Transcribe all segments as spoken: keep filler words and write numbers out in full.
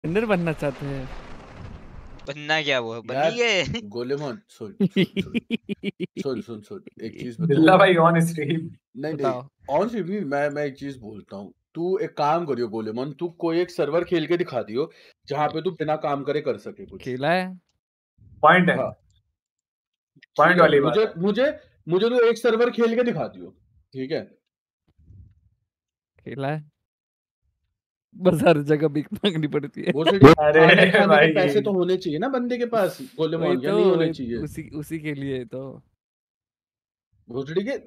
Winner बनना चाहते हैं। बनना क्या वो बन ही गए। गोलेमोन सुन सुन सुन सुन एक चीज बता बिल्ला भाई ऑन स्ट्रीम नहीं नहीं ऑन स्ट्रीम नहीं मैं मैं एक चीज बोलता हूँ तू एक काम करियो गोलेमोन तू कोई एक सर्वर खेल के दिखा दियो जहाँ पे तू बिना काम करे कर सके कुछ खेला है पॉइंट है हाँ पॉइंट वाली बात मुझे है। मुझे मुझे तो एक सर्वर खेल के दिखा दियो ठीक है खेला है बस हर जगह भीख मांगनी पड़ती है। वो खाने अरे खाने भाई के पैसे तो होने चाहिए ना बंदे के पास वही गोलेमोन या तो नहीं होने वही चाहिए उसी उसी के लिए तो भोसड़ी के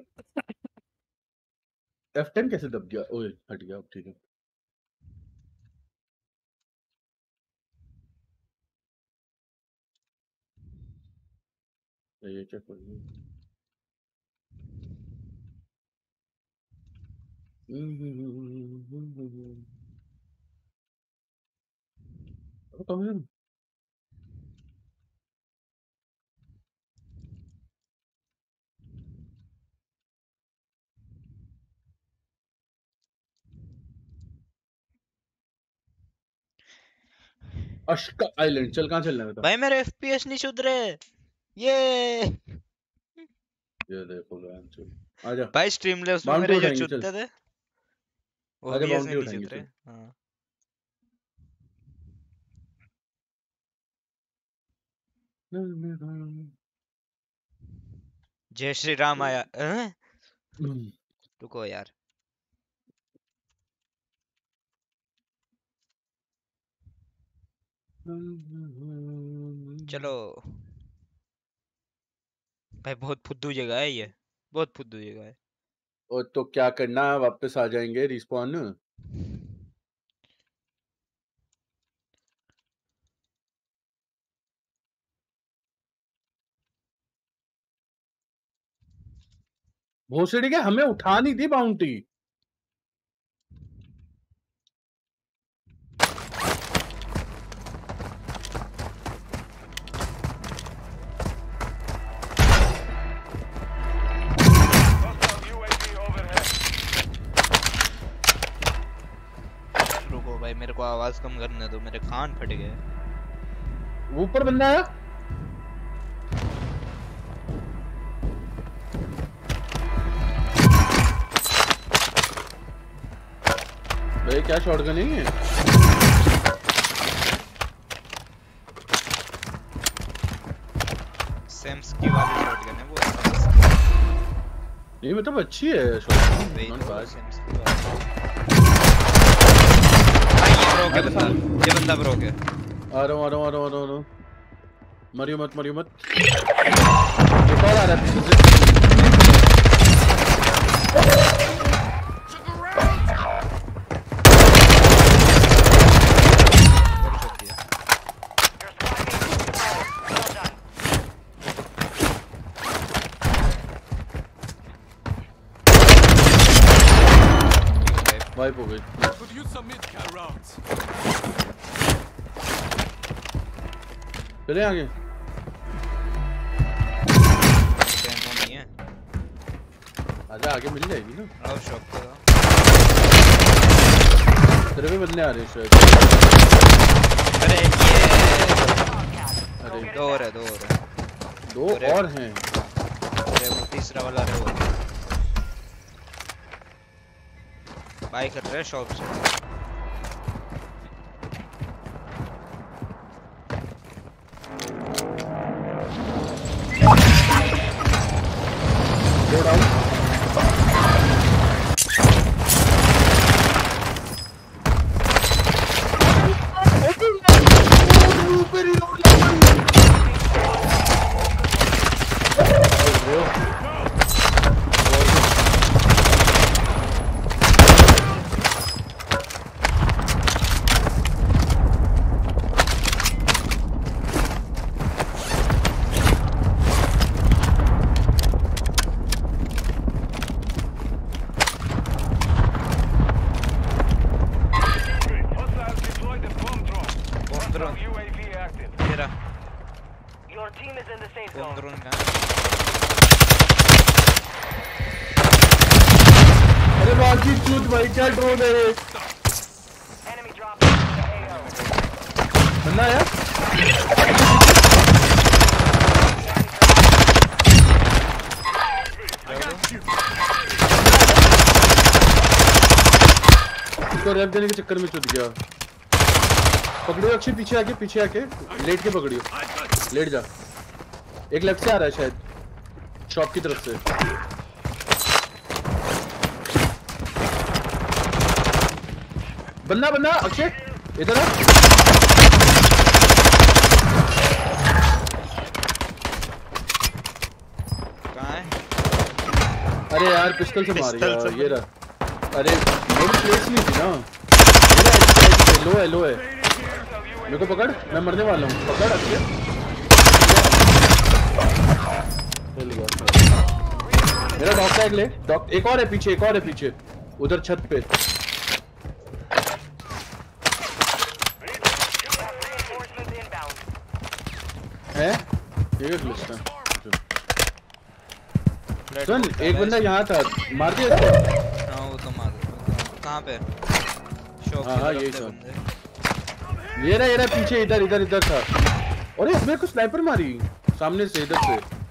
एफ टेन कैसे दब गया ओए हट गया अब ठीक है ये क्या कर रही है कम है अश्का आइलैंड चल कहाँ चलना है बता भाई मेरे एफपीएस नहीं सुधरे ये ये देखो गान चल आजा भाई स्ट्रीमलेस में बाउंटी मेरे जो उठाएंगे चल चुदते थे वो आजा एफपीएस बाउंटी नहीं उठाएंगे सुधरे। चल हां जय श्री राम आया हैं? रुको यार चलो भाई बहुत फुद्दू जगह है ये बहुत फुद्दू जगह है। और तो क्या करना वापस आ जाएंगे रिस्पॉन भोसड़ी के हमें उठा नहीं दी बाउंटी रुको भाई मेरे को आवाज कम करने दो मेरे कान फट गए। ऊपर बंदा आया भाई क्या शॉटगन नहीं है सेम्स की वाली शॉटगन है वो नहीं मतलब अच्छी है शॉटगन वही नॉट तो बैड सेम्स की वाली भाई ये ब्रो के बंदा ये बंदा ब्रो के आ रहा हूँ आ रहा हूँ आ रहा हूँ आ रहा हूँ मरियो मत मरियो मत एक और आ रहा है पीछे से वाइप हो गई चले आगे नहीं है आजा आगे मिल जाएगी ना आओ शॉप पे आओ तेरे पे बदले आ रहे हैं शायद अरे ये अरे दो और है दो और है दो और हैं अरे वो तीसरा वाला है वो बाय कर रहे हैं शॉप से Go down. भाई क्या ड्रोन है बंदा आया इसको रैप देने के चक्कर में चुद गया। पकड़ियो अक्षय, पीछे आके पीछे आके लेट के पकड़ियो, लेट जा। एक लेफ्ट से आ रहा है शायद, शॉप की तरफ से। बंदा बंदा अक्षय इधर है। कहाँ है? अरे यार पिस्टल से मार पिस्टल गया से ये रहा। अरे मेरी प्लेस नहीं थी ना, लो है लो है। मेरे को पकड़, मैं मरने वाला हूँ, पकड़ अक्षय। मेरा डॉग टैग ले, डॉग एक और है पीछे, एक और है पीछे उधर छत पे है। ये क्या ग्लिच था? सुन एक बंदा यहाँ था, मार दिया इसको। हाँ वो तो मार दो। कहाँ पे? शॉप हाँ, हाँ, की यही तरफ से था। बंदे। ये रहा ये रहा पीछे, इधर इधर इधर था। अरे मेरे को स्नाइपर मारी सामने से, इधर से।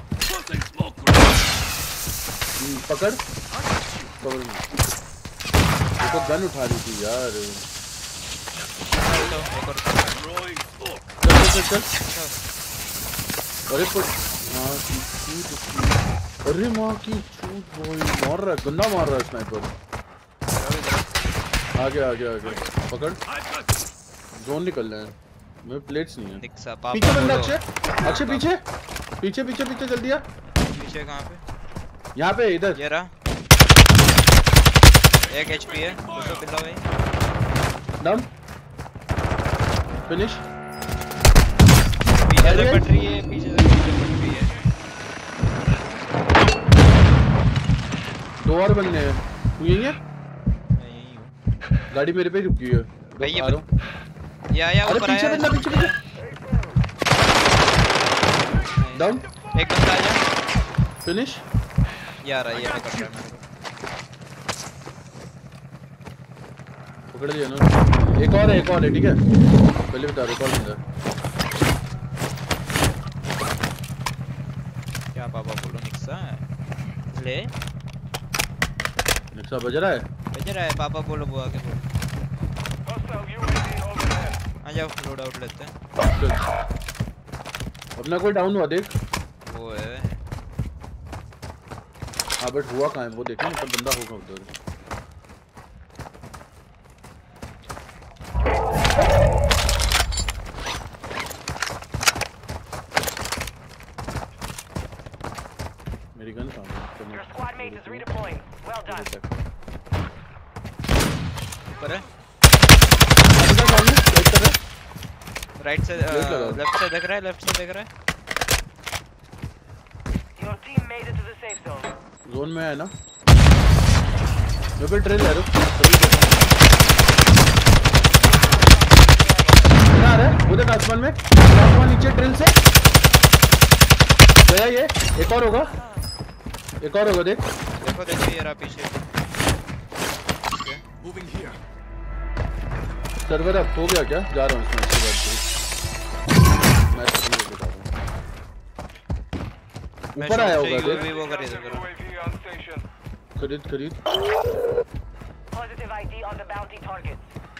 हम्म, पकड़ पकड़। ये तो गन उठा ली थी यार। चलो, एक और चल चल चल चल। अरे पर हाँ की चूत उसकी। अरे माँ की चूत भाई, मार रहा है, गंदा मार रहा है स्नाइपर। आगे आगे आगे पकड़। जोन निकल रहे हैं, मेरे प्लेट्स नहीं है। निक्सा पापा पीछे बंदा बोलो। अक्षय, अक्षय पीछे पीछे पीछे पीछे जल्दी आ। पीछे कहाँ पे? यहाँ पे इधर। ये रहा। एक एचपी है, उसको पिला भाई। दम फिनिश। पीछे से अरे। पट रही है, पीछे से पीछे पट रही है। दो और बंदे हैं, तू यही है? मैं यहीं हूँ। गाड़ी मेरे पे रुकी है। भाई ये आ रहा हूँ। ये आया अरे ऊपर पीछे आया। बंदा, पीछे पीछे। डाउन एक बंदा आया। फिनिश। यार ये पकड़ रहा है मेरे को। पकड़ लिया ना। एक और है, एक और है, ठीक है पहले बता दो कौन बंदा। क्या पापा बोलो निक्सा ले। निक्सा बज रहा है। बज रहा है, पापा बोलो वो आके बोलो। आ जाओ लोड आउट लेते हैं। चल। अपना कोई डाउन हुआ देख। वो है हाँ बट हुआ कहाँ है वो देखें, तो बंदा होगा उधर। मेरी गन कहाँ है? Your squad mate is redeploying. Well done. ऊपर है, इधर सामने राइट कर रहा है। राइट से Plate लगाओ। लेफ्ट से देख रहा है, लेफ्ट से देख रहा है। Your team made it to the safe zone. Zone में है ना। मेरे पे ट्रेल है, रुक आ रहा है उधर आसमान में, आसमान नीचे ट्रेल से गया। ये एक और होगा, एक और होगा देख। देखो देखो ये रहा पीछे। सर्वर अप हो गया क्या? जा रहा हूँ इसमें इसके बाद मैच खत्म करके जा रहा हूँ। ऊपर आया होगा देख। भी वो खरीद करो। खरीद खरीद। Positive I D on the bounty targets.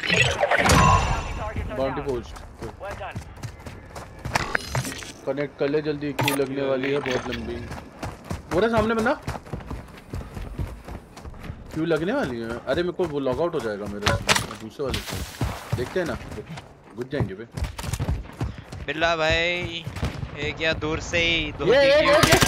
Bounty post Well done. Connect कर ले जल्दी, क्यू लगने वाली है बहुत लंबी। वो रहा सामने बंदा, क्यू लगने वाली है। अरे मेरे को वो लॉग आउट हो जाएगा मेरे दूसरे वाले से, देखते हैं ना घुस जाएंगे पे। बिल्ला भाई ये क्या दूर से ही दो ये, ये, की ये, ये।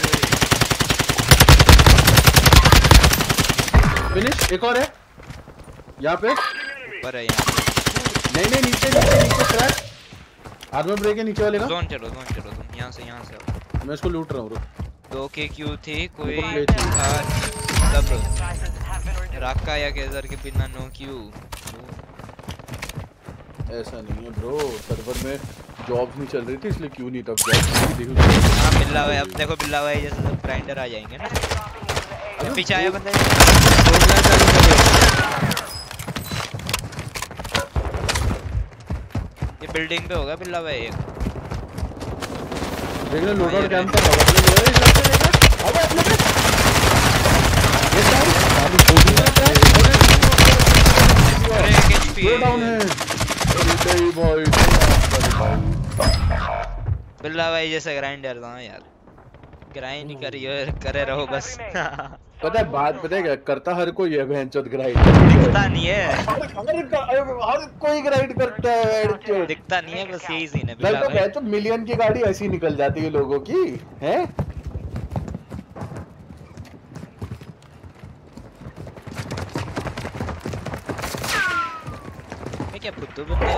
फिनिश। एक और है यहाँ पे। ऊपर है यहाँ पे। नहीं नहीं नीचे नीचे नीचे क्रैश। आर्मर ब्रेक है नीचे वाले का। जोन चलो, जोन चलो तुम यहाँ से, यहाँ से आओ। मैं इसको लूट रहा हूँ रुक। दो के क्यू थी, कोई ऊपर plate थी। था तब Prices have been reduced. राका या केजर के बिना नो क्यू। ऐसा नहीं है ब्रो, सर्वर में जॉब्स नहीं चल रही थी इसलिए क्यों नहीं था। जॉब देखो हाँ बिल्ला भाई, अब देखो बिल्ला भाई जैसे सब ग्राइंडर आ जाएंगे ना। अरे पीछे आया बंदा। ये बिल्डिंग पे होगा बिल्ला भाई एक। देख ले लोडआउट कैंप का होगा अपने लोए इस रास्ते देखा अबे अपने पे ये डाउन अभी खोदी ना अरे एक एचपी ये डाउन है अरे भाई बिल्ला भाई जैसे ग्राइंडर था यार, ग्राइंड करियो करे रहो बस। पता है बात पता है क्या करता हर कोई है भैंचोद ग्राइंड दिखता नहीं है, हर हर कोई ग्राइंड करता है भैंचोद दिखता नहीं है बस यही सीन है कल बिल्ला तो भाई। भैंचोद मिलियन की गाड़ी ऐसी निकल जाती है लोगों की हैं मैं क्या फुद्दू बंदे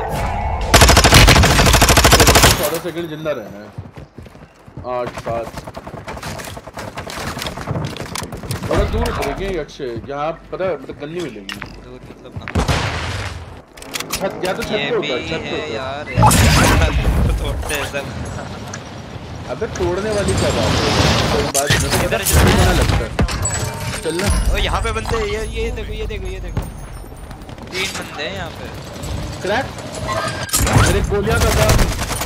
चौदह सेकंड जिंदा रहना है आठ सात थोड़ा दूर उतरेंगे अक्षय यहाँ पता है मतलब गन्नी मिलेगी दूर मतलब ना छत या तो छत ये पे भी उतर छत पे है उतर यार तो तोड़ते हैं सब। अबे तोड़ने वाली क्या बात है कोई बात नहीं तो इधर इधर जाना लगता है चलना ओ यहाँ पे बंदे ये ये देखो ये देखो ये देखो तीन बंदे हैं यहाँ पे। क्रैक मेरे गोलियां का काम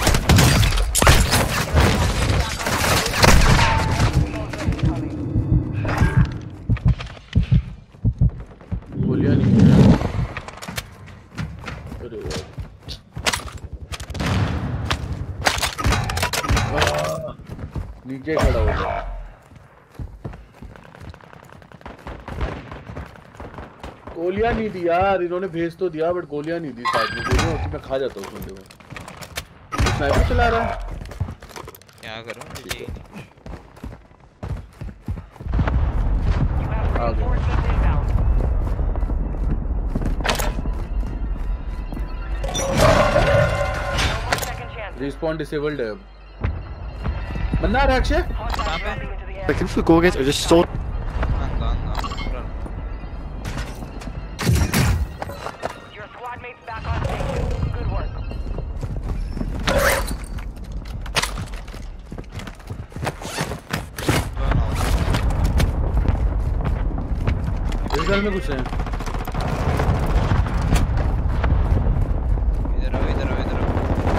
गोलियां नहीं है अरे यार आह, नीचे खड़ा हो गया गोलियां नहीं दी यार इन्होंने भेज तो दिया बट गोलियां नहीं दी साथ में गोलियां होती मैं खा जाता उस बंदे को स्नाइपर चला रहा है क्या करूं मुझे You have आ गया reinforcements inbound. No more second chances. Respawn disabled है अब बंदा आ रहा है अक्षय कहाँ पे? Dropping into the I area. can still go against. I just saw. अंगा अंगा Your squad mates back on station. Good work. इस घर में कुछ है इधर आओ इधर आओ इधर आओ।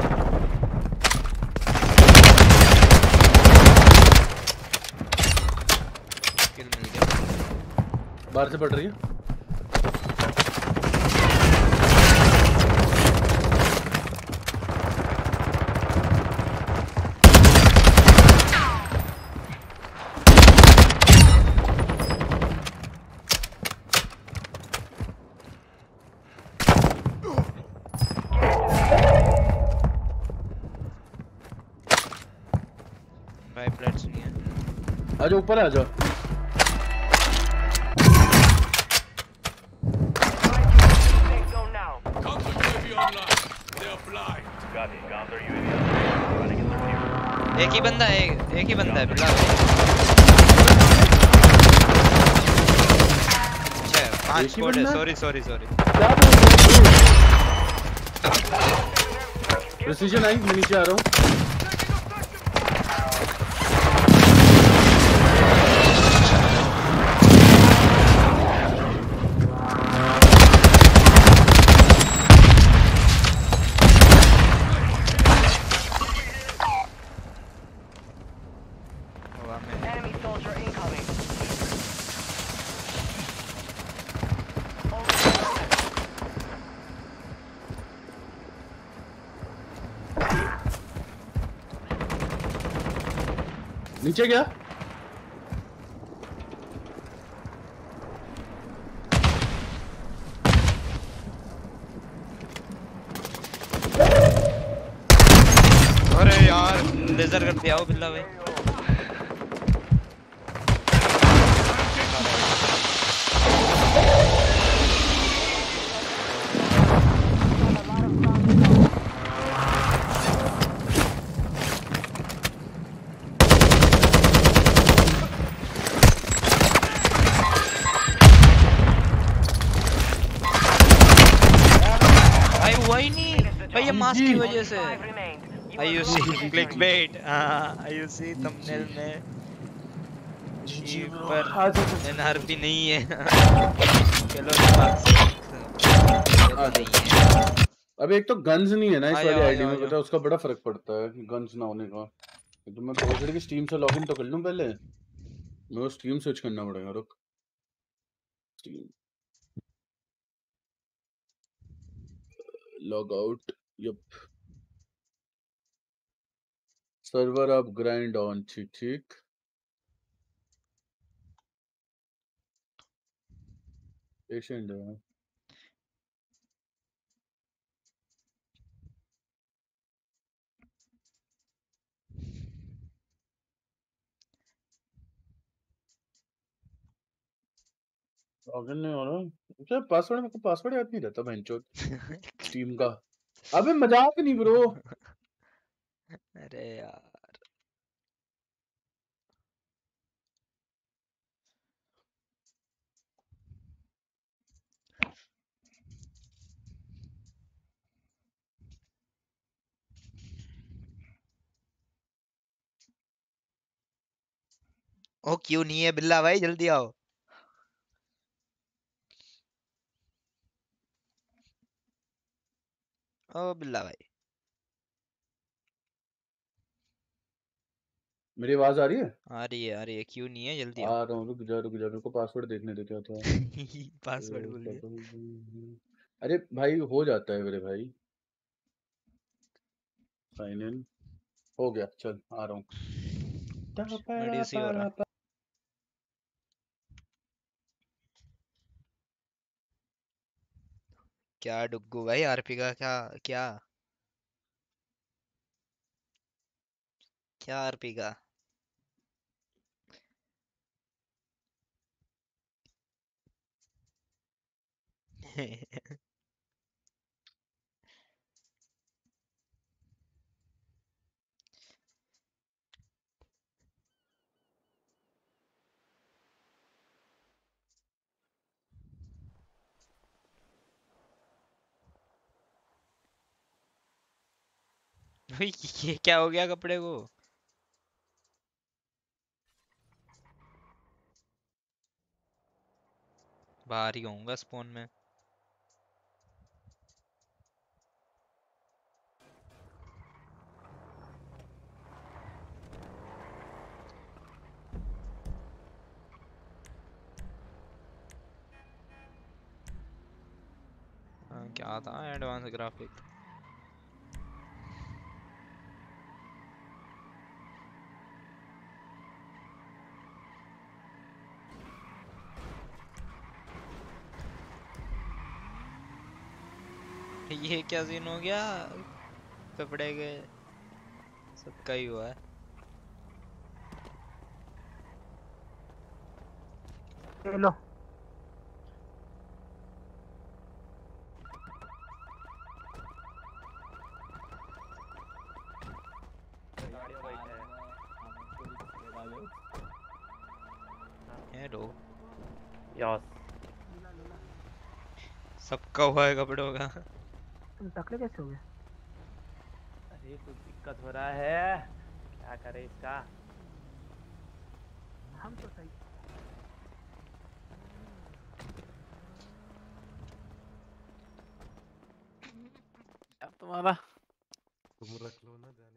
किल मिल गया। बाहर से पड़ रही है भाई प्लेट्स नहीं है। आजा ऊपर आ जाओ Safe zone now. एक ही बंदा है एक ही बंदा है बिल्ला अच्छा पांच एक ही स्क्वाड है बंदा है? Sorry sorry sorry. क्या बोल रहे हो प्रिसीजन आई मैं नीचे आ रहा हूँ हवा में Enemy soldier incoming. नीचे गया अरे यार लेजर कर दिया वो बिल्ला भाई। भाई हुआ ही नहीं भाई ये मास्क की वजह से। Five remained. You I you are see losing. Clickbait I you see thumbnail में जी पर एनआरपी नहीं है। चलो मास्क नहीं है। अब एक तो गन्स नहीं है ना इस आ वाली जाओ, आ आईडी जाओ, में, आ पता है उसका बड़ा फर्क पड़ता है गन्स ना होने का। तो मैं भोसड़ी की स्टीम से लॉगिन तो कर लूं पहले, मैं वो स्टीम स्विच करना पड़ेगा। रुक, Steam log out, yup server up grind on, ठीक ठीक। पेशेंट है लॉगिन नहीं हो रहा। अच्छा पासवर्ड, मेरे को पासवर्ड याद नहीं रहता भैंचोद स्टीम का। अबे मजाक नहीं ब्रो। अरे यार ओ क्यों नहीं है बिल्ला भाई, जल्दी आओ। ओ बिल्ला भाई मेरी आवाज आ रही है? आ रही है, आ रही है, क्यों नहीं है, जल्दी आओ। आ रहा हूँ, रुक जा रुक जा, मेरे को पासवर्ड देखने दे क्या था। पासवर्ड भूल गए। अरे भाई हो जाता है मेरे भाई। साइन इन हो गया, चल आ रहा हूँ। मेडिसी हो रहा है। क्या डुग्गू भाई, आरपी का क्या क्या क्या आरपी का? भाई ये क्या हो गया कपड़े को? बाहर ही होऊंगा स्पॉन में। हाँ, क्या था एडवांस ग्राफिक? ये क्या सीन हो गया? कपड़े के सबका ही हुआ है। चलो हेलो यस सबका हुआ है कपड़ों का। तुम टकले कैसे हो गए? अरे कुछ दिक्कत हो रहा है, क्या करे इसका। हम तो सही। अब तुम्हारा तुम रख लो ना जाने।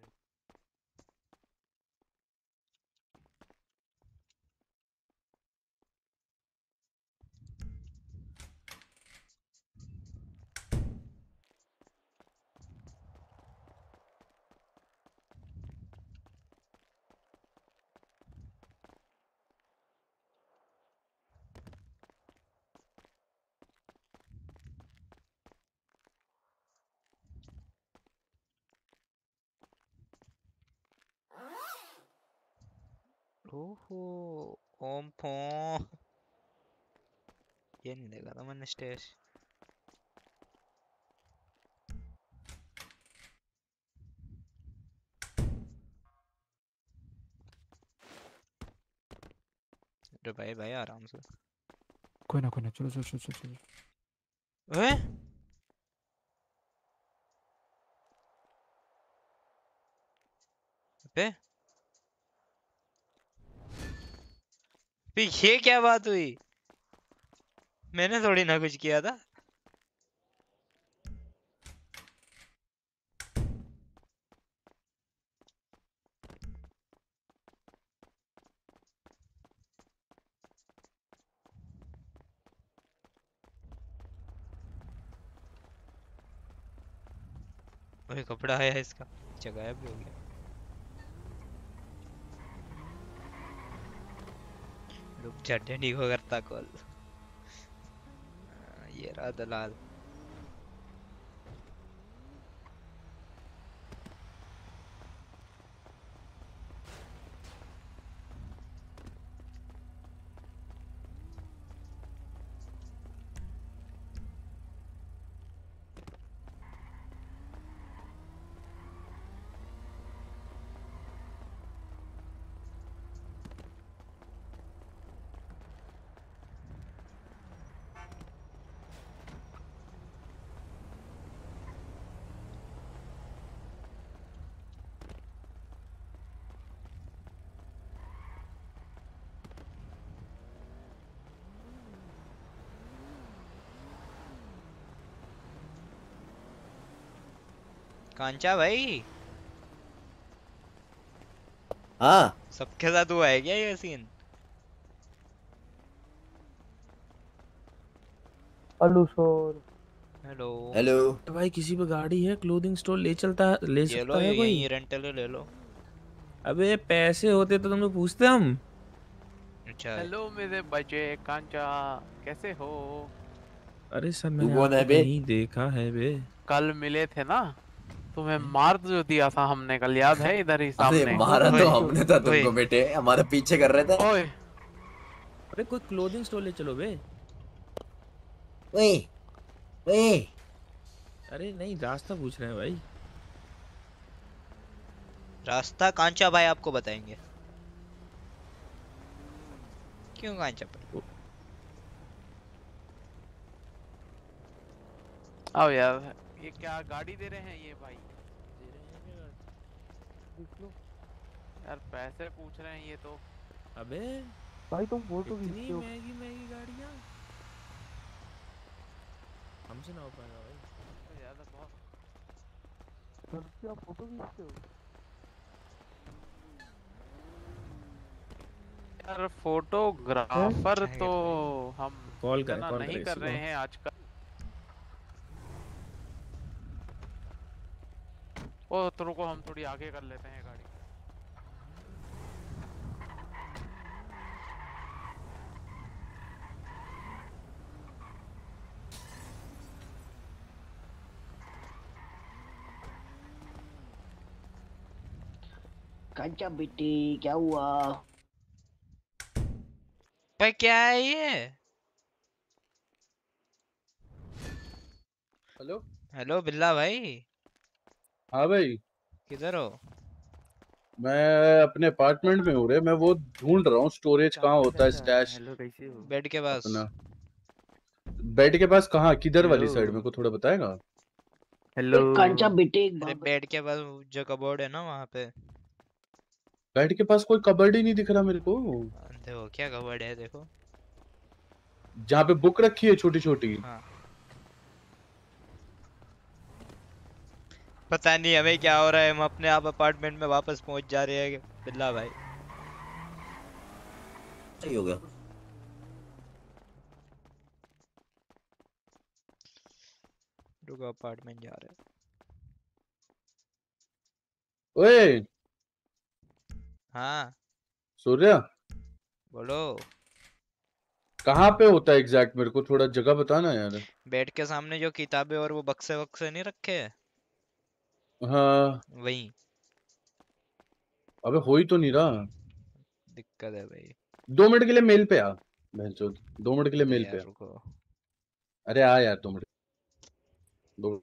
ओहो ओम फो ये नहीं देखा था मैंने स्टेज। अरे भाई भाई आराम से। कोई ना कोई ना, चलो चलो चलो चलो चलो। ए? अबे बे ये क्या बात हुई? मैंने थोड़ी ना कुछ किया था। ओए कपड़ा आया इसका, अच्छा गायब भी हो गया। रुक जा, डैडी को करता कॉल। ये रहा दलाल। कांचा भाई, हाँ सबके साथ हुआ है क्या ये scene? Hello sir. Hello. Hello. भाई किसी पे गाड़ी है, क्लोथिंग स्टोर ले चलता है, ले ये लो, सकता है कोई? यहीं रेंटल ले लो। अबे पैसे होते तो तुमने पूछते हम। अच्छा। हेलो मेरे बच्चे कांचा, कैसे हो? अरे सर तू मैंने कौन है आपको बे? कहीं देखा है बे। कल मिले थे ना, तुम्हें मार जो दिया था हमने कल, याद है? इधर ही अरे सामने। मारा तो ओए, हमने था ओए। तुमको बेटे, हमारे पीछे कर रहे थे। ओए अरे कोई क्लोथिंग स्टोर ले चलो बे। ओए ओए अरे नहीं, रास्ता पूछ रहे हैं भाई। रास्ता कांचा भाई आपको बताएंगे। क्यों कांचा भाई? आओ यार, ये क्या गाड़ी दे रहे हैं ये भाई? यार पैसे पूछ रहे हैं ये तो। अबे भाई तुम फोटो इतनी खींचते हो। महंगी महंगी गाड़ियाँ हमसे ना हो पाएगा भाई। यार बहुत सर से आप फोटो खींचते हो? यार फोटोग्राफर क्या तो कर हम कॉल करें, इतना कॉल नहीं करें कर किसी रहे को। हैं आजकल। ओ तो रुको, हम थोड़ी आगे कर लेते हैं गाड़ी। कांचा बेटी क्या हुआ? भाई क्या है ये? हेलो। हेलो बिल्ला भाई। हाँ भाई। किधर हो? मैं अपने अपार्टमेंट में हूँ रे, मैं वो ढूंढ रहा हूँ स्टोरेज कहाँ होता है, स्टैश हेलो कैसे हो? बेड के पास। अपना। बेड के पास कहाँ, किधर वाली साइड, हेलो मेरे को थोड़ा बताएगा? हेलो। कांचा बेटे एक अरे बात बेड के पास जो कबोर्ड है ना वहाँ पे। बेड के पास कोई कबर्ड ही नहीं दिख रहा मेरे को। देखो क्या कबोर्ड है, देखो। जहाँ पे बुक रखी है छोटी छोटी। हाँ। पता नहीं हमें क्या हो रहा है, हम अपने आप अपार्टमेंट में वापस पहुंच जा रहे हैं बिल्ला भाई। सही हो गया। रुको, अपार्टमेंट जा रहे हैं। ओए हाँ सूर्या, बोलो। कहाँ पे होता है एग्जैक्ट, मेरे को थोड़ा जगह बताना यार। बेड के सामने जो किताबें और वो बक्से वक्से नहीं रखे हैं, हाँ। वहीं। अबे हो ही तो नहीं रहा। दिक्कत है भाई। दो मिनट के लिए मेल पे आ। बहनचोद, दो मिनट के लिए अरे मेल पे यार आ। रुको। अरे आ यार, दो मिनट। दो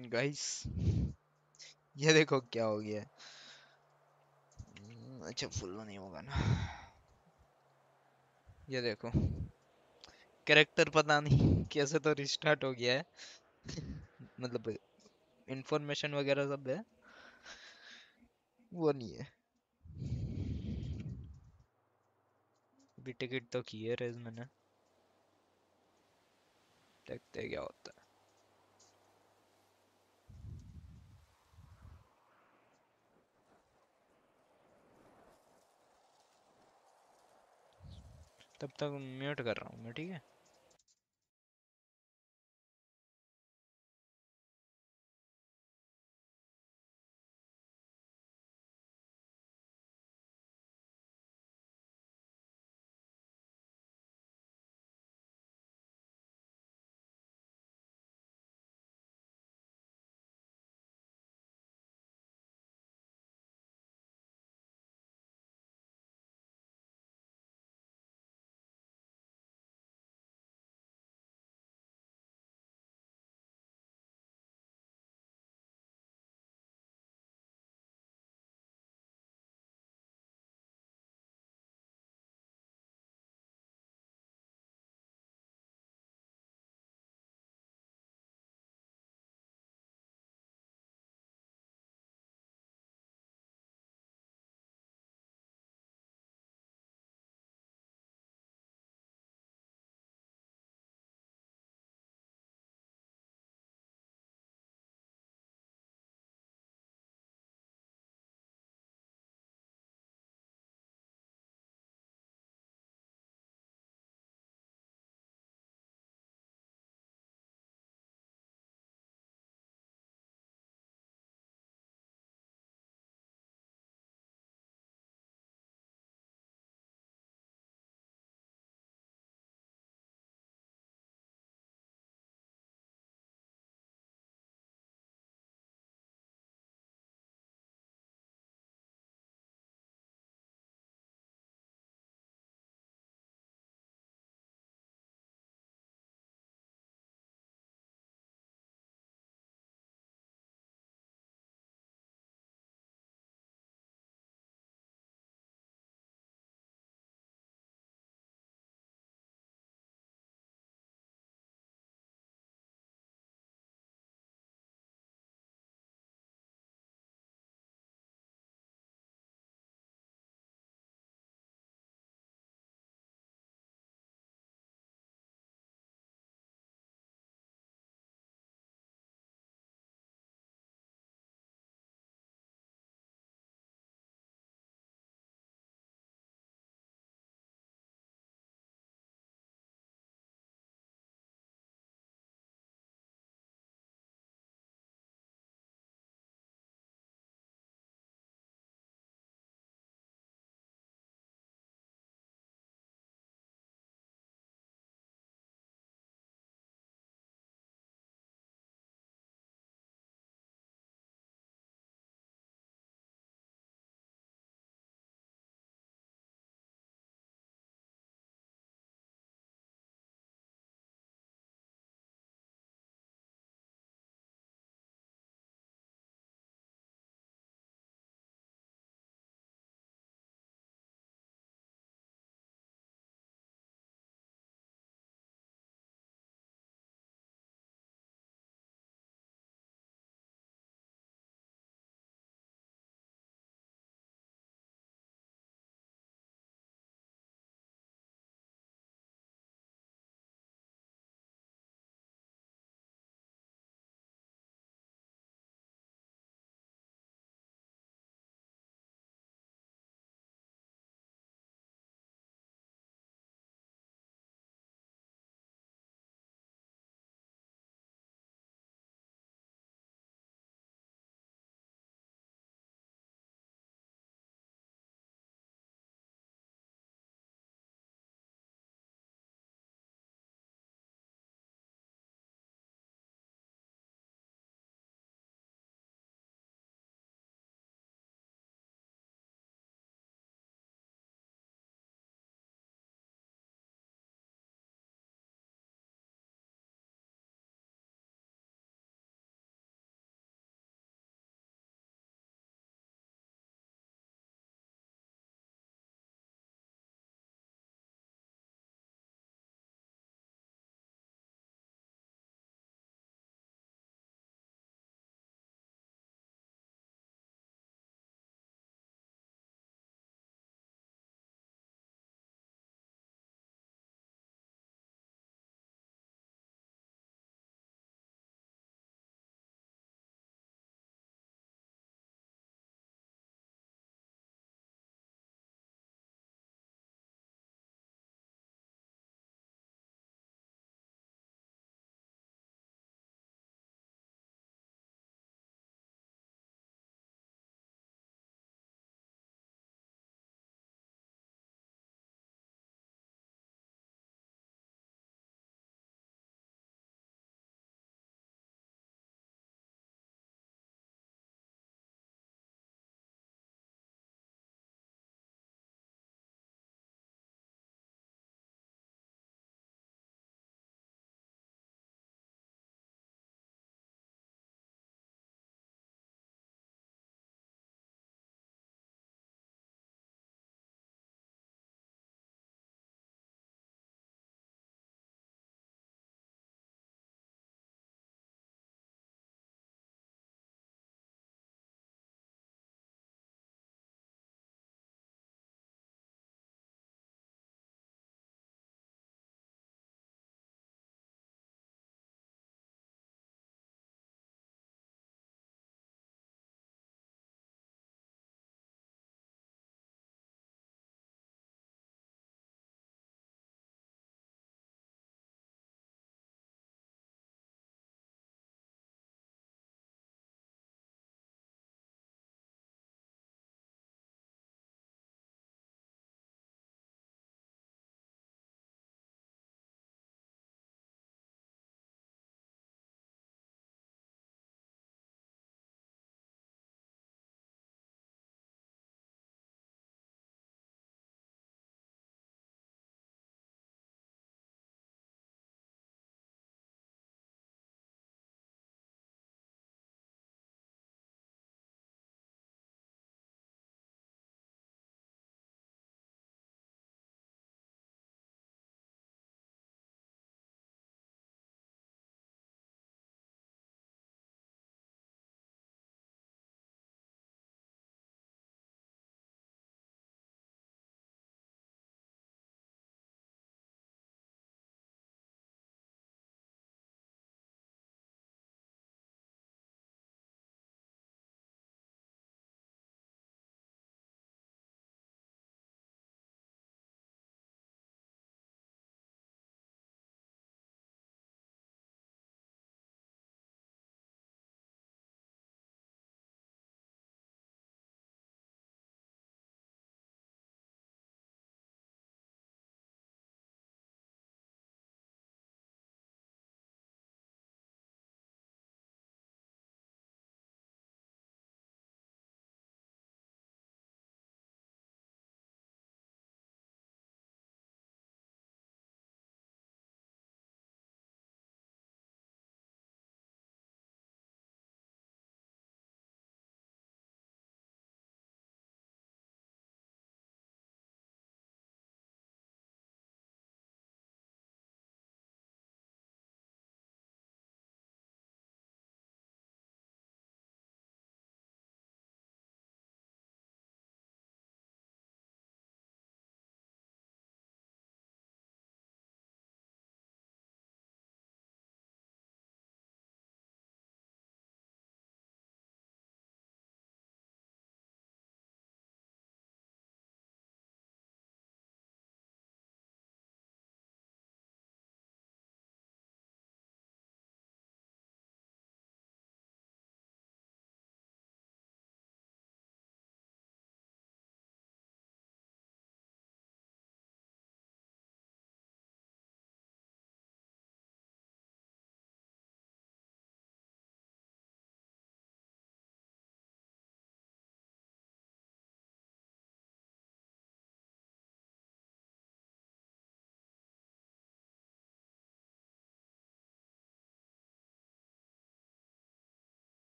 गाइस ये देखो क्या हो गया है। अच्छा फुल नहीं होगा ना, ये देखो कैरेक्टर पता नहीं कैसे तो रिस्टार्ट हो गया है। मतलब इंफॉर्मेशन वगैरह सब है, वो नहीं है। अभी टिकट तो की है रेज मैंने, देखते हैं क्या होता है। तब तक म्यूट कर रहा हूँ मैं, ठीक है।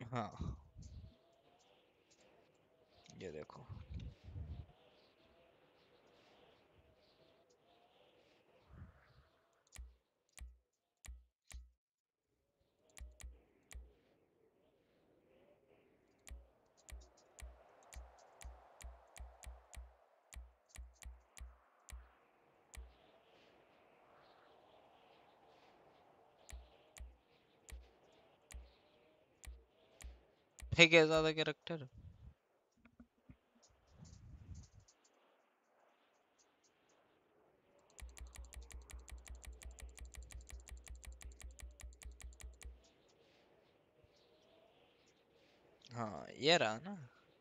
हाँ ये देखो है क्या ज्यादा कैरेक्टर? हाँ ये रहा ना।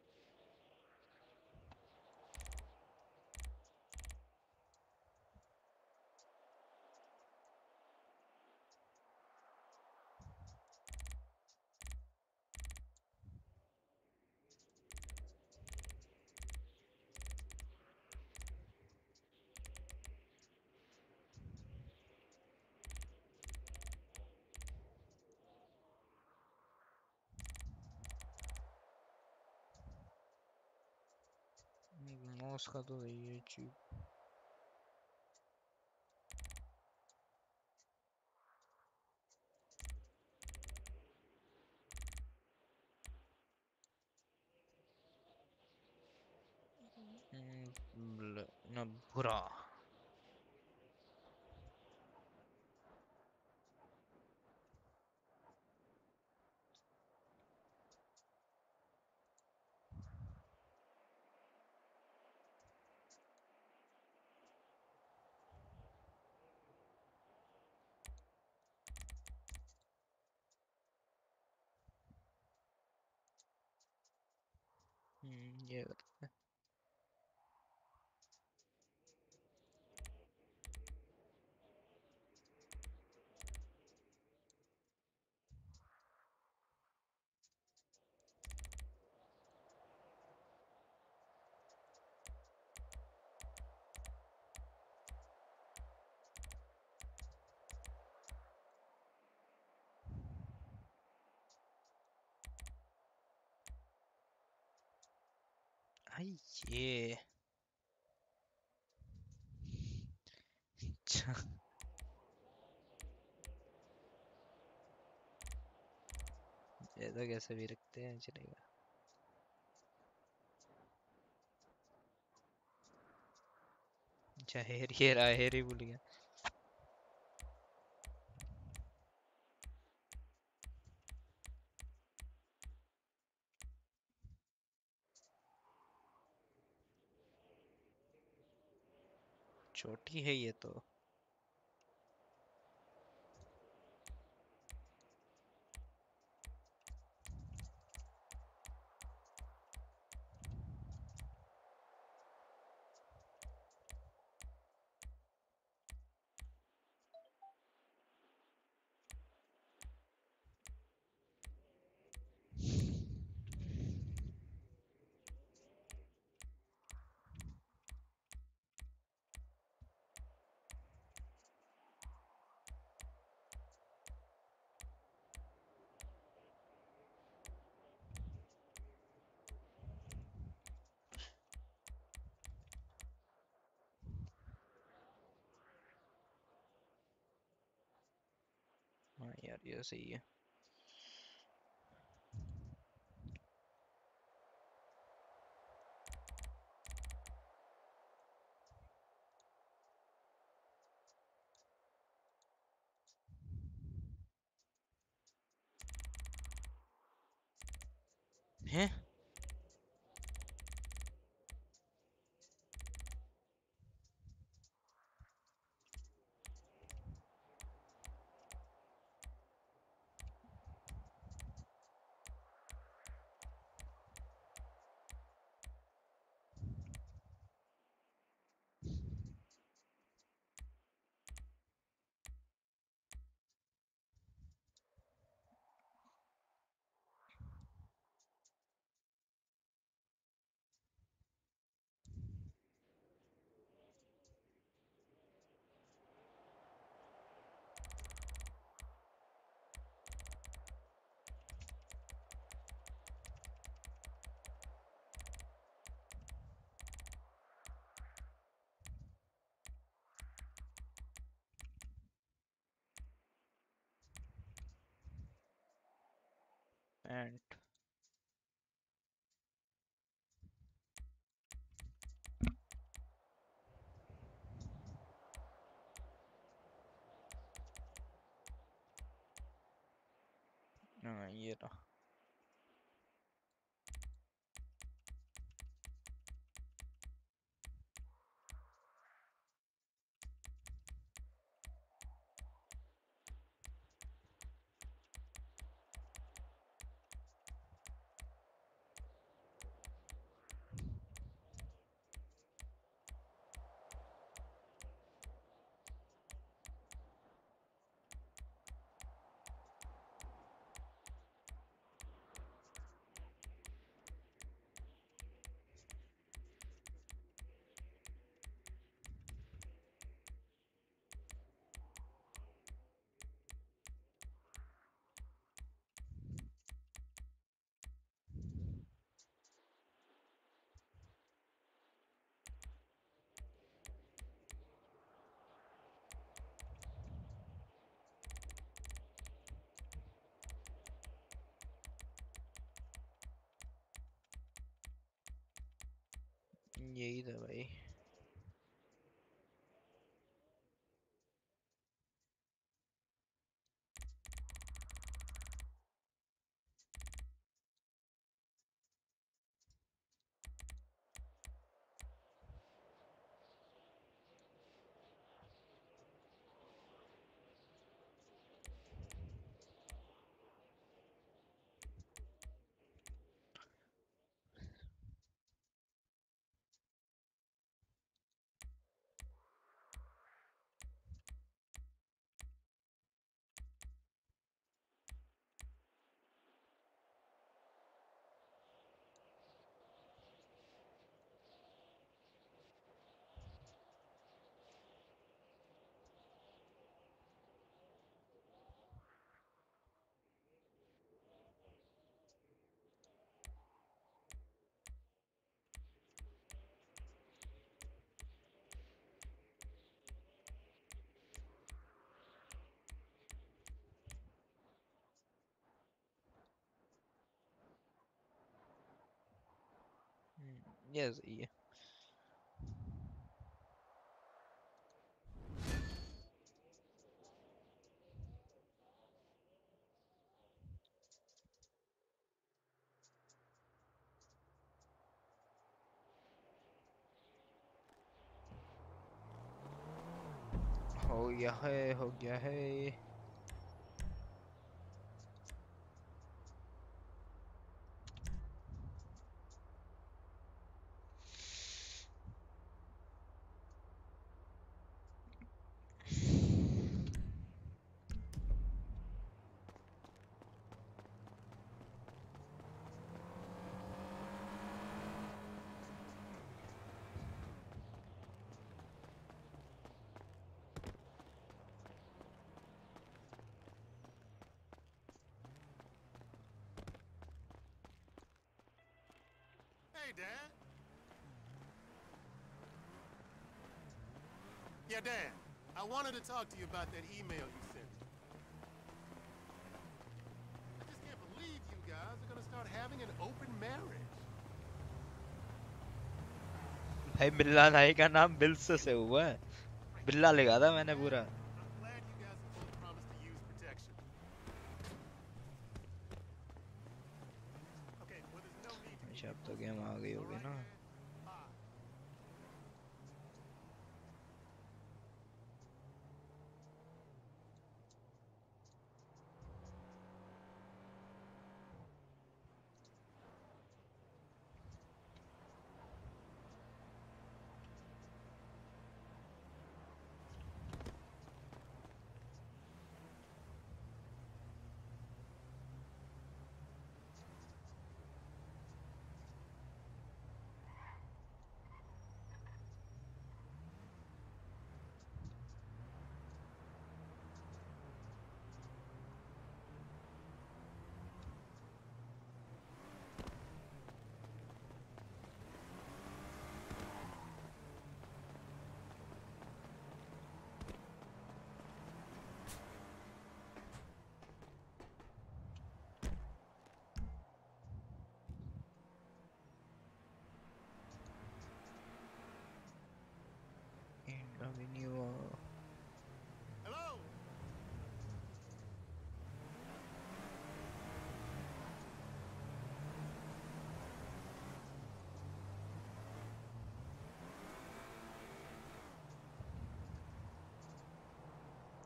मौस का तो ये चीज न बुरा। हम्म, ये करते हैं। आई ये अच्छा ये तो कैसे भी रखते हैं चलेगा। अच्छा हेर ये रहा हेर ही भूल गया। छोटी है ये तो। हाँ यार ये सही है। हैं ये ना यही था भाई। ये सही है। हो गया है, हो गया है। Hey, Dad. Yeah, Dad. I wanted to talk to you about that email you sent me. I just can't believe you guys are gonna start having an open marriage. भाई बिल्ला नाई का नाम बिल्स से हुआ है। बिल्ला लगा था मैंने पूरा। अच्छा अब तो गेम आ गई होगी ना।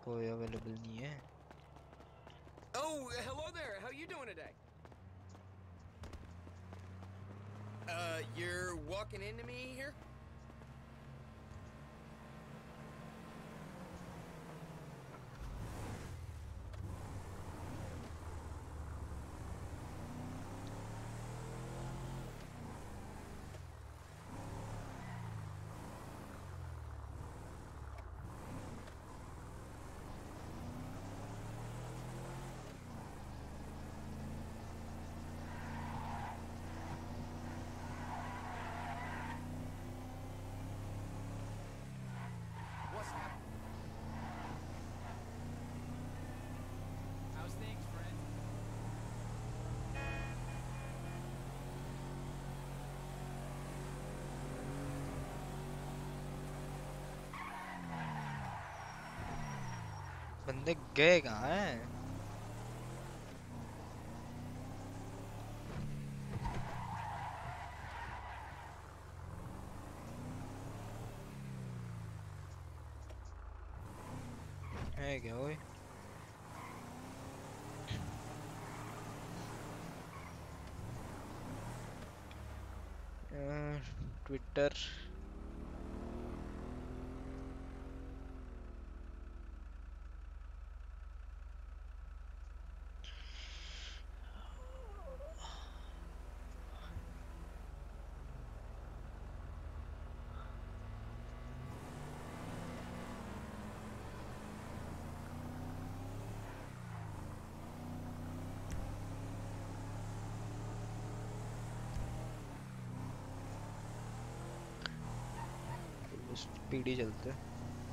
कोई अवेलेबल नहीं है। Oh, hello there. How you doing today? Uh, you're walking into me here? What's happening? How's things, friend? बंदे गए कहाँ हैं? है क्या ओए? ट्विटर पीडी चलते हैं।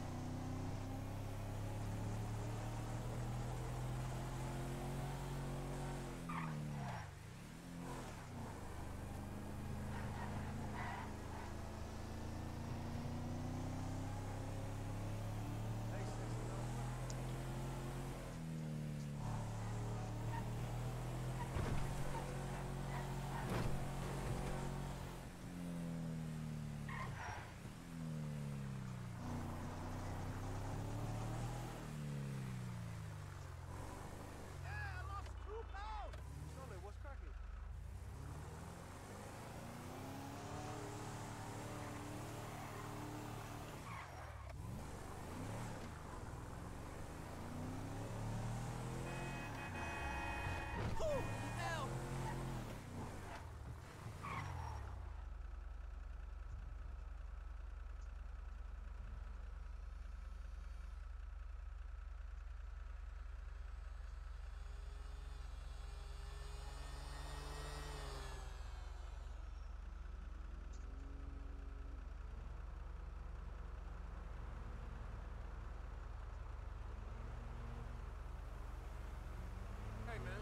Hey, man.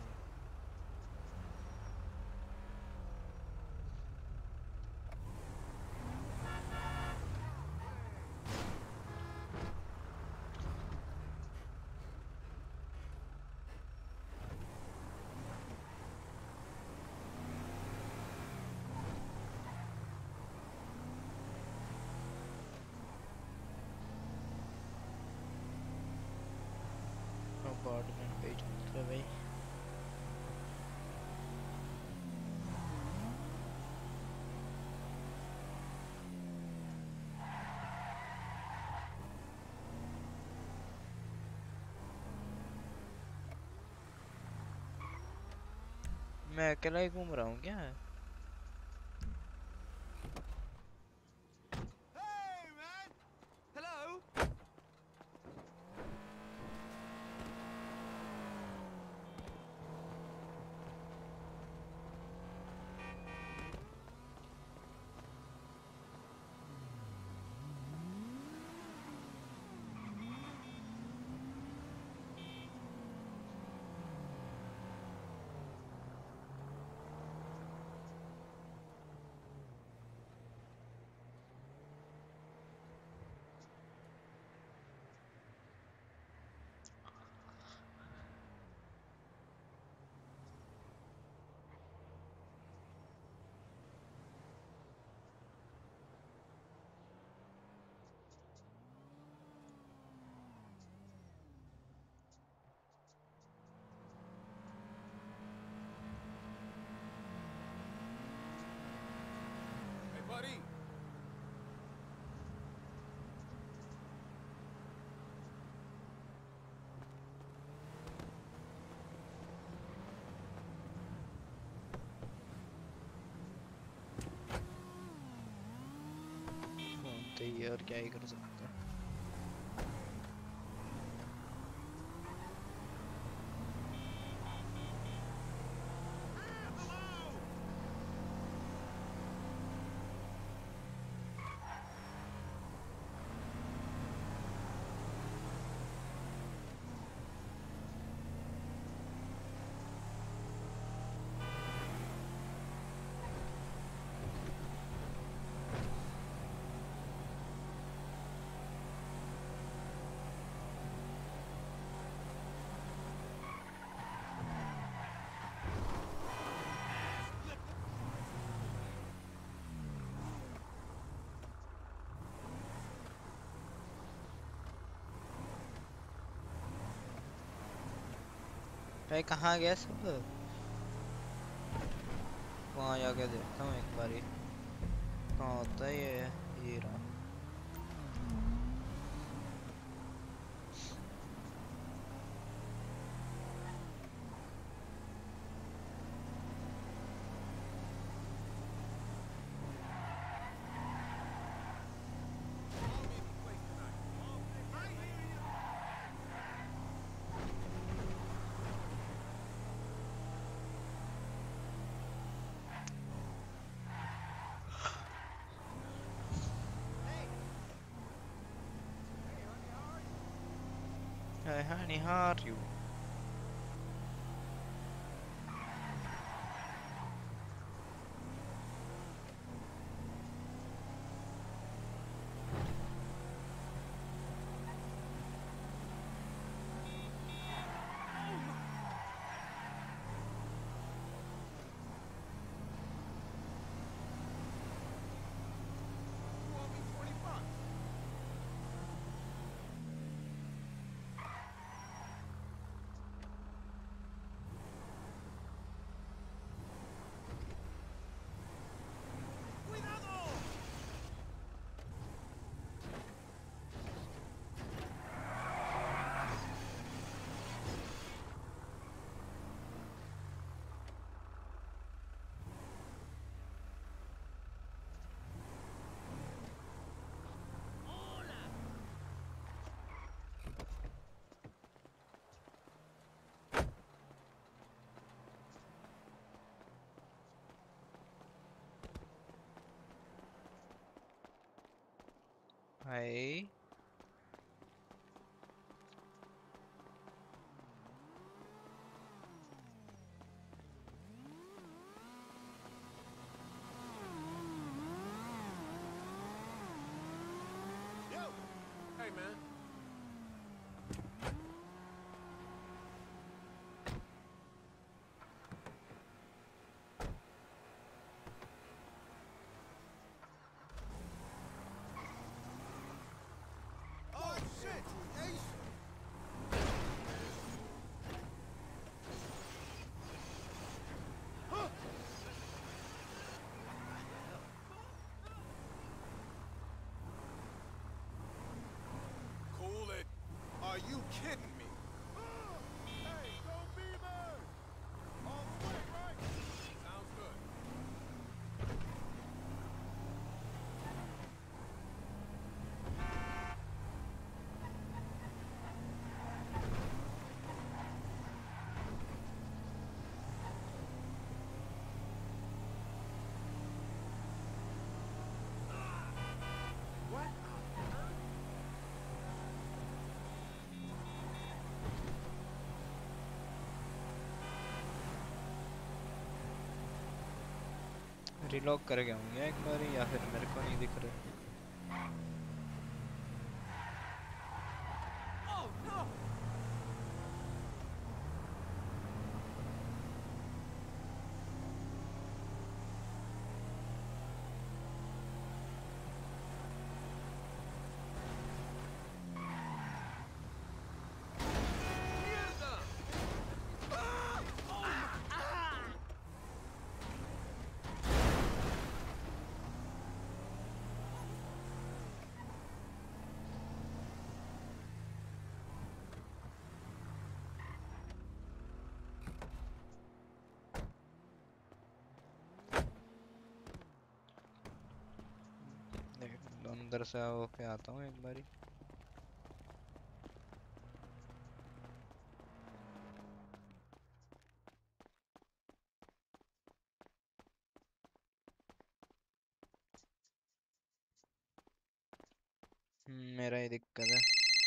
अपार्टमेंट पे चलते हैं भाई। मैं अकेला ही घूम रहा हूँ क्या? Hello? है और क्या ही कर सकते हैं। भाई कहाँ गया सब? वहाँ जाके देखता हूँ एक बारी कहाँ होता है ये ये रहा। Hey honey, how are you? Hi. Yo! Hey, man. Oh, shit! Ace! Huh! Cool it. Are you kidding me? Hey, go Beavers! All the way, right? Sounds good. What? रिलॉक कर गया हूँ एक बार या फिर मेरे को नहीं दिख रहा। Oh, no! Mierda! Ah! Oh, ah! अंदर से होके आता हूँ एक बारी। हम्म, मेरा ही दिक्कत है।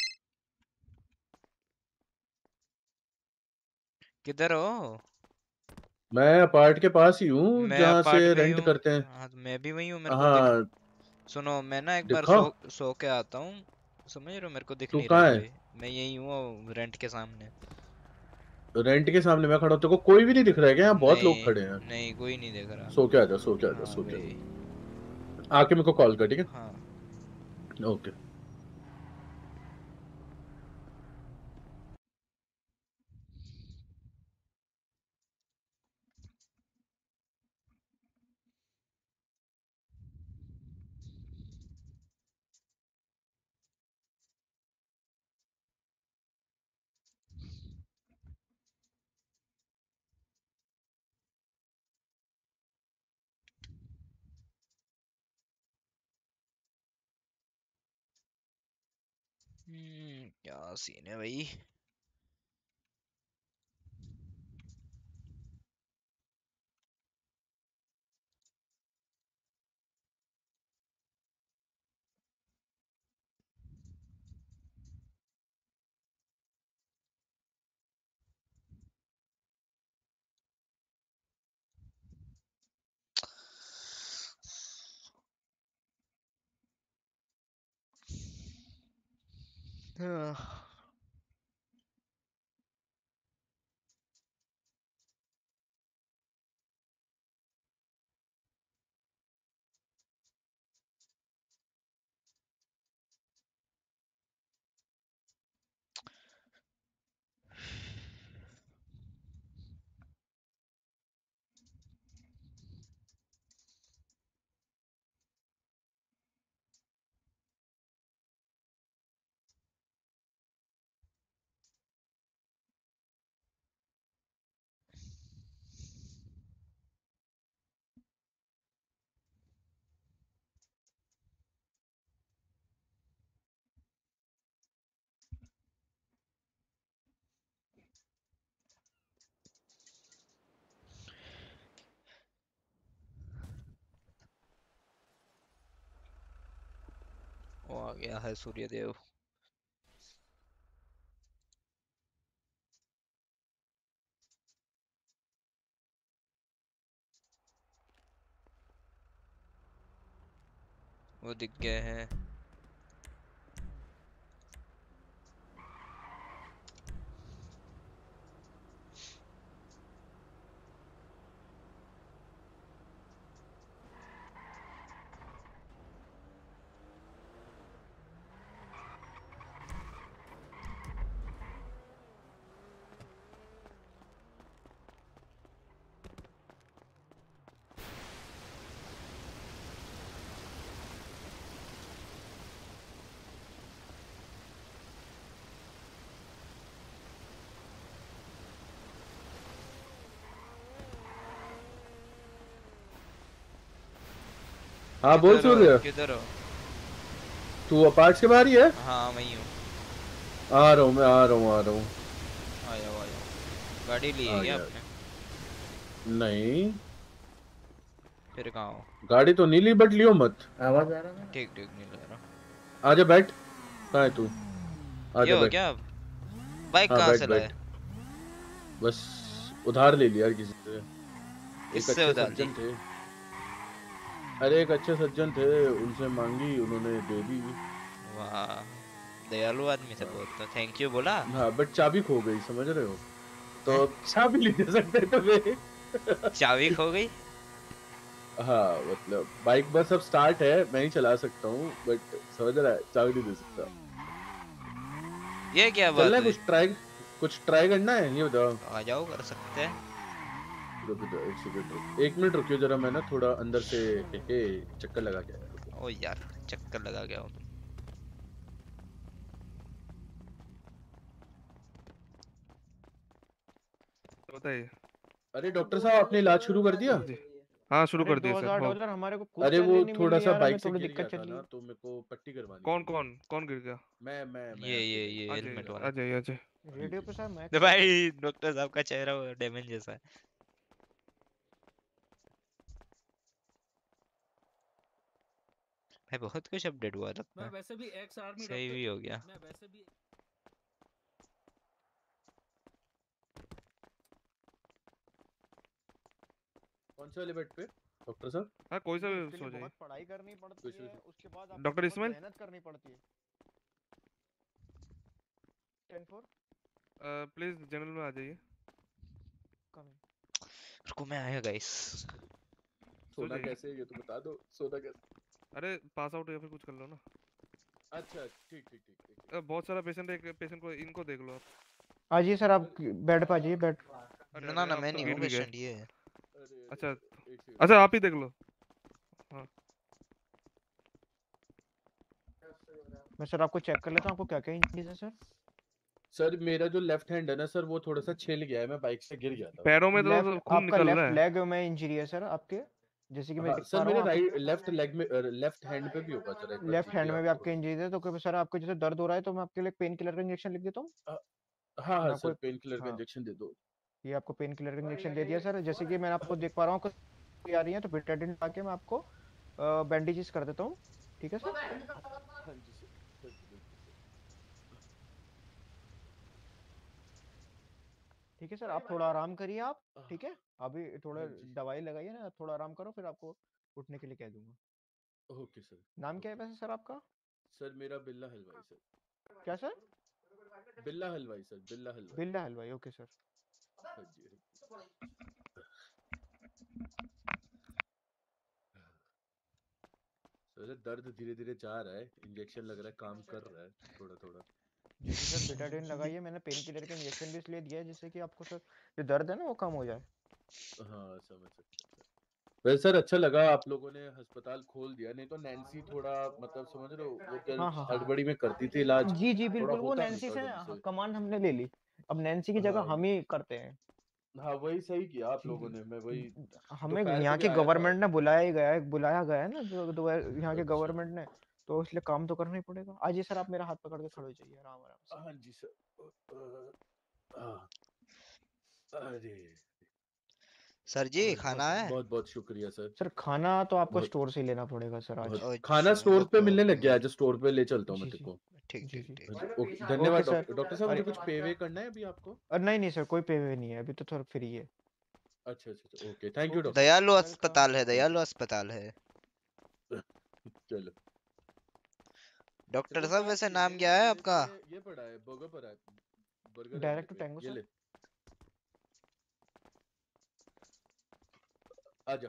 किधर हो? मैं अपार्ट के पास ही हूँ मैं जहाँ अपार्ट से में ही रेंट हूँ। करते हैं। हाँ तो मैं भी वही हूँ, मेरे को दिख। हाँ सुनो मैं ना एक बार दिखा। सो सो के आता हूँ, समझ रहे हो? मेरे को दिख तू नहीं रहा कहाँ है? कोई। मैं यही हूँ रेंट के सामने। रेंट के सामने मैं खड़ा हूँ, तेरे को कोई भी नहीं दिख रहा है क्या? यहाँ बहुत लोग नहीं खड़े हैं। नहीं, कोई नहीं देख रहा। सो के आजा, सो के आजा, हाँ सो के भाई। आजा। आके मेरे को कॉल कर, ठीक है? हाँ ओके। हम्म, क्या सीन है भाई? हाँ। वो आ गया है सूर्यदेव। वो दिख गए हैं। हाँ बोल किधर हो? सूर्य। किधर हो? तू अपार्ट के बाहर ही है? हाँ वही हूँ। आ रहा हूँ मैं, आ रहा हूँ, आ रहा हूँ। आ जाओ आ जाओ। गाड़ी ली आ है क्या गया। आपने? नहीं फिर कहाँ हो? गाड़ी तो नहीं ली, बट लियो मत। आवाज आ रहा है? ठीक ठीक, नहीं लग रहा। आजा बैठ। कहाँ है तू? ये आजा हो बैठ। क्या अब? बाइक हाँ कहाँ बैठ से लाए? बैठ। बस उधार ले लिया यार किसी से। एक किससे अच्छे उधार ली? सज्जन थे। अरे एक अच्छे सज्जन थे, उनसे मांगी, उन्होंने दे दी। वाह, दयालु आदमी थे बहुत। तो थैंक यू बोला? हाँ बट चाबी खो गई, समझ रहे हो? तो चाबी नहीं दे सकते तुम्हें। चाबी खो गई? हाँ मतलब बाइक बस अब स्टार्ट है, मैं ही चला सकता हूँ, बट समझ रहा है, चाबी नहीं दे सकता। ये क्या बात चलना है, हुई? कुछ ट्राई कुछ ट्राई करना है, ये बताओ। आ जाओ, कर सकते हैं। रुक जाओ एक सेकंड, रुक एक मिनट रुकियो जरा, मैं ना थोड़ा अंदर से हे, हे, चक्कर लगा के आया। रुको। ओ यार, चक्कर लगा गया हूँ। बताइए। अरे डॉक्टर साहब आपने इलाज शुरू कर दिया? हाँ शुरू अरे कर दिए दो सर हजार हो डॉलर हमारे को कुछ अरे वो सैलरी नहीं मिल थोड़ा रही सा यार, बाइक हमें से थोड़ी गिर दिक्कत गया चल था रही ना, है। तो मेरे को पट्टी करवानी कौन थी। कौन कौन गिर गया? मैं मैं मैं ये आपके ये लिए। ये आ हेलमेट जाइए वाला। आ जाइए आ जाइए। रेडियो पे सर मैं तो भाई डॉक्टर साहब का चेहरा डैमेज जैसा है। भाई बहुत कुछ अपडेट हुआ लगता मैं है। वैसे भी एक्स आर्मी सही डॉक्टर भी हो गया। मैं वैसे भी कौन से वाले बेड पे डॉक्टर साहब? हाँ कोई सा नहीं, भी उसके सो लिए जाइए। बहुत पढ़ाई करनी पड़ती कुछ- है, कुछ- उसके बाद आपको डॉक्टर बहुत इस्माइल? मेहनत करनी पड़ती है। टेन फोर प्लीज जनरल में आ जाइए। रुको मैं आया गाइस। सो सोना जाइए। कैसे है ये तो बता दो, सोना कैसे? अरे पास आउट या फिर कुछ कर लो ना। अच्छा ठीक ठीक ठीक ठीक। अ, बहुत सारा पेशेंट है, एक पेशेंट को इनको देख लो आप। आ जाइए सर, आप बेड पे आ जाइए बेड। अरे ना अरे ना आप मैं तो नहीं गिर हूँ भी गए। पेशेंट ये है। अच्छा एक सेकंड। अच्छा आप ही देख लो। हाँ मैं सर आपको चेक कर लेता हूँ, आपको क्या क्या इंजरीज है सर? सर मेरा जो लेफ्ट हैंड है ना सर, वो थोड़ा सा छिल गया है, मैं बाइक से गिर गया था। पैरों में तो लेफ्ट खून आपका निकल रहा लेफ्ट है। लेग में इंजरी है सर आपके, जैसे कि मैं हाँ देख पा सर, रहा मेरे हूँ। राइट लेफ्ट लेग में लेफ्ट हैंड पे भी होगा सर, एक बार लेफ्ट हैंड कीजिए में भी आप आपके थोड़ा। इंजरी है, तो क्या सर आपको जैसे दर्द हो रहा है तो मैं आपके लिए पेन किलर का इंजेक्शन लिख देता हूँ। हाँ हाँ मैं सर, आपको पेन किलर का हाँ इंजेक्शन दे दो। ये आपको पेन किलर का इंजेक्शन दे दिया सर। जैसे कि मैं आपको देख पा रहा हूँ आ रही है, तो बेटाडिन आके मैं आपको बैंडेजेस कर देता हूँ, ठीक है सर? हाँ जी sir, thank you, thank you sir. ठीक है सर, आप थोड़ा आराम करिए आप, ठीक है? अभी थोड़ा दवाई लगाइए ना, थोड़ा आराम करो, फिर आपको उठने के लिए कह दूंगा। Okay sir. नाम क्या है वैसे सर आपका? सर मेरा बिल्ला हलवाई सर। क्या सर? बिल्ला हलवाई सर, बिल्ला हलवाई। बिल्ला हलवाई, ओके सर। हाँ जी, हाँ जी। सर दर्द धीरे धीरे जा रहा है, इंजेक्शन लग रहा है काम कर रहा है थोड़ा थोड़ा। जी जी सर, बेटाडिन लगाइए, मैंने पेन किलर का इंजेक्शन भी इसलिए दिया है जिससे कि आपको सर जो दर्द है ना वो कम हो जाए। हाँ समझ सकते हैं सर। वैसे सर अच्छा लगा आप लोगों ने अस्पताल खोल दिया, नहीं तो नैन्सी थोड़ा मतलब समझ रहे हो वो क्या हाँ हाँ हाँ हड़बड़ी में करती थी इलाज, जी जी थोड़ा बिल्कुल, वो होता नहीं नैन्सी था से ढंग से। कमांड हमने ले ली, अब नैन्सी की जगह हाँ हम ही करते हैं। हाँ वही सही किया आप लोगों ने, मैं वही हमें दोपहर को यहाँ भी की आया था। गवर्नमेंट ने बुलाया ही गया है, बुलाया गया है ना जो दो यहाँ के अच्छा गवर्नमेंट ने, तो इसलिए काम तो करना ही पड़ेगा। आइए सर, आप मेरा हाथ पकड़ के खड़े हो जाइए आराम आराम से। हाँ जी सर। अ, हाँ, अरे सर जी बहुत खाना बहुत है? बहुत बहुत शुक्रिया सर। सर खाना तो आपको बहुत स्टोर से ही लेना पड़ेगा सर आज। बहुत खाना अच्छा स्टोर पे ओके मिलने ओके लग गया है, भाई। जो स्टोर पे ले चलता हूँ मैं जी तेरे को। ठीक जी ठीक जी ठीक। हाँ जी, ओके ओके धन्यवाद सर। डॉक्टर डॉक्टर साहब, मुझे अरे कुछ पे वे करना है अभी आपको? अरे नहीं नहीं सर, कोई पे वे नहीं है अभी, तो थोड़ा फ्री है। अच्छा अच्छा अच्छा, okay thank you okay doctor. दयालु वेलकम। अस्पताल है, दयालु अस्पताल है। चलो डॉक्टर देखो साहब बात वैसे ये नाम है, क्या है मेरे आपका? पे ये पड़ा है, बर्गर पड़ा है, बर्गर है मेरे डायरेक्ट टू पे, टैंगो ये सर। ले आजा।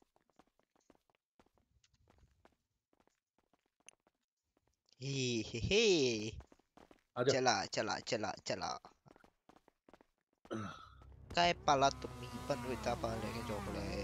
हे हे हे आजा। चला चला चला चला काय पाला तुम्ही पण विता पाले के चोकड़े।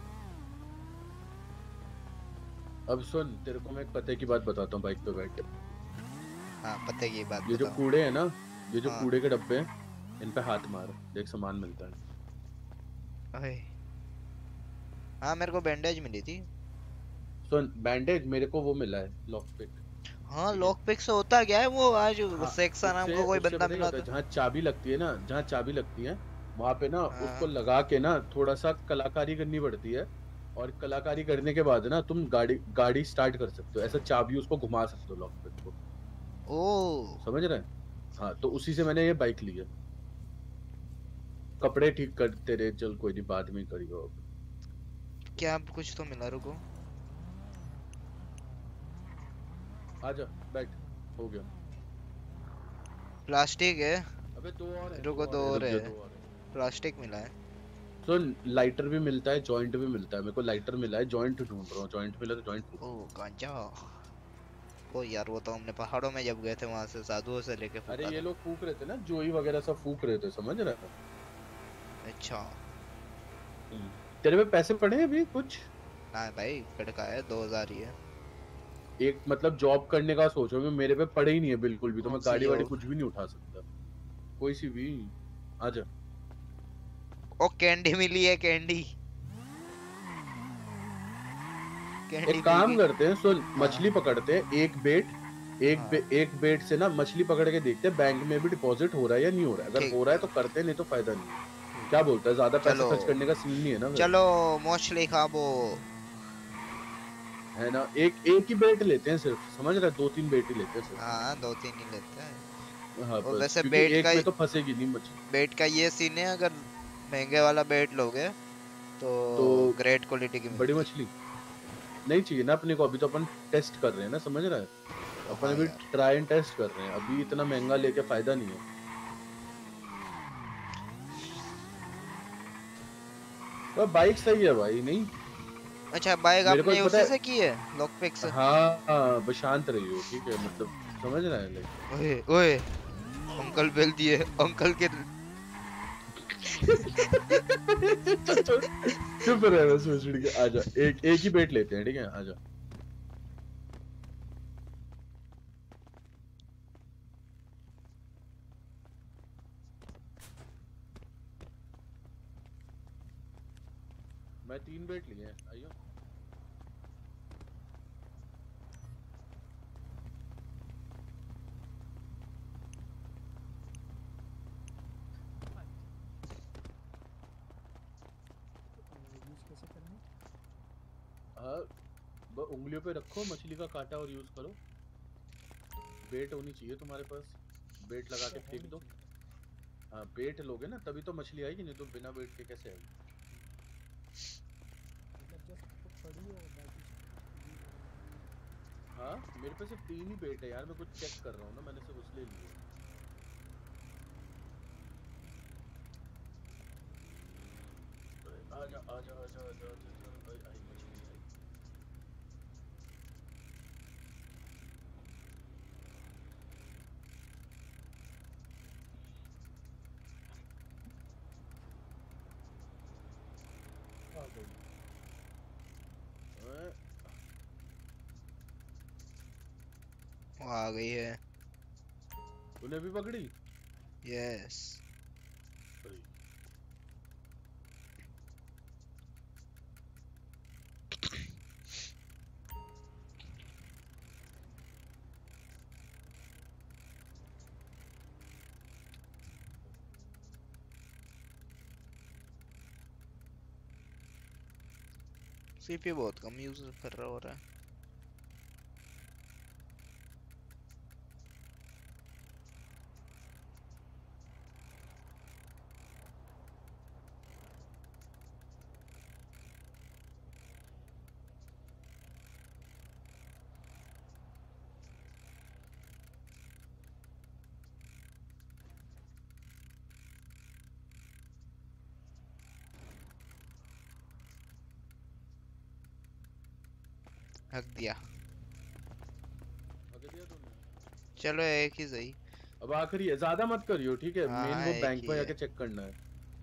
अब सुन, तेरे को मैं एक पते की बात बताता हूँ बाइक पे बैठ के। हाँ पते की बात ये जो बताओ। कूड़े हैं ना, ये जो हाँ। कूड़े के डब्बे हैं, इन पे हाथ मार, देख सामान मिलता है। अरे हाँ मेरे को बैंडेज मिली थी। सुन बैंडेज मेरे को वो मिला है, लॉक पिक। हाँ लॉक पिक से होता क्या है वो? आज हाँ, सेक्सा नाम उससे का कोई उससे बंदा पता क्या मिला होता है, था। जहाँ चाबी लगती है ना, जहाँ चाबी लगती है वहां पे ना हाँ। उसको लगा के ना थोड़ा सा कलाकारी करनी पड़ती है, और कलाकारी करने के बाद ना तुम गाड़ी गाड़ी स्टार्ट कर सकते हो, ऐसा चाबी उसको घुमा सकते हो लॉक पिक को। ओ समझ रहे हैं? हाँ तो उसी से मैंने ये बाइक ली है। कपड़े ठीक करते रहे, चल कोई नहीं बाद में करियो। अब क्या कुछ तो मिला, रुको। आजा बैठ, हो गया। प्लास्टिक है। अबे दो और है, रुको दो दो और और है, है। रुक जा, दो और है। प्लास्टिक मिला है। सुन लाइटर भी मिलता है, जॉइंट भी मिलता है, मेरे को लाइटर मिला है, जॉइंट ढूंढ रहा हूँ, जॉइंट मिला तो जॉइंट। ओ गांजा। ओ यार वो तो हमने पहाड़ों में जब गए थे वहां से साधुओं से लेके फूका अरे ये था। लोग फूक रहे थे ना, जोई वगैरह सब फूक रहे थे, समझ रहा था? अच्छा तेरे पे पैसे पड़े हैं अभी कुछ? ना भाई कड़का है, दो हजार ही है। एक मतलब जॉब करने का सोचोगे, मेरे पे पड़े ही नहीं है बिल्कुल भी, तो मैं कौन सी गाड़ी वाड़ी job? कुछ भी नहीं उठा सकता, कोई सी भी। आजा। ओ कैंडी मिली है, कैंडी। कैंडी एक काम मिल करते हैं, सुन, मछली पकड़ते हैं, एक बेट एक बे, एक बेट से ना मछली पकड़ के देखते हैं बैंक में भी डिपॉजिट हो रहा है या नहीं हो रहा है। अगर हो रहा है तो करते हैं, नहीं तो फायदा नहीं। क्या बोलता है? ज्यादा पैसे चलो। खर्च करने का सीन नहीं है ना फिर। चलो मछली खाबो है ना, एक एक ही बेट लेते हैं सिर्फ, समझ रहा है? दो तीन बेट ही लेते हैं सिर्फ। हाँ दो तीन ही लेते हैं। हाँ और बस, वैसे क्योंकि बेट एक का में ही तो फंसेगी नहीं मछली। बेट का ये सीन है, अगर महंगे वाला बेट लोगे तो, तो ग्रेट क्वालिटी की बड़ी मिलती है। मछली नहीं चाहिए ना अपने को, अभी तो अपन टेस्ट कर रहे हैं ना, समझ रहा है? अपन अभी ट्राई एंड टेस्ट कर रहे हैं, अभी इतना महंगा लेके फायदा नहीं है। तो बाइक सही है भाई, नहीं? अच्छा बाइक मेरे को आपने पता उसी है- से की है लॉक पिक से? हाँ हाँ, बस शांत रही हो, ठीक है? मतलब समझ रहा है? लाइक ओए ओए अंकल बेल दिए अंकल के चुप रहे बस भोसड़ी के। आजा, एक एक ही बेट लेते हैं, ठीक है? आजा। मैं तीन बेट लिए हैं, आइयो। हाँ, ब- उंगलियों पे रखो, मछली का कांटा और यूज करो। बेट होनी चाहिए तुम्हारे पास, बेट लगा के फेंक दो। हाँ बेट लोगे ना तभी तो मछली आएगी, नहीं तो बिना बेट के कैसे आएगी? हाँ मेरे पे सिर्फ तीन ही बेट है यार, मैं कुछ चेक कर रहा हूँ ना, मैंने सिर्फ उसलिए लिए। आजा आजा आजा आजा आजा, आई आई मछली आई। आ गई। अ, वो आ गई है। तूने भी पकड़ी? यस। सीपी बहुत कम यूज कर रहा हो रहा है। हक दिया। आगे दिया तूने? चलो एक ही सही। अब आखिरी है, ज्यादा मत करियो, ठीक है? हाँ, मेन वो एक बैंक ही में है। जाके चेक करना है।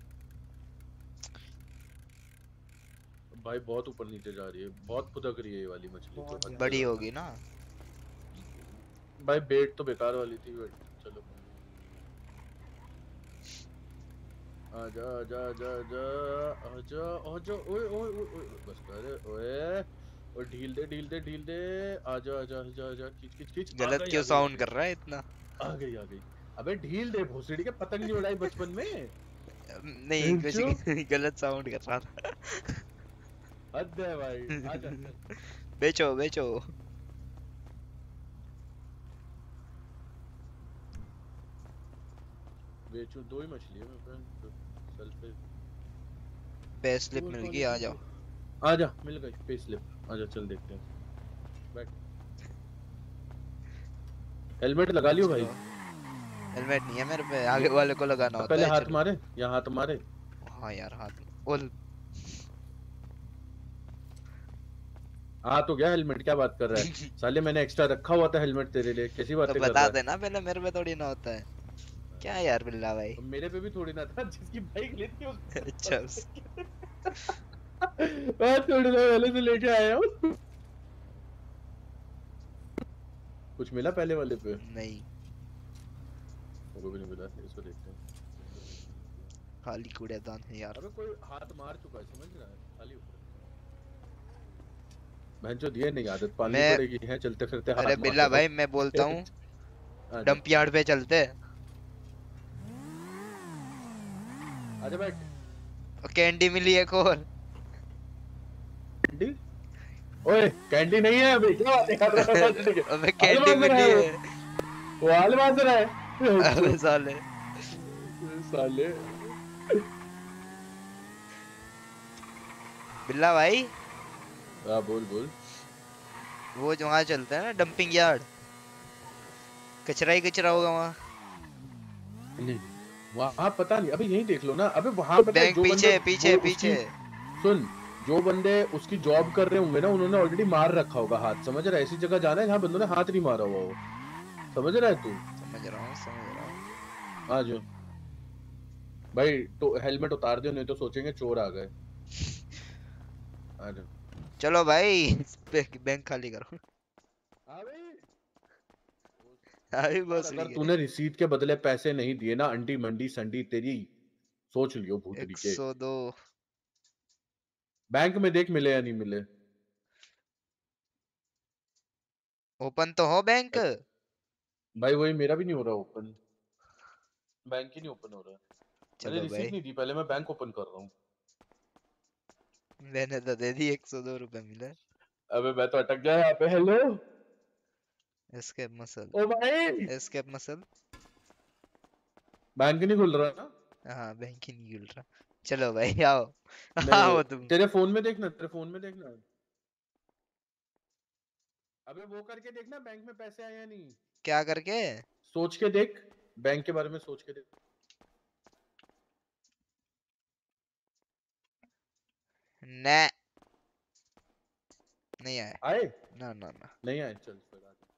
भाई बहुत ऊपर नीचे जा रही है, बहुत फुदक रही है ये वाली मछली तो। बड़ी होगी ना भाई, बेट तो बेकार वाली थी। बेट चलो आजा आजा आजा आजा आजा आजा, ओए ओए ओए ओए, बस कर ओए, और ढील दे ढील दे ढील दे, आजा आजा आजा आजा, खींच खींच खींच। गलत क्यों साउंड कर रहा है इतना? आ गई आ गई। अबे ढील दे भोसड़ी के, पतंग नहीं उड़ाई बचपन में? नहीं कुछ गलत साउंड कर रहा था। हद है भाई, आजा बेचो बेचो। बेचो, दो ही मछली है मेरे पे, सेल पे। पे स्लिप मिल गई, आ जाओ। आजा, मिल गई पे स्लिप, आजा चल देखते हैं। बैठ, हेलमेट लगा लियो भाई। हेलमेट नहीं है मेरे पे, आगे वाले को लगाना होता है। पहले हाथ मारे, यहाँ हाथ मारे। हाँ यार हाथ बोल। हाँ तो क्या हेलमेट, क्या बात कर रहा है साले? मैंने एक्स्ट्रा रखा हुआ था हेलमेट तेरे लिए, कैसी बातें तो कर रहा बता है? देना पहले, मेरे पे थोड़ी ना होता है। क्या यार बिल्ला भाई? मेरे पे भी थोड़ी ना था, जिसकी बाइक लेती है उसको। अच्छा मैं थोड़ी ना पहले से लेके आया हूँ। कुछ मिला पहले वाले पे? नहीं, वो भी नहीं मिला, इसको देखते हैं। खाली कूड़ेदान है यार। अबे कोई हाथ मार चुका है, समझ रहा है? खाली ऊपर। भैंचोद ये नहीं आदत पालनी मैं पड़ेगी है चलते फिरते हाथ अरे बिल्ला मारते भाई वक्त। मैं बोलता हूँ आजा डंप यार्ड पे चलते आजा बैठ। और कैंडी मिली एक और। कैंडी? ओए कैंडी नहीं है अभी क्या बात कर रहा है? अबे कैंडी मिली है। वो हाल बात रहा है अबे साले साले। बिल्ला भाई हाँ बोल बोल। वो जो वहाँ चलते हैं ना डंपिंग यार्ड, कचरा ही कचरा होगा वहाँ। नहीं वहाँ पता नहीं अबे यहीं देख लो ना। अबे वहाँ पता है बैंक जो पीछे बंदे पीछे वो पीछे उसकी सुन जो बंदे उसकी जॉब कर रहे होंगे ना उन्होंने ऑलरेडी मार रखा होगा हाथ। समझ रहा है? ऐसी जगह जाना है जहाँ बंदों ने हाथ नहीं मारा हुआ हो। समझ रहा है तू? समझ रहा हूँ समझ रहा हूँ। आ जाओ भाई तो हेलमेट उतार दो नहीं तो सोचेंगे चोर आ गए। आ जाओ चलो भाई बैंक बैंक खाली करो। अभी बस अगर तूने रिसीट के बदले पैसे नहीं दिए ना अंडी मंडी संडी तेरी सोच लियो भूतनी एक के। सौ दो बैंक में देख मिले या नहीं मिले। ओपन तो हो बैंक। भाई वही मेरा भी नहीं हो रहा ओपन। बैंक ही नहीं ओपन हो रहा। मैंने चलो रिसीट भाई नहीं दी पहले मैं बैंक ओपन कर रहा हूँ। मैंने तो दे दी एक सौ दो रुपए मिला। अबे मैं तो अटक गया यहाँ पे। हेलो एस्केप मसल ओ भाई एस्केप मसल। बैंक नहीं खुल रहा ना। हाँ बैंक ही नहीं खुल रहा। चलो भाई आओ नहीं आओ तुम। तेरे फोन में देखना तेरे फोन में देखना। अबे वो करके देखना बैंक में पैसे आए या नहीं। क्या करके? सोच के देख बैंक के बारे में सोच के देख। ने नहीं आए आए ना ना ना नहीं आए। चल फिर आ जा।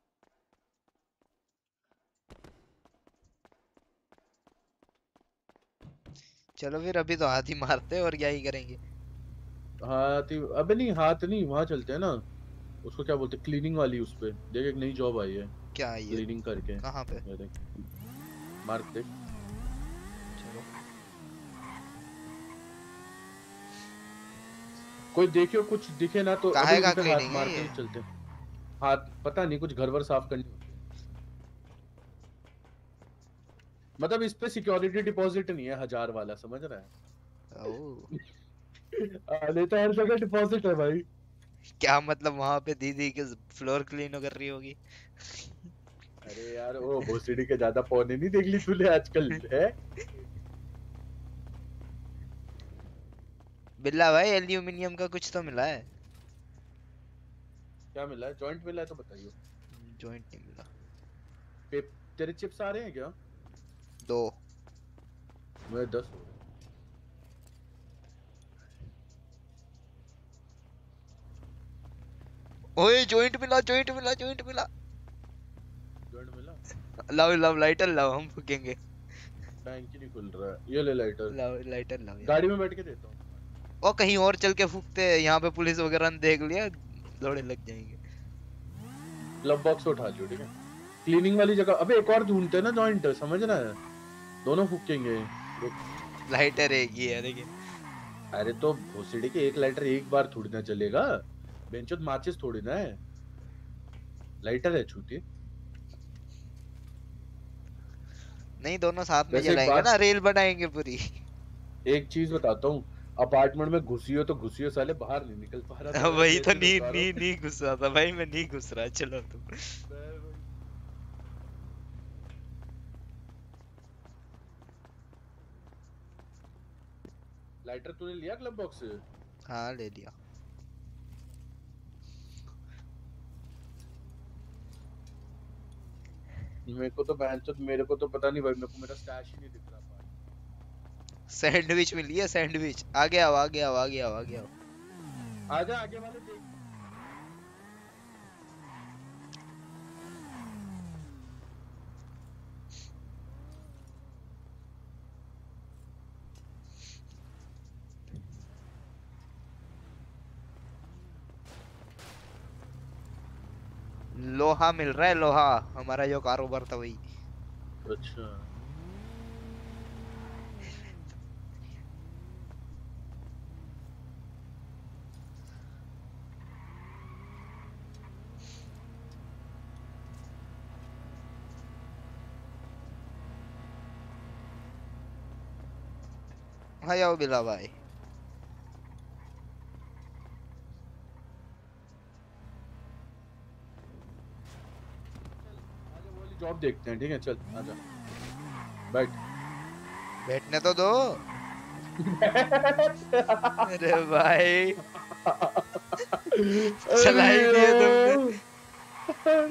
चलो फिर अभी तो हाथ ही मारते और क्या ही करेंगे। हाथ ही अबे नहीं हाथ नहीं वहाँ चलते हैं ना उसको क्या बोलते हैं क्लीनिंग वाली। उस पे देख एक नई जॉब आई है। क्या आई है? क्लीनिंग करके। कहाँ पे? ये देख मार्क देख। चलो कोई देखियो कुछ दिखे ना तो काहे अभी का उन पे हाथ cleaning है मार के ये? ही चलते हैं। हाथ पता नहीं कुछ घर वर साफ करनी होती है। मतलब इस पे सिक्योरिटी डिपॉजिट नहीं है हजार वाला। समझ रहा है? ओह नहीं तो हर जगह डिपॉजिट है भाई। क्या मतलब वहां पे दीदी के फ्लोर क्लीन कर रही होगी। अरे यार वो भोसड़ी के ज्यादा पौने नहीं देख ली तूने आजकल है। बिल्ला भाई एल्यूमिनियम का कुछ तो मिला है। क्या मिला है? जॉइंट मिला है तो बताइयो। जॉइंट नहीं मिला। पे- तेरे चिप्स आ रहे हैं क्या? दो मेरे दस हो रहे हैं। ओए जॉइंट मिला जॉइंट मिला जॉइंट मिला। जॉइंट मिला। लाओ लाओ लाइटर लाओ हम फूकेंगे। बैंक ही नहीं खुल रहा है। ये ले लाइटर। लाओ लाइटर लाओ यार। गाड़ी में बैठ के देता हूँ। और कहीं और चल के फूकते हैं। यहाँ पे पुलिस वगैरह ने देख लिया दौड़े लग जाएंगे। ग्लव बॉक्स उठा लियो ठीक है। क्लीनिंग वाली जगह अबे एक और ढूंढते हैं ना जॉइंट। समझ रहा है? दोनों फूकेंगे। लाइटर एक ही है लेकिन। अरे तो भोसड़ी के एक लाइटर एक बार थोड़ी ना चलेगा। बेंचोद माचिस थोड़ी ना है। लाइटर है छूती। नहीं दोनों साथ में वैसे एक जलाएंगे बात- ना रेल बनाएंगे पूरी। एक चीज बताता हूँ अपार्टमेंट में घुसियो तो घुसियो साले बाहर नहीं निकल पा रहा था। वही तो मैं नहीं बता रहा नहीं हूँ। नहीं घुस रहा था भाई। मैं नहीं घुस रहा। चलो तुम लाइटर तूने लिया ग्लव बॉक्स से? हाँ ले लिया। मेरे को तो बहनचोद मेरे को तो पता नहीं भाई। मेरे को मेरा स्टैश ही नहीं दिख रहा। सैंडविच मिली है सैंडविच। आगे आओ आगे आओ आगे आओ आगे आओ। आजा आगे वाले देख। लोहा मिल रहा है लोहा। हमारा जो कारोबार था वही। अच्छा हाँ आओ बिल्ला भाई। जॉब देखते हैं, ठीक है चल आजा बैठ। बैठने तो दो। अरे भाई चला ही दिया तुमने।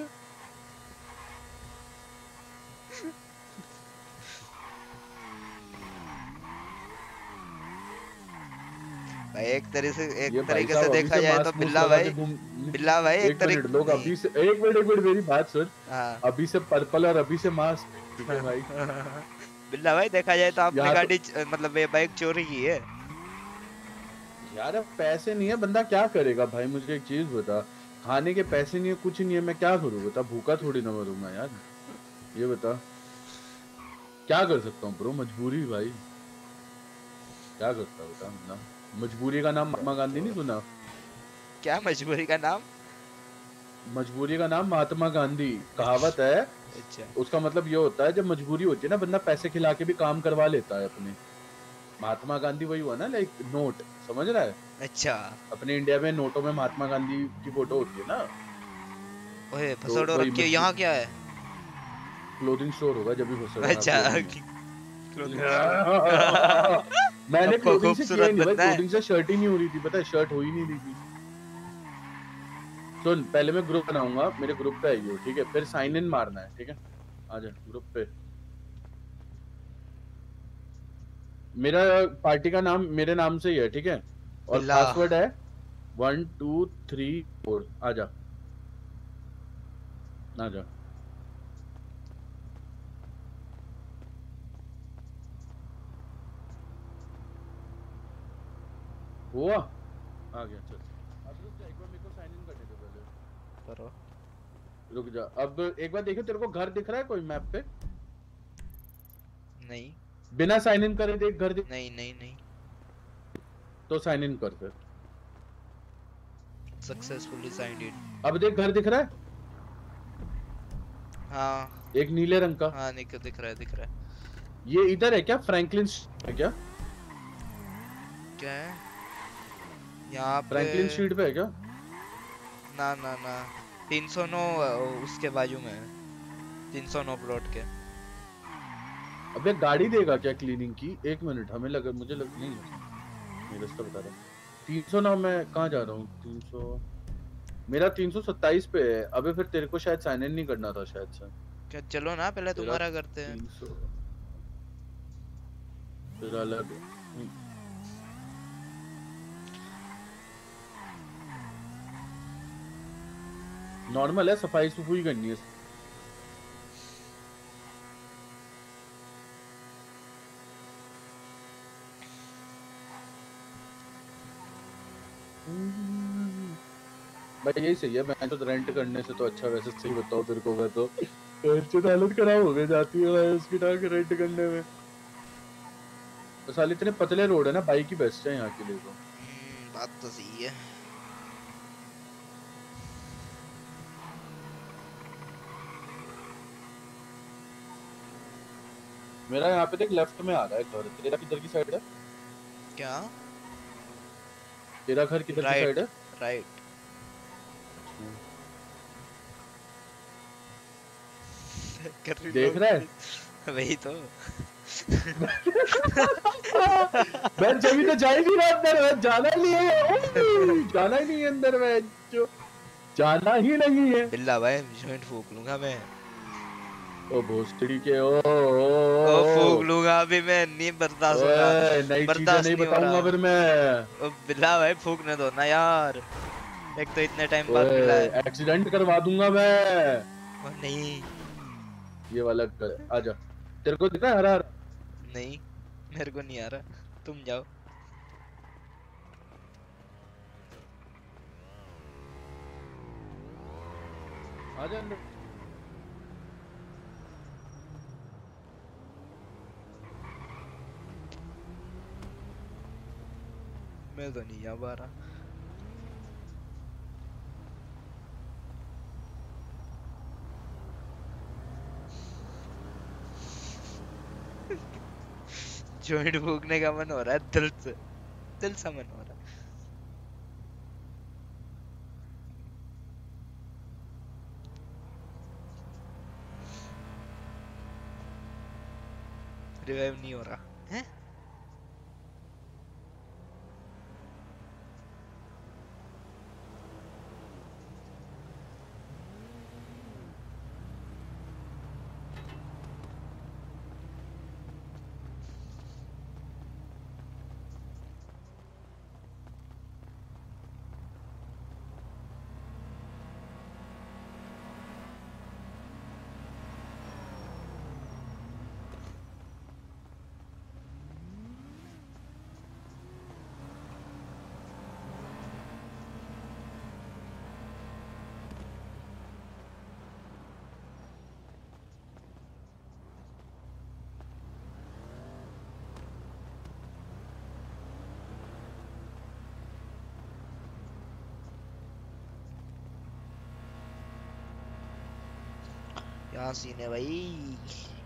भाई एक तरीके से एक ये भाई तरीके से साहब अभी देखा से जाए तो मास्क बिल्ला मुस्क लगा भाई के घूम- बिल्ला भाई एक एक मिनट तरीके लोग अभी से एक मिनट एक मिनट मेरी बात सुन। हाँ। अभी से पर्पल और अभी से मास्क, ठीक है भाई। बिल्ला भाई देखा जाए तो आपने यहाँ तो- गाड़ी च- मतलब ये बाइक चोरी की है। यार अब पैसे नहीं है, बंदा क्या करेगा भाई? मुझे एक चीज बता, खाने के पैसे नहीं है, कुछ नहीं है, मैं क्या करूँ बता? भूखा थोड़ी ना मरूंगा यार, ये बता क्या कर सकता हूँ ब्रो? मजबूरी भाई, क्या करता हूँ बता ना? मजबूरी का नाम महात्मा गांधी नहीं सुना? क्या मजबूरी का नाम? मजबूरी का नाम महात्मा गांधी, कहावत है। अच्छा। उसका मतलब ये होता है जब मजबूरी होती है ना, बंदा पैसे खिला के भी काम करवा लेता है अपने। महात्मा गांधी वही हुआ ना, लाइक नोट, समझ रहा है? अच्छा। अपने इंडिया में नोटों में महात्मा गांधी की फोटो होती है ना। ओए तो फसड़ो वही रखी है, मजबूरी- यहाँ क्या है? क्लोथिंग स्टोर होगा जब भी फसड़ा। अच्छा मैंने आपको क्लोथिंग से खूबसूरत किया ही नहीं भाई, बनना है। क्लोथिंग से शर्ट ही नहीं हो रही थी, पता है? शर्ट हो ही नहीं रही थी। सुन, पहले मैं ग्रुप बनाऊंगा, मेरे ग्रुप पे आइयो, ठीक है? फिर साइन इन मारना है, ठीक है? आजा ग्रुप पे। मेरा पार्टी का नाम मेरे नाम से ही है, ठीक है? और बिल्ला। पासवर्ड है वन टू थ्री फोर। आजा आजा। हुआ? आ गया, चल। अब रुक जा, एक बार मेरे को साइन इन करने दे पहले। करो। रुक जा, अब एक बार देखो, तेरे को घर दिख रहा है कोई मैप पे? नहीं। बिना साइन इन करे देख घर दिख। नहीं नहीं नहीं। तो साइन इन कर फिर। Successfully signed in. अब देख घर दिख रहा है? हाँ। एक नीले रंग का। हाँ निक दिख रहा है दिख रहा है। ये इधर है क्या? फ्रैंकलिन है क्या? क्या है? यहाँ पे फ्रैंकलिन स्ट्रीट पे है क्या? ना ना ना तीन सौ नौ उसके बाजू में है। तीन सौ नौ प्लॉट के। अबे गाड़ी देगा क्या क्लीनिंग की? एक मिनट, हमें लगा, मुझे लग नहीं है, मैं रास्ता बता रहा हूँ। तीन सौ नौ मैं कहाँ जा रहा हूँ? तीन सौ मेरा तीन सौ सत्ताईस पे है। अबे फिर तेरे को शायद साइन इन नहीं करना था शायद से। क्या चलो ना पहले तेरा तुम्हारा करते हैं। तीन सौ तेरा अलग नॉर्मल है, सफाई सुफाई करनी है। भाई यही सही है, मैं तो रेंट करने से तो अच्छा, वैसे सही बताओ तेरे को, मैं तो तो हालत खराब हो गई जाती है भाई उसकी टांग रेंट करने में। तो साले इतने पतले रोड है ना, बाइक ही बेस्ट है यहाँ के लिए तो। बात तो सही है। मेरा यहाँ पे देख लेफ्ट में आ रहा है घर। तेरा किधर की साइड है? क्या? तेरा घर किधर की साइड है? राइट। देख रहा है? वही तो। मैं जब तो जा ही नहीं रहा अंदर, मैं जाना ही नहीं है, जाना ही नहीं है अंदर, मैं जो जाना ही नहीं है। बिल्ला भाई जॉइंट फूक लूंगा मैं। ओ भोसड़ी के ओ ओ फूक लूंगा अभी मैं, नहीं बर्दाश्त हो रहा। नई चीजें बर्दाश्त नहीं हो बताऊंगा रहा। फिर मैं। ओ बिल्ला भाई फूकने दो ना यार, एक तो इतने टाइम बाद मिला है। एक्सीडेंट करवा दूंगा मैं। ओ नहीं ये वाला कर, आजा। तेरे को दिख रहा है हरा हरा? नहीं मेरे को नहीं आ रहा, तुम जाओ। आजा अंदर। मैं तो नहीं आ पा रहा। जॉइंट फूकने का मन हो रहा है दिल से, दिल से मन हो रहा है। रिवाइव नहीं हो रहा है। क्या सीन है भाई?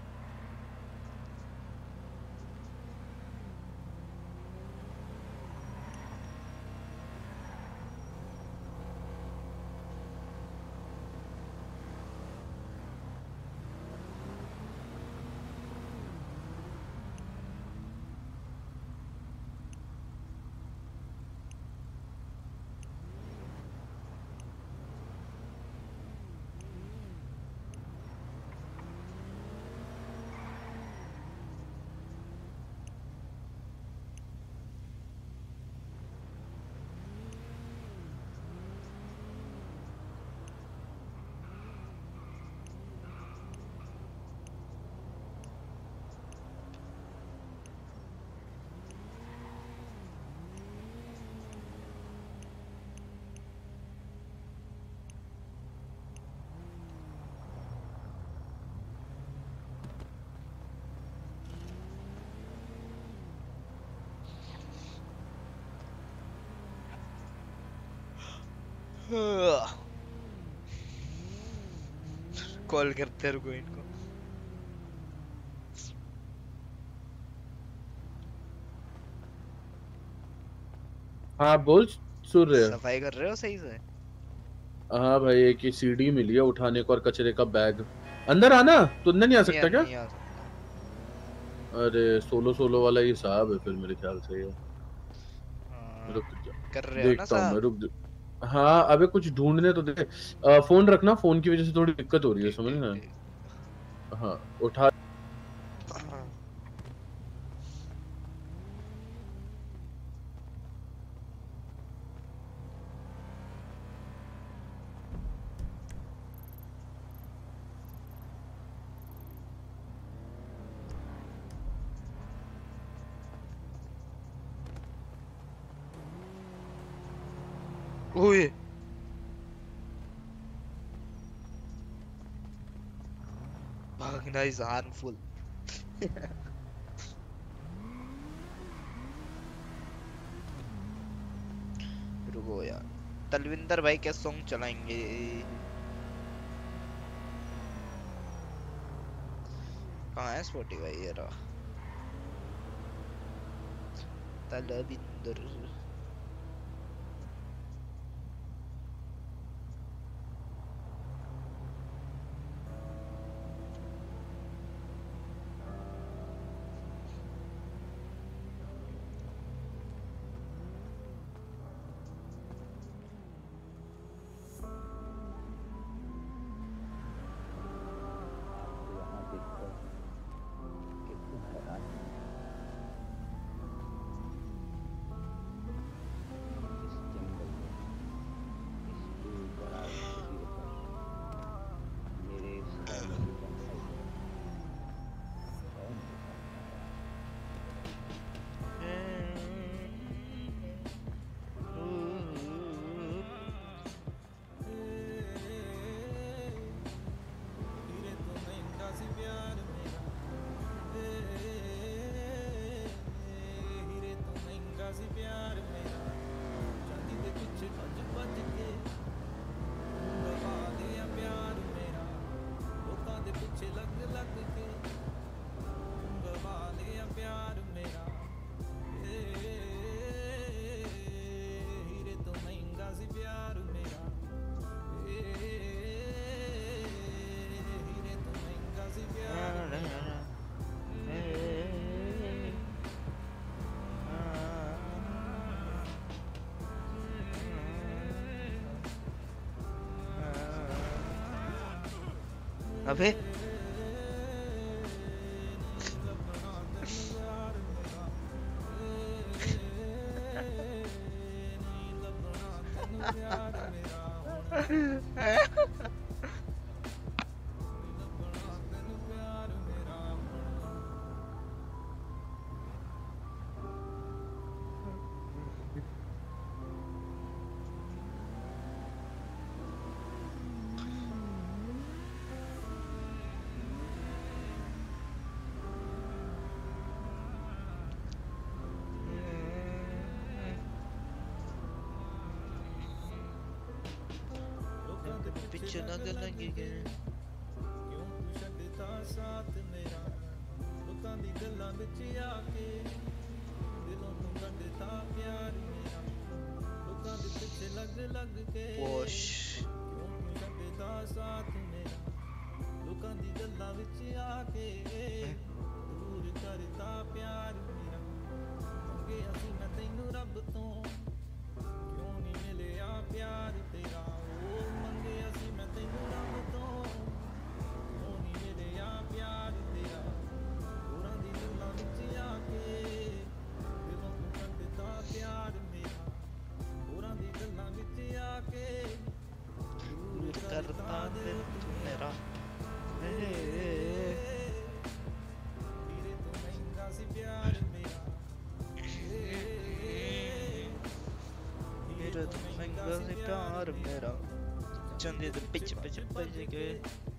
कॉल करते रुको इनको। हाँ बोल, सुन रहे हो? सफाई कर रहे हो सही से? हाँ भाई, एक ही सीढ़ी मिली है उठाने को और कचरे का बैग। अंदर आना, तू अंदर नहीं आ सकता क्या? नहीं आ सकता। अरे सोलो सोलो वाला ही साहब है फिर मेरे ख्याल से ये। रुक जा, कर रहे हो ना देखता हूँ मैं, साहब? रुक जा। हाँ अबे कुछ ढूंढने तो दे। आ, फोन रखना, फोन की वजह से थोड़ी दिक्कत हो रही है, समझ ना। हाँ उठा। ओए भागना इज हार्मफुल। रुको यार, तलविंदर भाई क्या सॉन्ग चलाएंगे? कहाँ है स्पॉटिफाई? ये रहा तलविंदर। अबे पिच लग लग गए पोश करता दिल तू मेरा मेरा तो महंगा से प्यार मेरा चंदे तो पिच पिच पिच गए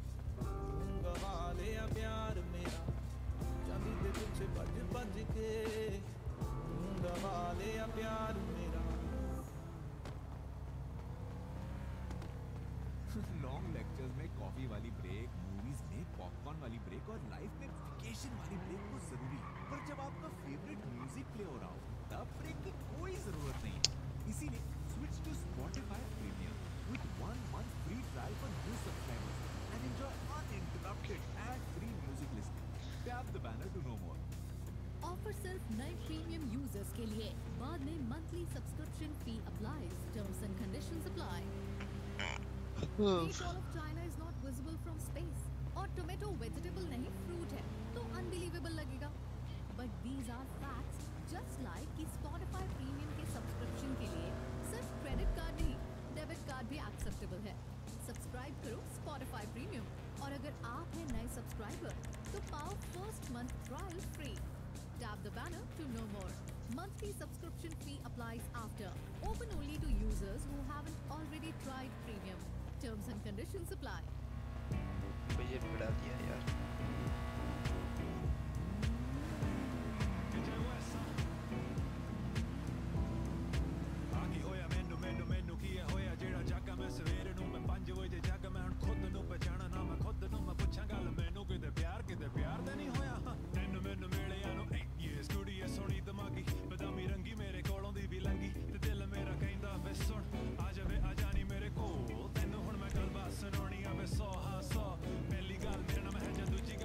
लॉन्ग लेक्चर्स में कॉफी वाली ब्रेक, मूवीज में पॉपकॉर्न वाली ब्रेक और लाइफ में वेकेशन वाली ब्रेक तो जरूरी है, पर जब आपका फेवरेट म्यूजिक प्ले हो रहा हो तब ब्रेक की कोई जरूरत नहीं है। इसीलिए switch to Spotify Premium with one month free trial for new subscribers and enjoy uninterrupted ad-free music listening. Tap the banner to know more. Offer सिर्फ नए प्रीमियम यूजर्स के लिए, बाद में monthly subscription fee applies, terms and conditions apply. Great Wall of China is not visible from space और tomato vegetable नहीं fruit है तो अनबिलीवेबल लगेगा, but these are facts. Just like कि Spotify प्रीमियम के सब्सक्रिप्शन के लिए सिर्फ क्रेडिट कार्ड नहीं डेबिट कार्ड भी एक्सेप्टेबल है। सब्सक्राइब करो Spotify प्रीमियम और अगर आप हैं नए सब्सक्राइबर तो पाओ first month trial free. Tap the banner to know more. Monthly subscription fee applies after. Open only to users who haven't already tried premium. Terms and conditions apply. Budget बढ़ा दिया यार। आगे होया मैनू मैनू मैनू किया होया जेड़ा जागा मैं सवेरे नू मैं पांच बजे जागा मैं हुण खुद नू पहचाना ना मैं खुद नू मैं पुछां गल मैनू किते प्यार किते प्यार ते नहीं होया तैनू मैनू मिलिया नू ये स्टूडी है सोनी दिमागी बदामी रंगी मेरे कोलों दी भी लंगी ते दिल मेरा कहंदा वे सुन आ जावे आ जानी मेरे कोल तैनू हुण मैं गल बात सुनाउणी आ वे सौ हाँ सौ पहली गल मेरा नाम है दूजी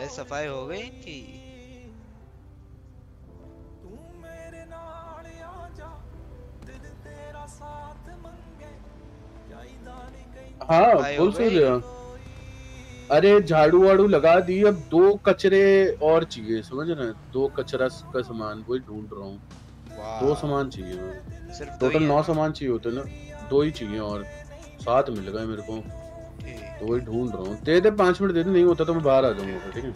भाई सफाई हो गई कि हाँ सफाई हो बोल सो गई रहा। अरे झाड़ू वाड़ू लगा दी, अब दो कचरे और चाहिए, समझ रहे हैं? दो कचरा का सामान वही ढूंढ रहा हूँ। दो वाह सामान चाहिए मुझे। सिर्फ दो ही टोटल है नौ ना? सामान चाहिए होते ना, दो ही चाहिए और सात मिल गए मेरे को, ठीक तो वही ढूंढ रहा हूँ। दे दे पाँच मिनट दे दे, नहीं होता तो मैं बाहर आ जाऊंगा, ठीक है?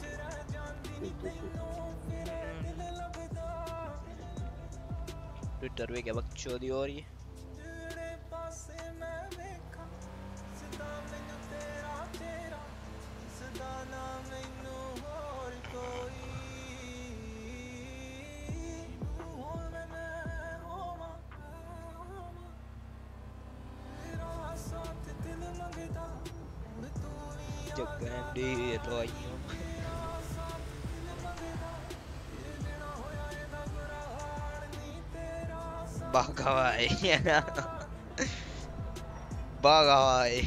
ट्विटर पे क्या बकचोदी हो रही है? जगंडी ये तो आई हूँ। बागवाई बागवाई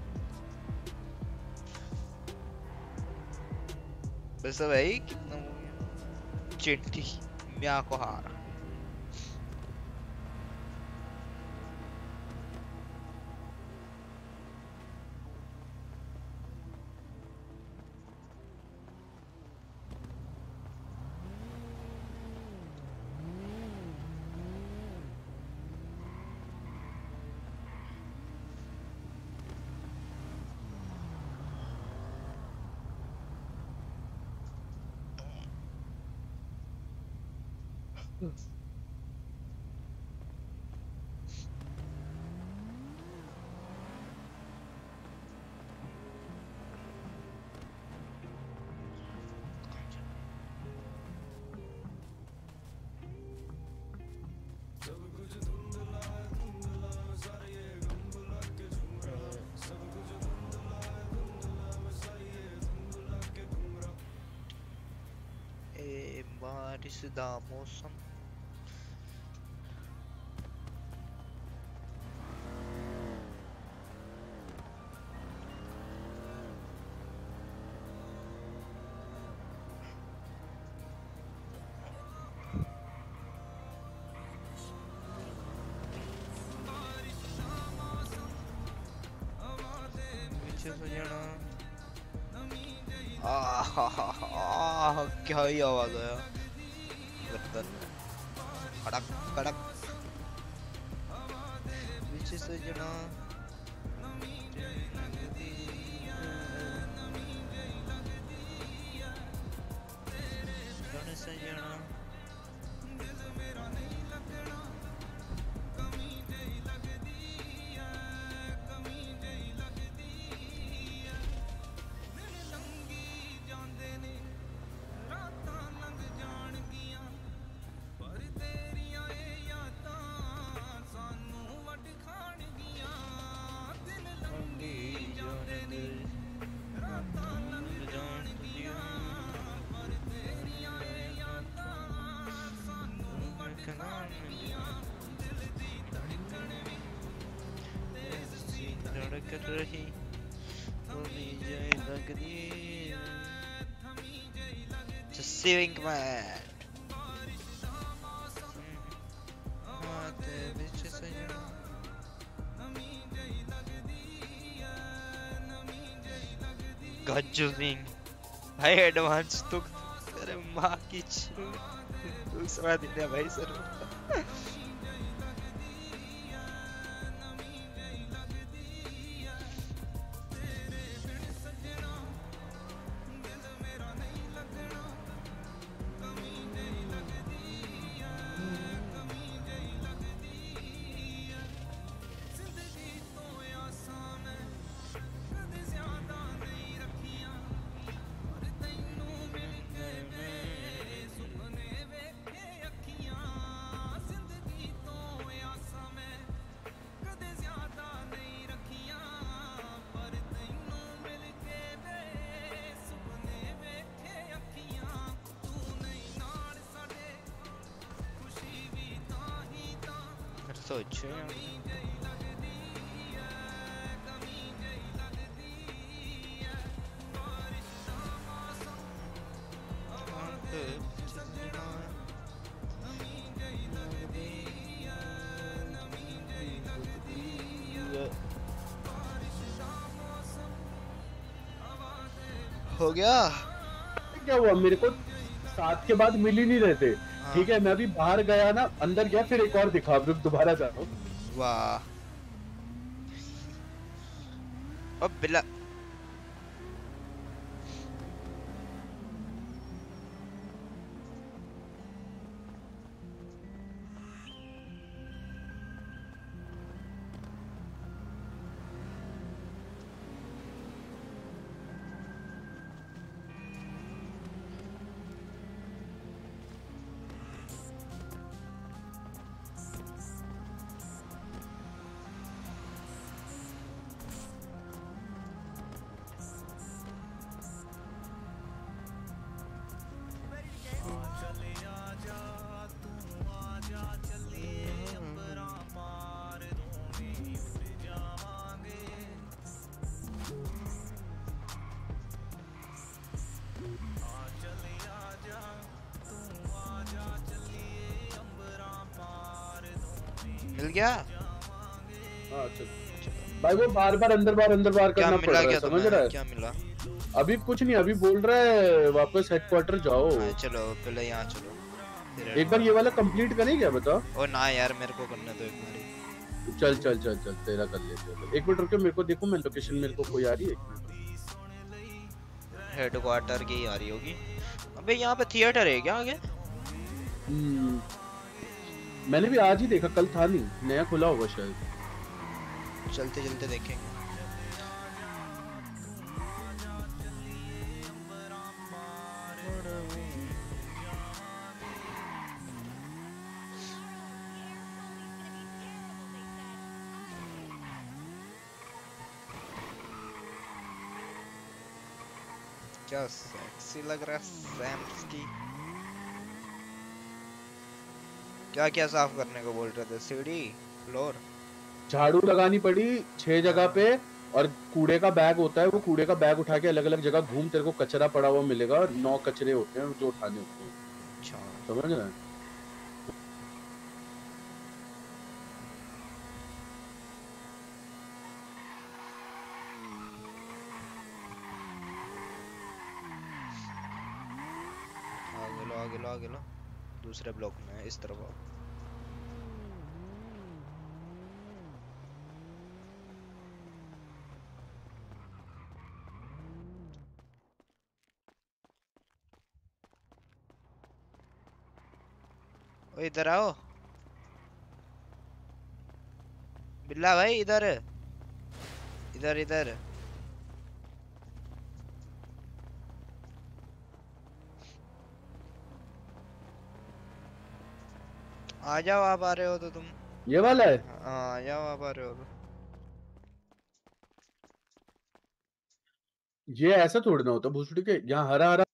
बस भाई कितना हो गया? चिट्ठी म्या को हारा। ए बारिश दा मौसम पीछे से जाना। आह आह क्या ही आवाज आया गर्दन में। कड़क कड़क पीछे से जाना। जाने से जाना। धड़क रही मुझे लगती Just man गजबिंग भाई एडवांस तो अरे माँ की दूसरा दिन है भाई सर सोचो हो गया। क्या हुआ मेरे को सात के बाद मिल ही नहीं रहे थे। ठीक है मैं अभी बाहर गया ना, अंदर गया, फिर एक और दिखा, अब दोबारा जा रहा हूँ। वाह। अब बिला मिल गया। हाँ चल भाई, वो बार बार अंदर बार अंदर बार क्या करना पड़ मिला रहा है, क्या समझ तुम्हें? रहा है? क्या मिला? अभी कुछ नहीं, अभी बोल रहा है वापस हेडक्वार्टर जाओ। हाँ, चलो पहले यहाँ चलो फिर एक बार ये वाला कंप्लीट करें क्या, बता। ओ ना यार मेरे को करने दो एक बारी। चल चल चल चल तेरा कर लेते हैं। एक मिनट रुको, मेरे को देखो, मैं लोकेशन मेरे को कोई आ रही है। हेडक्वार्टर की आ रही होगी। अबे यहाँ पे थिएटर है क्या आगे? हम्म, मैंने भी आज ही देखा, कल था नहीं, नया खुला होगा शायद। चलते चलते देखेंगे। क्या सेक्सी लग रहा है सैम्सकी। क्या क्या साफ करने को बोल रहे थे? सीढ़ी, फ्लोर, झाड़ू लगानी पड़ी छह जगह पे, और कूड़े का बैग होता है, वो कूड़े का बैग उठा के अलग अलग जगह घूम, तेरे को कचरा पड़ा हुआ मिलेगा, नौ कचरे होते हैं जो उठाने होते हैं। अच्छा समझ रहे हैं? आगे लो आगे लो आगे लो। दूसरे ब्लॉक में इस तरफ आओ। ओ इधर आओ बिल्ला भाई, इधर इधर इधर। आ जाओ, आप आ रहे हो तो तुम। ये वाला है? हाँ आ जाओ, आप आ रहे हो तो। ये ऐसा तोड़ना होता भूसड़ी के, यहाँ हरा हरा।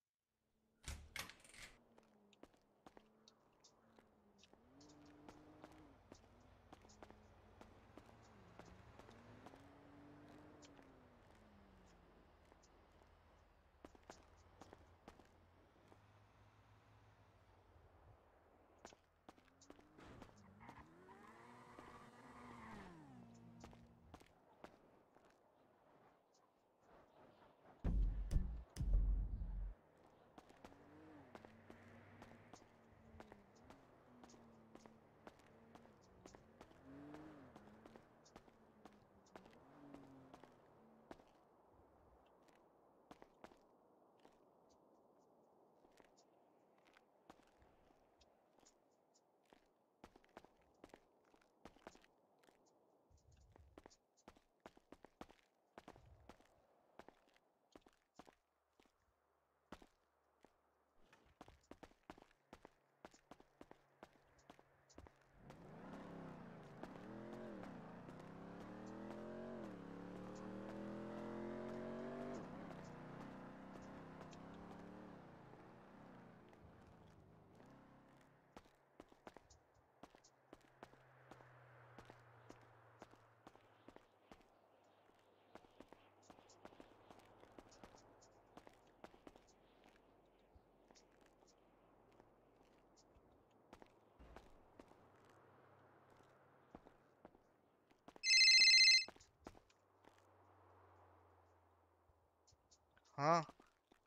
हाँ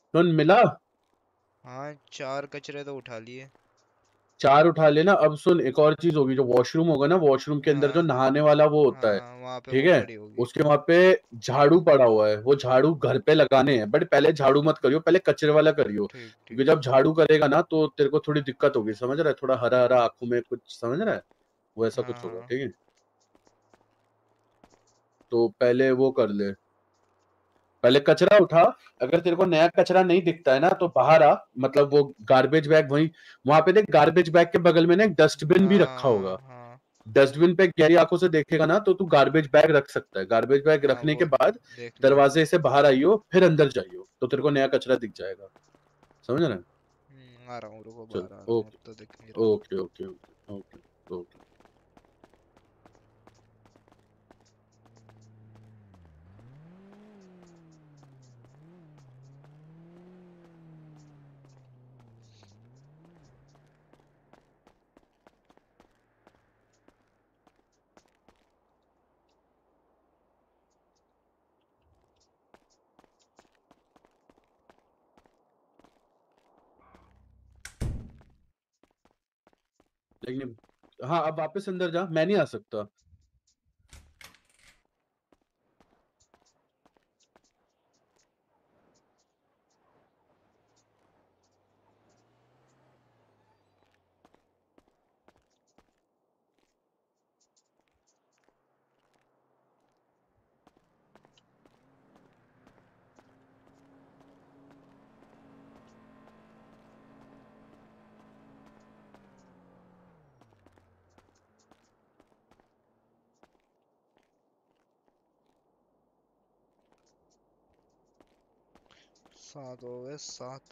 कौन मिला? हाँ चार कचरे तो उठा लिए। चार उठा लेना। अब सुन, एक और चीज होगी, जो वॉशरूम होगा ना, वॉशरूम के अंदर जो नहाने वाला वो होता है, हाँ वहाँ पे ठीक वो है, पड़ी होगी। उसके वहां पे झाड़ू पड़ा हुआ है, वो झाड़ू घर पे लगाने हैं, बट पहले झाड़ू मत करियो, पहले कचरे वाला करियो, ठीक क्योंकि जब झाड़ू करेगा ना तो तेरे को थोड़ी दिक्कत होगी, समझ रहा है? थोड़ा हरा हरा आंखों में कुछ, समझ रहा है? वो ऐसा हाँ कुछ होगा, हाँ ठीक है? तो पहले वो कर ले, पहले कचरा उठा। अगर तेरे को नया कचरा नहीं दिखता है ना तो बाहर आ, मतलब वो गार्बेज बैग वहीं, वहां पे देख, गार्बेज बैग के बगल में ना एक डस्टबिन भी रखा होगा। हाँ हाँ डस्टबिन पे गहरी आंखों से देखेगा ना तो तू गार्बेज बैग रख सकता है। गार्बेज बैग हाँ रखने के वो बाद देख लिया। दरवाजे से बाहर आइयो, फिर अंदर जाइयो, तो तेरे को नया कचरा दिख जाएगा, समझ रहा है? हम्म, आ रहा हूँ, रुको चल, बाहर आ रहा हूँ, अब ओके तो दिख नहीं रहा। Okay okay okay okay okay. लेकिन हाँ, अब वापस अंदर जा, मैं नहीं आ सकता। सात हो गए, सात।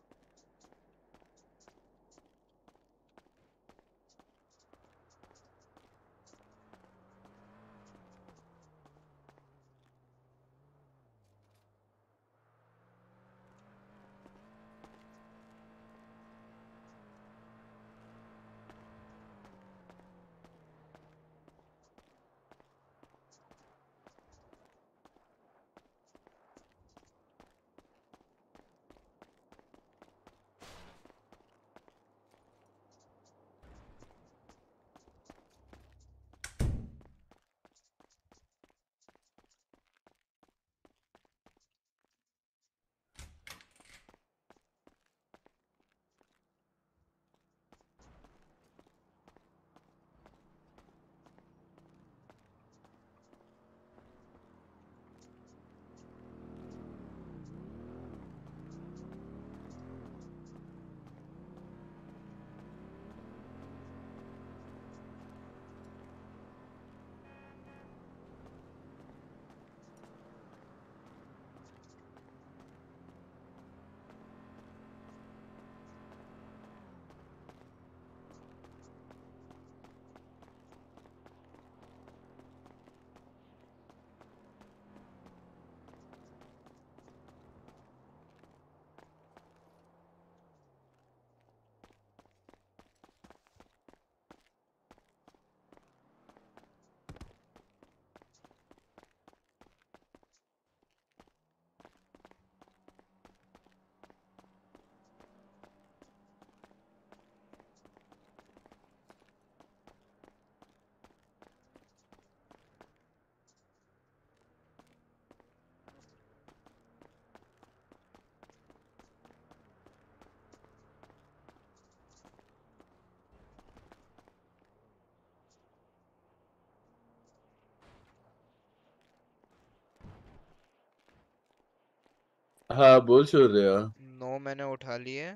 हाँ बोल सूर्य। नौ मैंने उठा लिए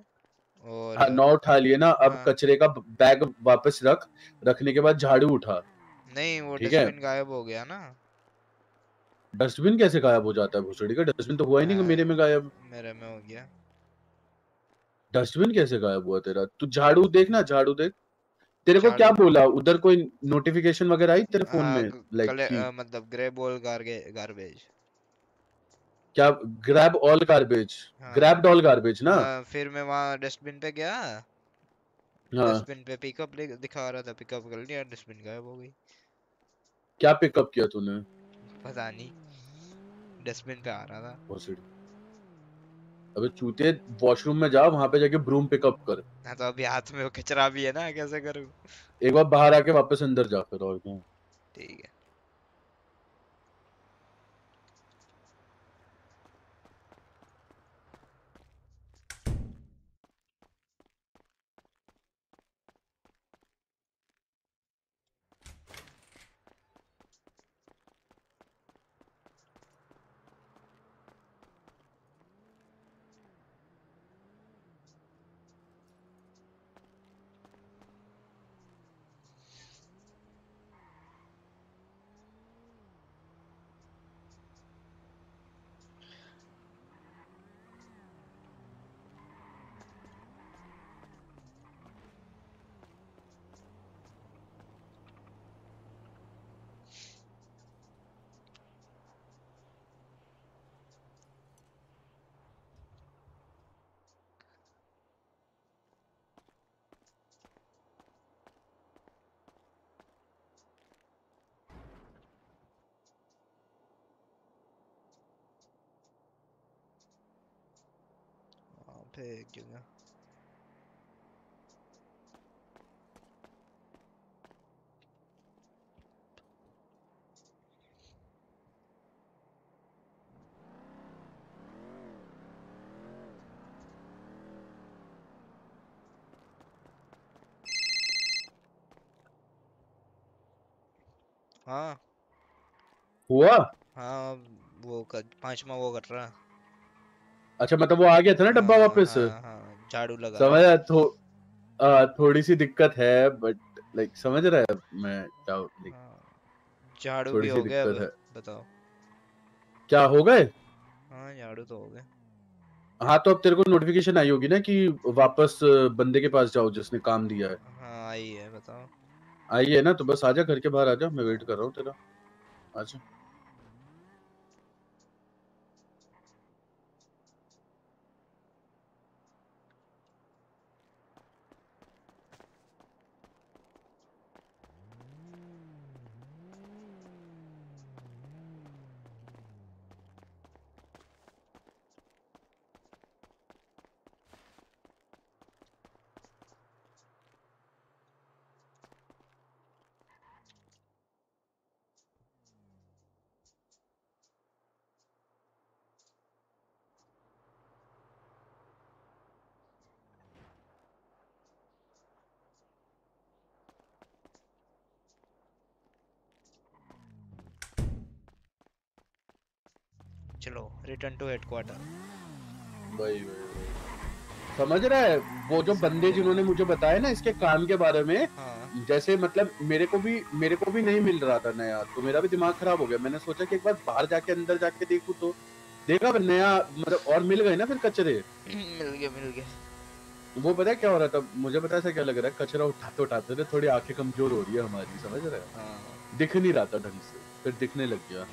और हाँ, नौ उठा लिए ना, अब हाँ। कचरे का बैग वापस रख, रखने के बाद झाड़ू उठा। नहीं वो ठीक है, डस्टबिन गायब हो गया ना। डस्टबिन कैसे गायब हो जाता है भुसड़ी का? डस्टबिन तो हुआ ही नहीं कि मेरे में गायब। मेरे में हो गया। डस्टबिन कैसे गायब हुआ तेरा? तू झाड़ू देख ना, झाड़ू देख। तेरे को क्या झाड़ू बोला उधर? कोई नोटिफिकेशन वगैरह आई तेरे फोन हाँ में, ग- लाइक कले, कि अ, मतलब ग्रे बॉल गार्गे गार्बेज। क्या? ग्रैब ऑल गार्बेज, हाँ ग्रैब्ड ऑल गार्बेज ना? हाँ, फिर मैं वहाँ डस्टबिन पे गया। हाँ, डस्टबिन पे पिकअप दिखा रहा था, पिकअप कर लिया, डस्टबिन गायब हो गई। क्या पिकअप किया तूने? पता नहीं, डस्टबिन पे आ रहा था। भोसड़ी। अबे चूते, वॉशरूम में जा, वहां पे जाके ब्रूम पिकअप कर। हाँ तो अभी हाथ में वो कचरा भी है ना, कैसे करूँ? एक बार बाहर आके वापस अंदर जा फिर, और क्या। ठीक है। वहाँ पे एक जगह हाँ हुआ? हाँ वो कर, पांचवा वो कर रहा। अच्छा मतलब वो आ गया था ना डब्बा हाँ वापस। हाँ हाँ झाड़ू लगा समझ रहा। आया, थो, आ, थोड़ी सी दिक्कत है, बट लाइक समझ रहा है मैं क्या, लाइक झाड़ू भी थोड़ी सी हो गया अब, दिक्कत है। बताओ। क्या हो गए? हाँ झाड़ू तो हो गए। हाँ तो अब तेरे को नोटिफिकेशन आई होगी ना कि वापस बंदे के पास जाओ जिसने काम दिया है। हाँ आई है, बताओ। आई है ना, तो बस आजा, घर के बाहर आजा, मैं वेट कर रहा हूँ तेरा, आजा। चलो रिटर्न टू हेडक्वार्टर। भाई भाई समझ रहा है, वो जो बंदे जिन्होंने मुझे बताया ना इसके काम के बारे में, हाँ। जैसे मतलब मेरे को भी मेरे को भी नहीं मिल रहा था नया, तो मेरा भी दिमाग खराब हो गया। मैंने सोचा कि एक बार बाहर जाके अंदर जाके देखूं, तो देखा फिर नया मतलब, और मिल गए ना फिर कचरे। मिल गया मिल गया। वो पता है क्या हो रहा था, मुझे पता है क्या लग रहा है, कचरा उठाते उठाते थे थोड़ी आंखें कमजोर हो रही है हमारी, समझ रहे हैं। हाँ। दिख नहीं रहा था ढंग से, फिर दिखने लग गया।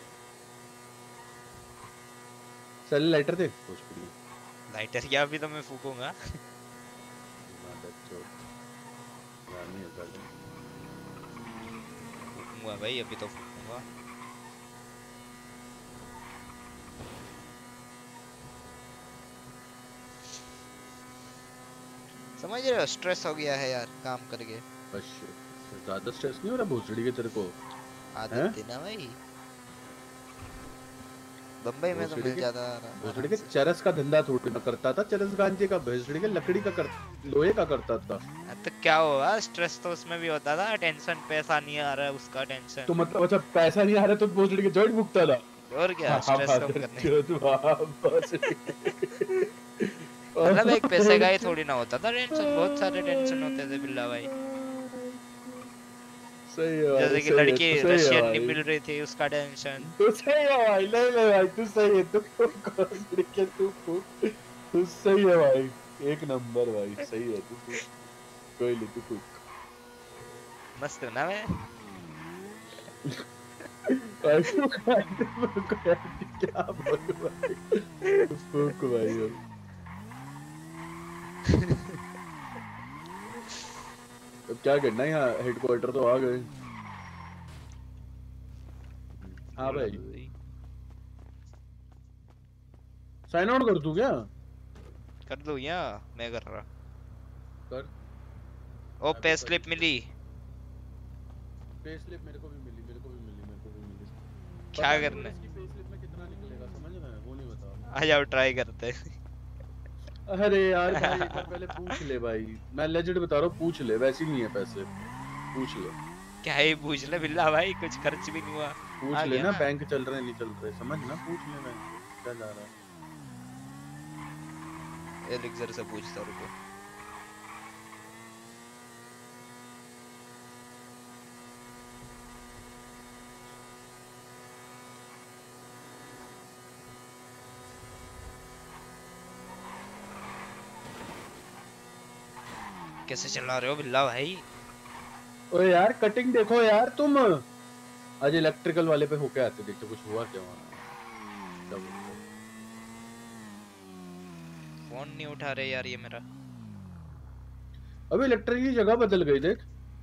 चल लाइटर दे कुछ भी। लाइटर क्या, अभी तो मैं फूकूंगा। फूकूंगा भाई, अभी तो फूकूंगा। समझ रहे हो, स्ट्रेस हो गया है यार काम करके। अच्छा ज्यादा स्ट्रेस नहीं हो रहा भोसड़ी के तेरे को? आदत थी ना भाई, बम्बई में तो मिल जाता रहा। भोसड़ी के चरस का धंधा थोड़ी ना करता था, चरस गांजे का, भोसड़ी के लकड़ी का कर, लोहे का करता था। तो क्या हुआ, स्ट्रेस तो उसमें भी होता था, टेंशन, पैसा नहीं आ रहा है उसका टेंशन। तो मतलब अच्छा पैसा नहीं आ रहा तो भोसड़ी के जॉइंट भुगता था? और क्या, स्ट्रेस कम करने। मतलब एक पैसे का ही थोड़ी ना होता था टेंशन, बहुत सारे टेंशन होते थे बिल्ला भाई। सही है, जैसे कि लड़की रशियन नहीं मिल रही थी, उसका टेंशन। तू सही है भाई, नहीं नहीं भाई तू सही है, तू लड़के तू तू सही है भाई, एक नंबर भाई, सही है तू। कोई नहीं, तू तू मस्त है ना मैं। क्या बोलूं भाई, फूक भाई। अब क्या करना है, यहाँ हेडक्वार्टर तो आ गए। हाँ भाई साइन आउट कर दूं क्या? कर दूं या मैं कर रहा? कर। ओ पे स्लिप मिली। पे स्लिप मेरे को भी मिली, मेरे को भी मिली, मेरे को भी मिली। क्या पता नहीं करना है? इसकी पे स्लिप में कितना निकलेगा, समझ रहा है? वो नहीं बता। आ जाओ ट्राई करते हैं। अरे यार भाई एक बार पहले पूछ ले भाई, मैं लेजेंड बता रहा हूँ, पूछ ले, वैसे ही नहीं है पैसे, पूछ ले। क्या ही पूछ ले बिल्ला भाई, कुछ खर्च भी नहीं हुआ। पूछ आ ले गया ना, ना। बैंक चल रहे नहीं चल रहे, समझ ना, पूछ ले बैंक क्या जा रहा है। एलिक्सर से पूछता रुको। कैसे चला रहे हो बिल्ला भाई? ओए यार कटिंग देखो यार तुम, आज इलेक्ट्रिकल वाले पे होके आते, देखते कुछ हुआ क्या वहाँ। क्या बोलते हो? फोन नहीं उठा रहे यार ये मेरा। अबे इलेक्ट्रिक की जगह बदल गई देख।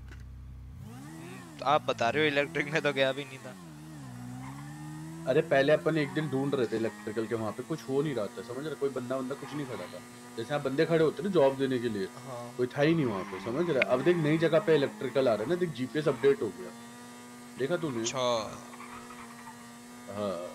आप बता रहे हो इलेक्ट्रिक में तो गया भी नहीं था। अरे पहले अपन एक दिन ढूंढ रहे थे इलेक्ट्रिकल के, वहाँ पे कुछ हो नहीं रहा था, समझ रहे? कोई बंदा बंदा कुछ नहीं खड़ा था, जैसे आप बंदे खड़े होते ना जॉब देने के लिए, हाँ। कोई था ही नहीं वहाँ पे, समझ रहा है? अब देख नई जगह पे इलेक्ट्रिकल आ रहा है ना, देख जीपीएस अपडेट हो गया, देखा तूने? अच्छा। हाँ।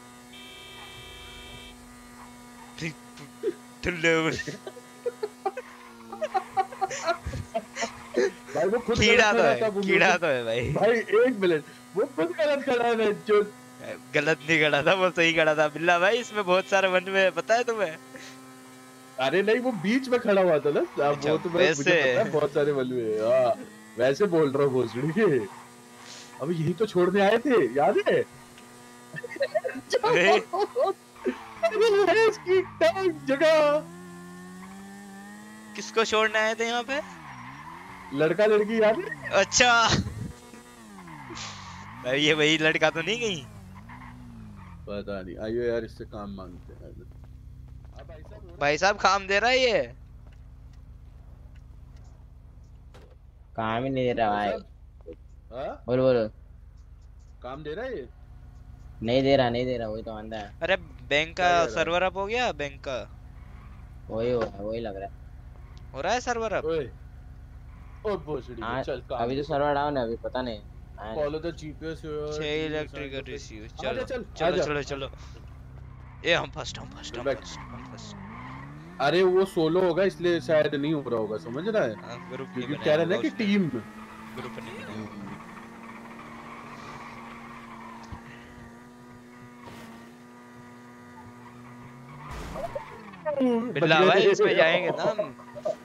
भाई वो खुद कीड़ा गलत तो खड़ा है, था, वो कीड़ा मुझे- तो है भाई। भाई एक मिनट, वो खुद गलत खड़ा है जो। गलत नहीं खड़ा था, वो सही खड़ा था बिल्ला भाई। इसमें बहुत सारे वन वे है, पता है तुम्हें? अरे नहीं, वो बीच में खड़ा हुआ था ना, अब अच्छा, वो तो मैं मुझे वैसे। पता है बहुत सारे वन वे। हाँ वैसे बोल रहा हूँ भोसड़ी के। अब यही तो छोड़ने आए थे, याद है? अरे अरे इसकी टाइम जगह। किसको छोड़ने आए थे यहाँ पे? लड़का लड़की याद है? अच्छा भाई ये वही लड़का तो नहीं गई? पता नहीं, आइयो यार इससे काम मांगते हैं। भाई साहब काम दे रहा है ये? काम ही नहीं दे रहा भाई। हाँ? बोलो बोलो। काम दे रहा है ये? नहीं दे रहा, नहीं दे रहा, वही तो आंदा है। अरे बैंक का क्या दे रहा है? सर्वर अप हो गया बैंक का? वही हो रहा है, वही लग रहा है। हो रहा है सर्वर अप? ओए ओ भोसड़ी हाँ, चल काम अभी तो सर्वर डाउन है, अभी पता नहीं। फॉलो द जीपीएस छह इलेक्ट्रिकल रिसीव। चलो चल, चलो आजा। चलो चलो। ए हम फर्स्ट हम फर्स्ट हम बैक। फर्स्ट हम फर्स्ट। अरे वो सोलो होगा इसलिए शायद नहीं हो रहा होगा, समझ रहा है? हाँ, ग्रुप नहीं क्योंकि बनाया कह रहा है ना होगा कि उसने। टीम। ग्रुप नहीं बनाया होगा। बिल्ला भाई इसमें जाएंगे ना हम।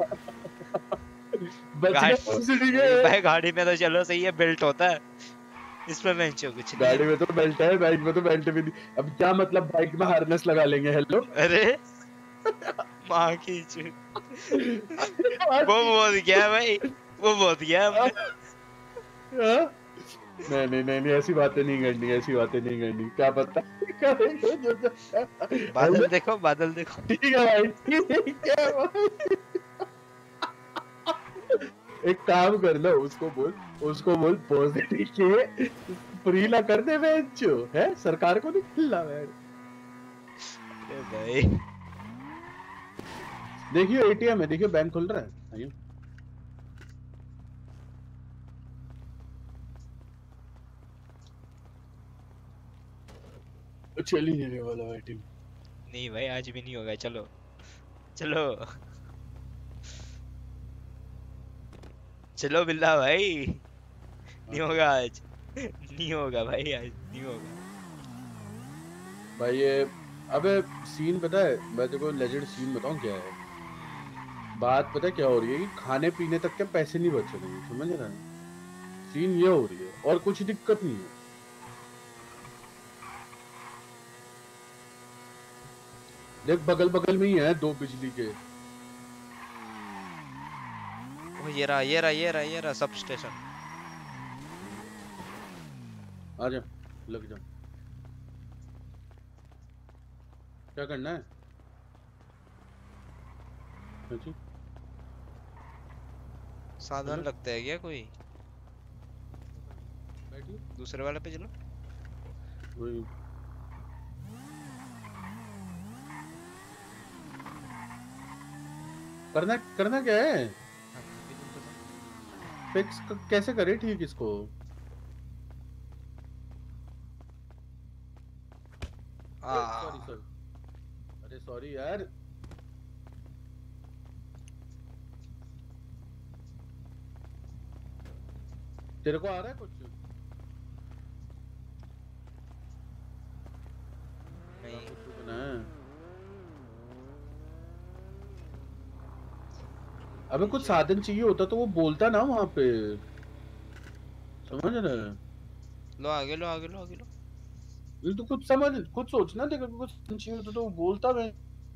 बच गए भोसड़ी के। भाई गाड़ी में तो चलो सही है, बेल्ट होता है इसमें बेंचो कुछ नहीं। गाड़ी में तो बेल्ट है, बाइक में तो बेल्ट भी नहीं। अब क्या मतलब बाइक में हार्नेस लगा लेंगे? हेलो अरे माँ की चूत। वो बहुत गया भाई, वो बहुत गया हमने। हाँ? नहीं नहीं नहीं नहीं ऐसी बातें नहीं करनी, ऐसी बातें नहीं करनी, क्या पता करेंगे जो जो- बादल देखो, बादल देखो। ठीक है भाई, ठीक है भाई। एक काम कर लो, उसको बोल, उसको बोल पॉजिटिव के फ्री ला कर दे बेंचो, है सरकार को नहीं खिला है। भाई देखियो एटीएम है, देखियो बैंक खुल रहा है, आइयो। चल ही नहीं वाला एटीएम। नहीं भाई आज भी नहीं होगा, चलो चलो चलो बिल्ला भाई। नहीं होगा आज, नहीं होगा भाई, आज नहीं होगा भाई ये अबे सीन पता है, मैं तेरे को लेजेंड सीन बताऊं क्या है? बात पता है क्या हो रही है कि खाने पीने तक के पैसे नहीं बच रहे हैं, समझ रहा है? सीन ये हो रही है और कुछ दिक्कत नहीं है। देख बगल बगल में ही है दो बिजली के। वो ये रहा ये रहा ये रहा ये रहा सब स्टेशन। आ जा, लग जा। क्या करना है? अच्छा साधन लगता है क्या कोई? बैठिए दूसरे वाले पे चलो। वही करना करना क्या है? फिक्स कैसे करे ठीक इसको? सॉरी सॉरी, अरे सॉरी यार। तेरे को आ रहा है कुछ? नहीं कुछ बना है। अबे कुछ साधन चाहिए होता तो वो बोलता ना वहाँ पे, समझ रहे हैं? लो आगे लो आगे लो आगे लो। ये तो कुछ समझ कुछ सोचना, देखो कुछ चाहिए होता तो वो बोलता। मैं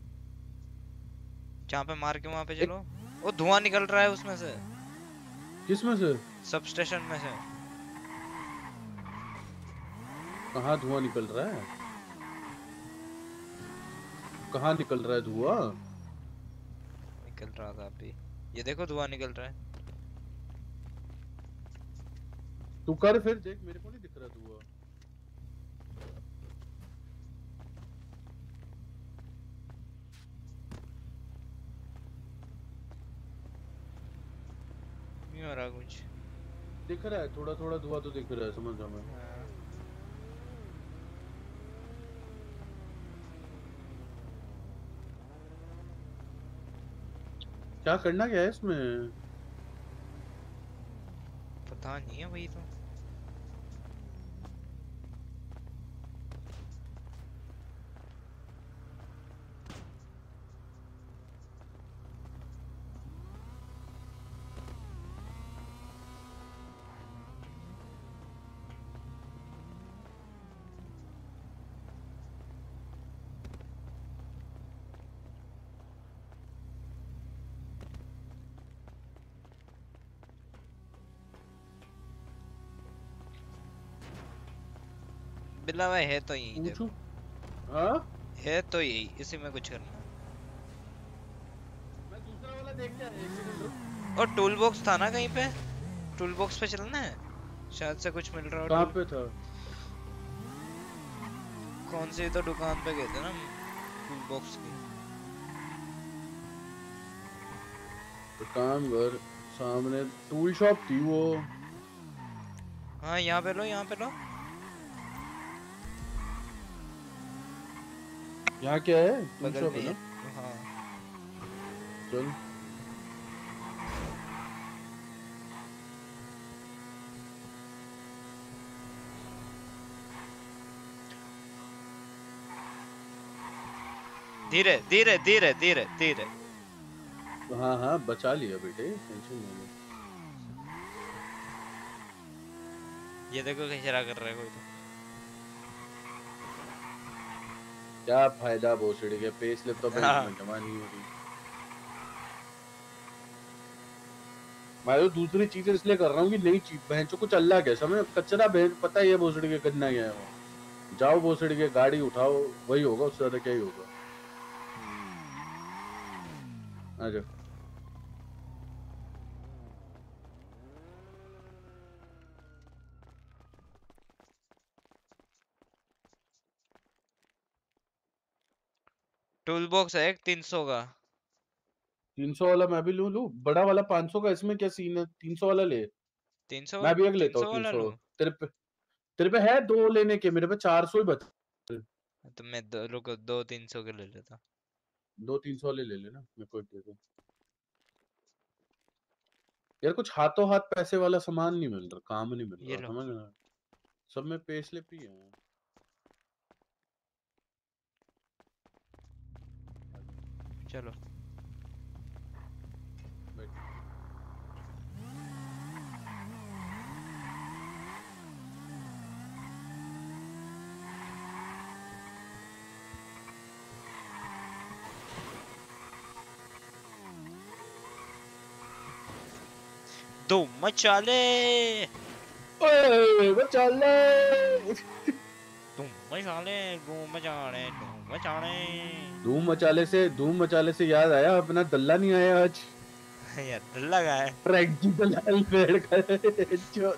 जहाँ पे मार के वहाँ पे चलो। वो धुआं निकल रहा है उसमें से। किस में से? सब स्टेशन में से। कहाँ धुआं निकल रहा है? कहाँ निकल रहा है धुआं? निकल रहा था अभी, ये देखो धुआं निकल रहा है। तू कर फिर देख, मेरे को नहीं दिख रहा धुआं। नहीं हो रहा कुछ। दिख रहा है थोड़ा थोड़ा धुआं तो दिख रहा है, समझ रहा मैं। क्या करना क्या है इसमें? पता नहीं है वही तो। बिल्ला भाई है तो यही देखो। हाँ? है तो यही, इसी में कुछ करना है। मैं दूसरा वाला देख के आया, एक सेकंड रुक। और टूल बॉक्स था ना कहीं पे? टूल बॉक्स पे चलना है शायद से, कुछ मिल रहा हो। कहाँ पे था? कौन सी तो दुकान पे गए थे ना टूल बॉक्स की। दुकान पर सामने टूल शॉप थी वो। हाँ यहाँ पे लो, यहाँ पे लो। यहाँ क्या है? टूल बगल शॉप में है ही ना? है। हाँ चल। धीरे धीरे धीरे धीरे धीरे। हाँ हाँ बचा लिया बेटे, टेंशन नहीं ले। ये देखो कचरा कर रहा है कोई तो। क्या फायदा भोसड़ी के, पे स्लिप तो बैंक हाँ। में जमा नहीं हो रही। मैं तो दूसरी चीजें इसलिए कर रहा हूँ कि नई चीज बहन चो कुछ अल्लाह के समय कचरा बहन पता ही है भोसड़ी के करना क्या है वो। जाओ भोसड़ी के गाड़ी उठाओ, वही होगा, उससे ज्यादा क्या ही होगा। आ जाओ। टूल बॉक्स है एक तीन सौ का। तीन सौ वाला मैं भी लूं लूं बड़ा वाला पाँच सौ का, इसमें क्या सीन है? तीन सौ वाला ले। तीन सौ मैं भी एक तीन लेता हूँ सौ तीन वाला सौ। लूं? तेरे पे तेरे पे है दो लेने के, मेरे पे चार सौ ही बचे। तो मैं दो रुको दो तीन सौ के ले लेता। दो तीन सौ वाले ले लेना, मेरे को एक दे दो। यार कुछ हाथों हाथ पैसे वाला सामान नहीं मिल रहा, काम नहीं मिल ये रहा, लो। समझ रहे? सब में पे स्लिप ही है। चलो धूम मचा ले, ओए मचा ले, धूम मचा ले, धूम मचा ले, धूम मचा ले। धूम मचाले से धूम मचाले से याद आया, अपना दल्ला नहीं आया आज। यार दल्ला का है। फ्रैंकी दलाल पेड़ का जो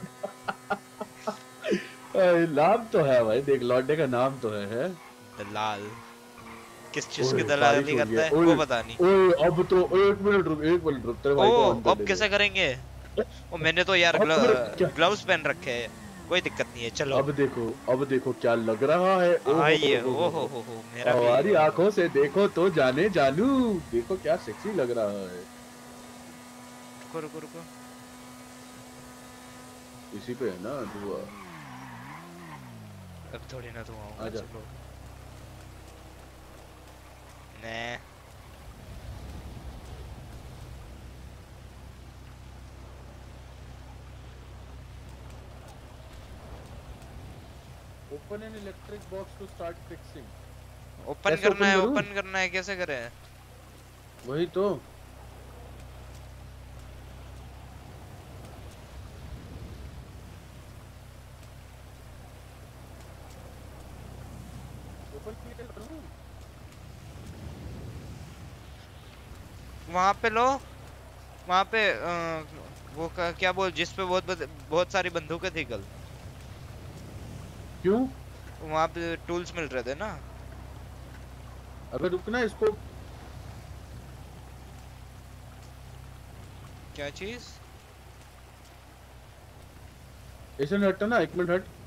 नाम तो है भाई, देख लौंडे का नाम तो है, है? दलाल। किस चीज की ओए, दलाली बारिश हो रही करता है। है ओए, वो पता नहीं। ओए अब तो एक मिनट रुक एक मिनट रुक तेरे भाई को ओ ऑन कर अब ले कैसे करेंगे? ओ मैंने तो यार अब फिर क्या? ग्लव्स पहन रखे हैं, कोई दिक्कत नहीं है, चलो। अब देखो अब देखो क्या लग रहा है। ओ हाँ हो ये हो ओ हो हो हो हो हो मेरा भी हमारी आंखों से देखो तो जाने जानू, देखो क्या सेक्सी लग रहा है। रुको रुको रुको। इसी पे है ना धुआं। अब थोड़ी ना धुआं होगा, आजा। चलो। ने open an electric box to start fixing. Open कैसे करना open है, करूं? ओपन करना है, कैसे करें? वही तो ओपन कैसे करूं? वहां पे लो, वहां पे अ, वो का, क्या बोल जिस पे बहुत बद- बहुत सारी बंदूकें थी कल, क्यों? वहां पे टूल्स मिल रहे थे ना। अबे रुकना इसको। क्या चीज? ऐसे नहीं हटना ना, एक मिनट हट।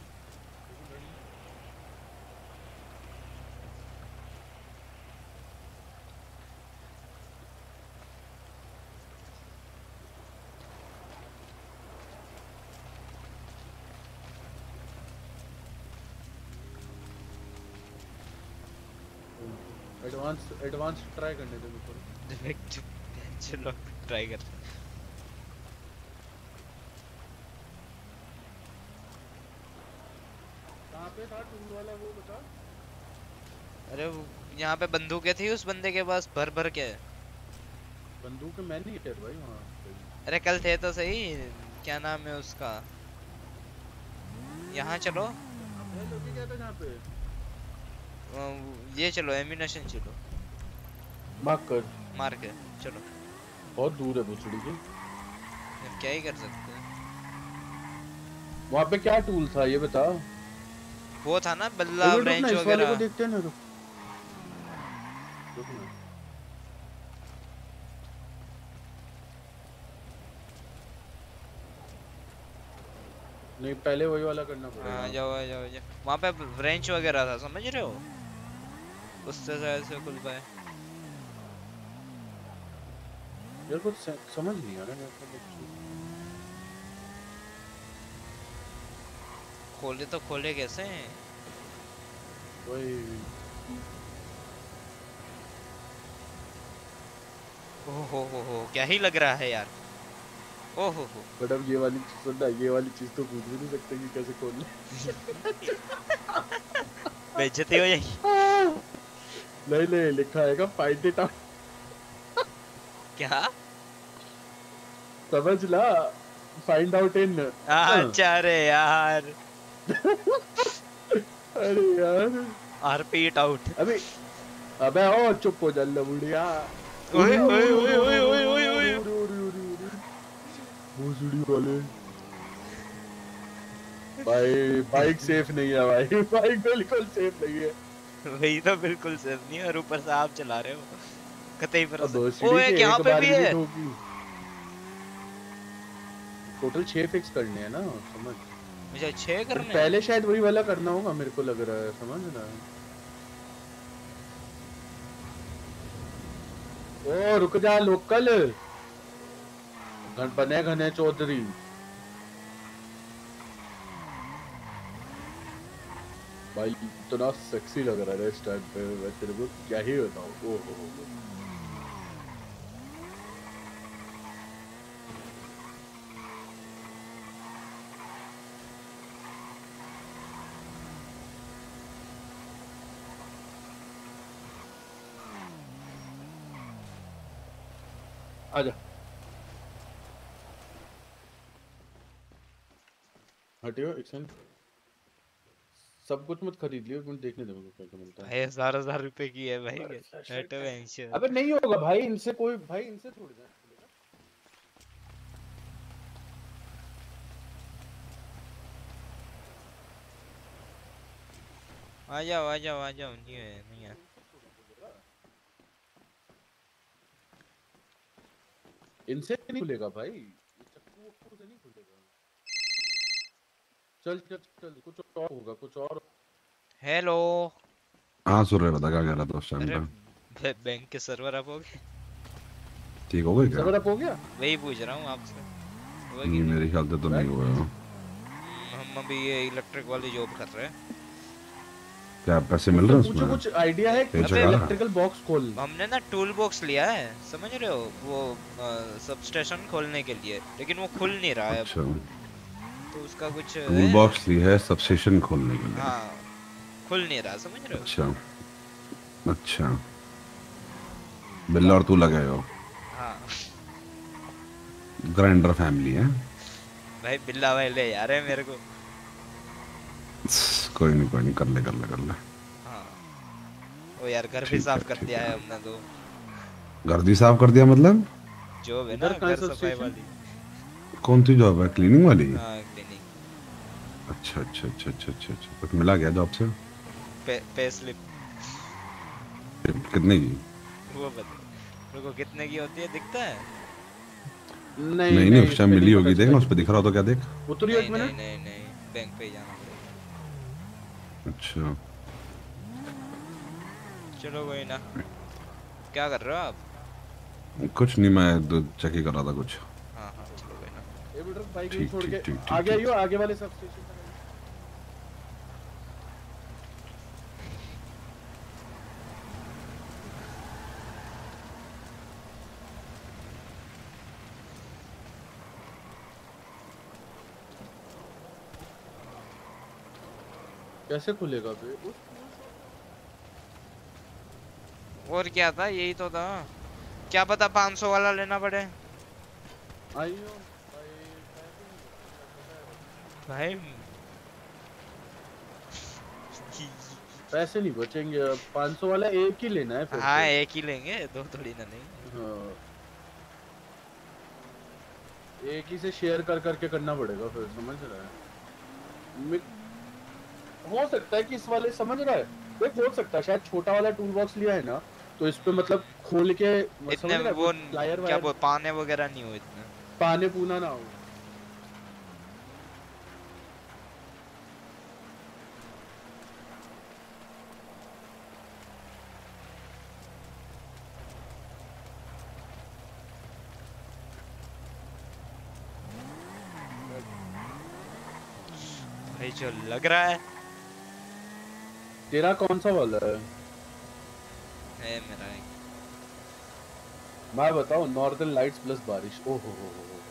एडवांस एडवांस ट्राई करने दे मेरे को। चलो ट्राई कर। कहाँ पे था टूल वाला वो बता। अरे वो यहाँ पे बंदूकें थी उस बंदे के पास भर भर के। बंदूक मैं नहीं कर भाई वहाँ पे। अरे कल थे तो सही, क्या नाम है उसका? यहाँ चलो। ये लोग क्या था यहाँ पे? अ, ये चलो एम्यूनेशन चलो, मार्क कर। मार के चलो। बहुत दूर है भुसड़ी के। अब क्या ही कर सकते हैं। वहाँ पे क्या टूल था ये बता। वो था ना बल्ला रुक ना, ब्रेंच इस वाले को वगैरह। देखते हैं ना। रुक रुक ना। नहीं पहले वही वाला करना पड़ेगा। हाँ जाओ आ जाओ जाओ। वहाँ पे ब्रेंच वगैरह था, समझ रहे हो? उससे शायद से खुल पाए। यार कुछ स- समझ नहीं आ रहा मेरे को कुछ। खोले तो खोले कैसे? वही ओह हो हो हो क्या ही लग रहा है यार। ओह हो हो। बट अब ये वाली चीज सुनना, ये वाली चीज तो पूछ भी नहीं सकते कि कैसे खोलना। बेइज्जती हो जाएगी। नहीं नहीं लिखा है फाइंड इट आउट। क्या? समझ ला, फाइंड आउट इन। अच्छा अरे यार। अरे यार आरपी इट आउट। अबे अबे ओ चुप हो जा लबुड़िया। ओए ओए ओए ओए ओए ओए ओए। भोसड़ी वाले भाई बाइक सेफ नहीं है भाई, बाइक बिल्कुल सेफ नहीं है। वही तो बिल्कुल सेफ नहीं है, और ऊपर से आप चला रहे हो कतई पर। अब भोसड़ी ओए के यहाँ एक पे बार भी में है। ठोकी। टोटल छह फिक्स करने हैं ना, समझ। मुझे छह करने हैं? पहले शायद वही वाला करना होगा मेरे को लग रहा है, समझ ना। ओ रुक जा लोकल। घन बने घने चौधरी। भाई इतना सेक्सी लग रहा है इस टाइम पे, मैं तेरे को क्या ही बताऊं। ओ हो हो आजा हटियो एक सेकंड। सब कुछ मत खरीद लियो, एक मिनट देखने दे मेरे को क्या क्या मिलता है। भाई हजार हजार रुपए की है भाई। हटो बेंच। अबे नहीं होगा भाई इनसे, कोई भाई इनसे थोड़ी ना। आ जाओ आ जाओ आ जाओ। नहीं है नहीं है। इनसे नहीं खुलेगा भाई, ये चक्कू वक्कू से नहीं खुलेगा। चल चल चल, कुछ और होगा, कुछ और। हेलो। हाँ सुन रहे, बता क्या कह रहा था उस टाइम अरे पे। बे- बैंक के सर्वर अप हो गए। ठीक हो गई क्या? सर्वर अप हो गया? वही पूछ रहा हूँ आपसे। हुआ कि नहीं, मेरे ख्याल से तो नहीं हुआ। हम्म, हम अभी ये इलेक्ट्रिक वाली जॉब कर रहे हैं। क्या पैसे मिल रहे हैं पूछो, उसमें? कुछ आइडिया है? कुछ अबे, इलेक्ट्रिकल बॉक्स खोल। हमने ना टूल बॉक्स लिया है, समझ रहे हो, वो सब स्टेशन खोलने के लिए, लेकिन वो खुल नहीं रहा है अब। अच्छा, तो उसका कुछ टूल है? बॉक्स ली है सबस्टेशन खोलने के लिए। हाँ, खुल नहीं रहा, समझ रहे हो। अच्छा अच्छा, बिल्ला और तू लगे हो। हाँ ग्राइंडर फैमिली है। भाई, बिल्ला भाई ले यार है मेरे को। कोई नहीं कोई नहीं, कर ले कर ले कर ले। हाँ वो यार घर भी साफ कर दिया है हमने तो। घर भी साफ कर दिया मतलब? जॉब है ना घर सफाई वाली। कौन सी जॉब है? क्लीनिंग वाली? हाँ क्लीनिंग। अच्छा अच्छा अच्छा अच्छा अच्छा अच्छा, कुछ मिला क्या जॉब से? पे, पे स्लिप। कितने की? वो बता, रुको कितने की होती है, दिखता है? नहीं नहीं नहीं, उस टाइम मिली होगी, देख ना उस पे दिख रहा हो तो क्या देख। उतरी एक नहीं मिनट। नहीं नहीं, बैंक पे ही जाना पड़ेगा। अच्छा चलो कोई ना। क्या कर रहे हो आप? कुछ नहीं, मैं तो चेक ही कर रहा था कुछ। हाँ हाँ चलो कोई ना। ये बिल्डर बाइक ठीक, छोड़ ठीक, के ठीक, ठीक, आगे ठीक। आइयो, आगे वाले सब स्टेशन तक आइयो। कैसे खुलेगा बे? और क्या था, यही तो था। क्या पता पाँच सौ वाला लेना पड़े। आइयो भाई पैसे नहीं बचेंगे अब। पाँच सौ वाला एक ही लेना है फिर। हाँ एक ही लेंगे, दो थोड़ी ना लेंगे। हाँ, एक ही से शेयर कर करके करना पड़ेगा फिर, समझ रहा है। मि- हो सकता है कि इस वाले, समझ रहा है, देख हो सकता है शायद छोटा वाला टूल बॉक्स लिया है ना, तो इस पे मतलब खोल के समझ इतने रहा है, वो प्लायर क्या वायर वो पाने वगैरह नहीं हो इतने। पाने पूना ना हो। भाई जो लग रहा है। तेरा कौन सा वाला है? है मेरा एक। मैं बताऊं, नॉर्दर्न लाइट्स प्लस बारिश। ओहो हो हो हो।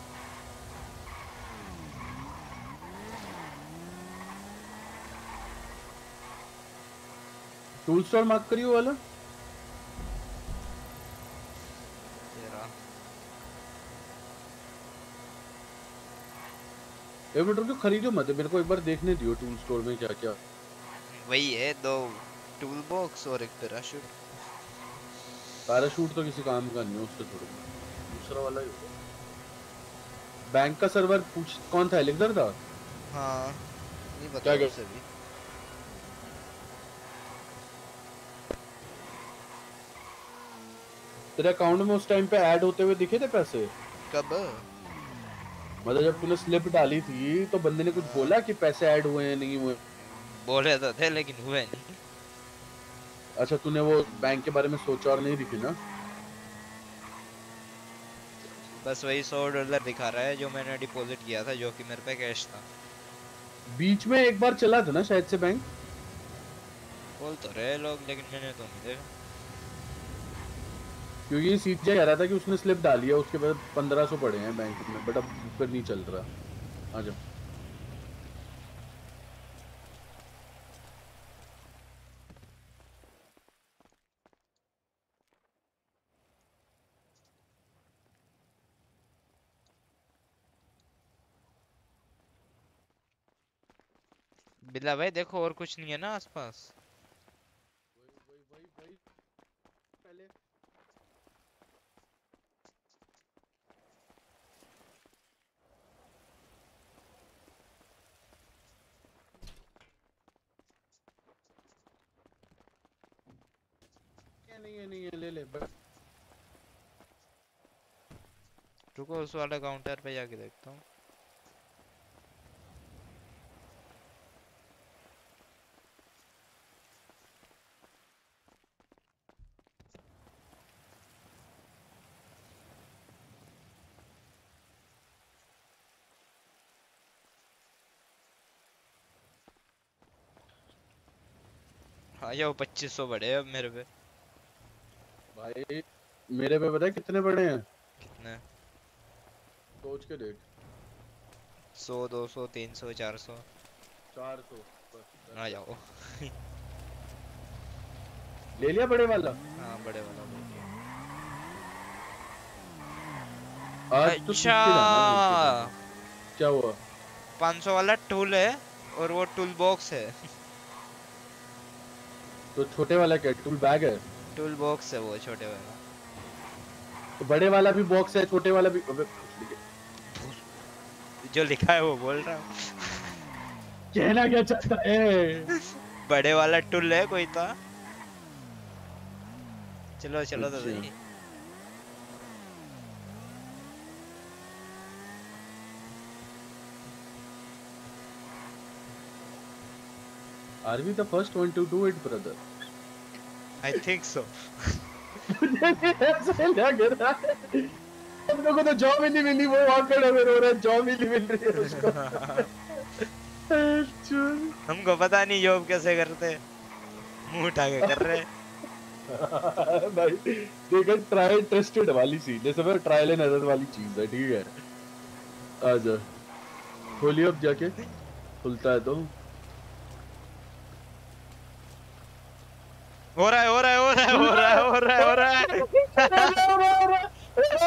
टूल स्टोर मार्क करियो वाला। तेरा एक मिनट रुको, खरीदो मत, मेरे को एक बार देखने दियो टूल स्टोर में क्या क्या। वही है, दो टूल बॉक्स और एक पैराशूट। पैराशूट तो किसी काम का नहीं है, उससे थोड़ा दूसरा वाला ही होगा। बैंक का सर्वर पूछ कौन था, एलेक्सर था? हाँ नहीं क्या पता क्या? उसे भी। तेरे अकाउंट में उस टाइम पे ऐड होते हुए दिखे थे पैसे? कब? मतलब जब तूने स्लिप डाली थी तो बंदे ने कुछ बोला कि पैसे ऐड हुए हैं नहीं हुए? बोले तो थे लेकिन हुए नहीं। अच्छा, तूने वो बैंक के बारे में सोचा और नहीं दिखी ना? बस वही सौ डॉलर दिखा रहा है जो मैंने डिपॉजिट किया था, जो कि मेरे पे कैश था। बीच में एक बार चला था ना शायद से बैंक। बोल तो रहे लोग, लेकिन मैंने तो नहीं देखा। क्योंकि सीजे कह रहा था कि उसने स्लिप डाली है, उसके बाद पंद्रह सौ पड़े हैं बैंक में, बट अब फिर नहीं चल रहा। आ जाओ। बिल्ला भाई देखो, और कुछ नहीं है ना आसपास? नहीं है नहीं है, ले ले बस। रुको उस वाले काउंटर पे जाके देखता हूँ। हाँ ये वो पच्चीस सौ बड़े हैं अब मेरे पे। भाई मेरे पे पता है कितने बड़े हैं? कितने? सोच के देख। सौ, दो सौ, तीन सौ, चार सौ। चार सौ बस। आ जाओ। ले लिया बड़े वाला? हाँ बड़े वाला ले लिया। आज तो सीख के जाना है। क्या हुआ? पाँच सौ वाला टूल है और वो टूल बॉक्स है। तो छोटे वाला क्या टूल बैग है? टूल बॉक्स है वो छोटे वाला। तो बड़े वाला भी बॉक्स है, छोटे वाला भी। अबे जो लिखा है वो बोल रहा हूँ। कहना क्या चाहता है? बड़े वाला टूल है कोई था। चलो चलो तो सही। Are we the first one to do it, brother? I think so. ऐसा लग रहा है। हम लोगों को तो जॉब ही नहीं मिली, वो वहाँ खड़ा हुआ रो रहा है, जॉब ही नहीं मिल रही है उसको। हमको पता नहीं जॉब कैसे करते, मुंह उठा के कर रहे। भाई देखो ट्रायल टेस्टेड वाली चीज, जैसे मैं ट्रायल एंड एरर वाली चीज है, ठीक है। आजा खोलिए अब जाके, खुलता है तो। हो रहा है हो रहा है हो रहा है हो रहा है हो रहा है हो रहा है।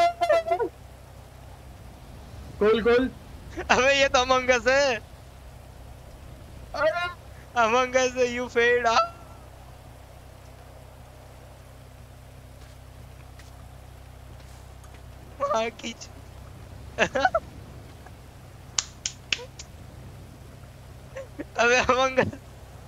खोल खोल। अबे ये तो अमंग अस है। अमंग अस है, यू फेड। हाँ खींच। अबे अमंग अस।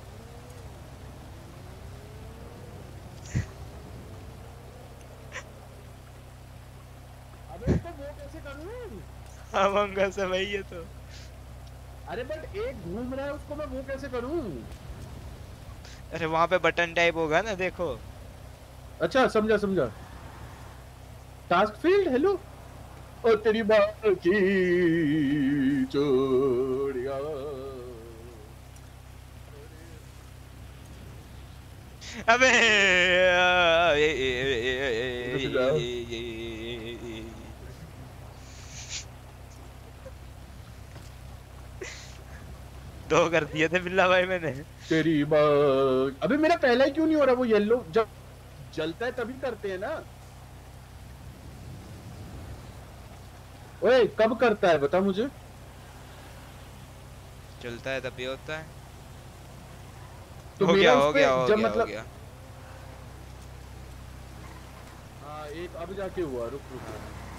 अमंग अस है भाई ये तो। अरे बट एक घूम रहा है, उसको मैं वो कैसे करूं? अरे वहाँ पे बटन टाइप होगा ना, देखो। अच्छा समझा समझा। Task field, hello. और तेरी बात की चोरिया। अबे दो कर दिए थे बिल्ला भाई मैंने। तेरी बात। अबे मेरा पहला ही क्यों नहीं हो रहा? वो येलो जब जलता है तभी करते हैं ना। ओए कब करता है बता मुझे। चलता है तभी होता है। तो हो गया मेरा हो उस पे गया हो जब गया हो मतलब गया। हाँ एक अब जाके हुआ, रुक रुक।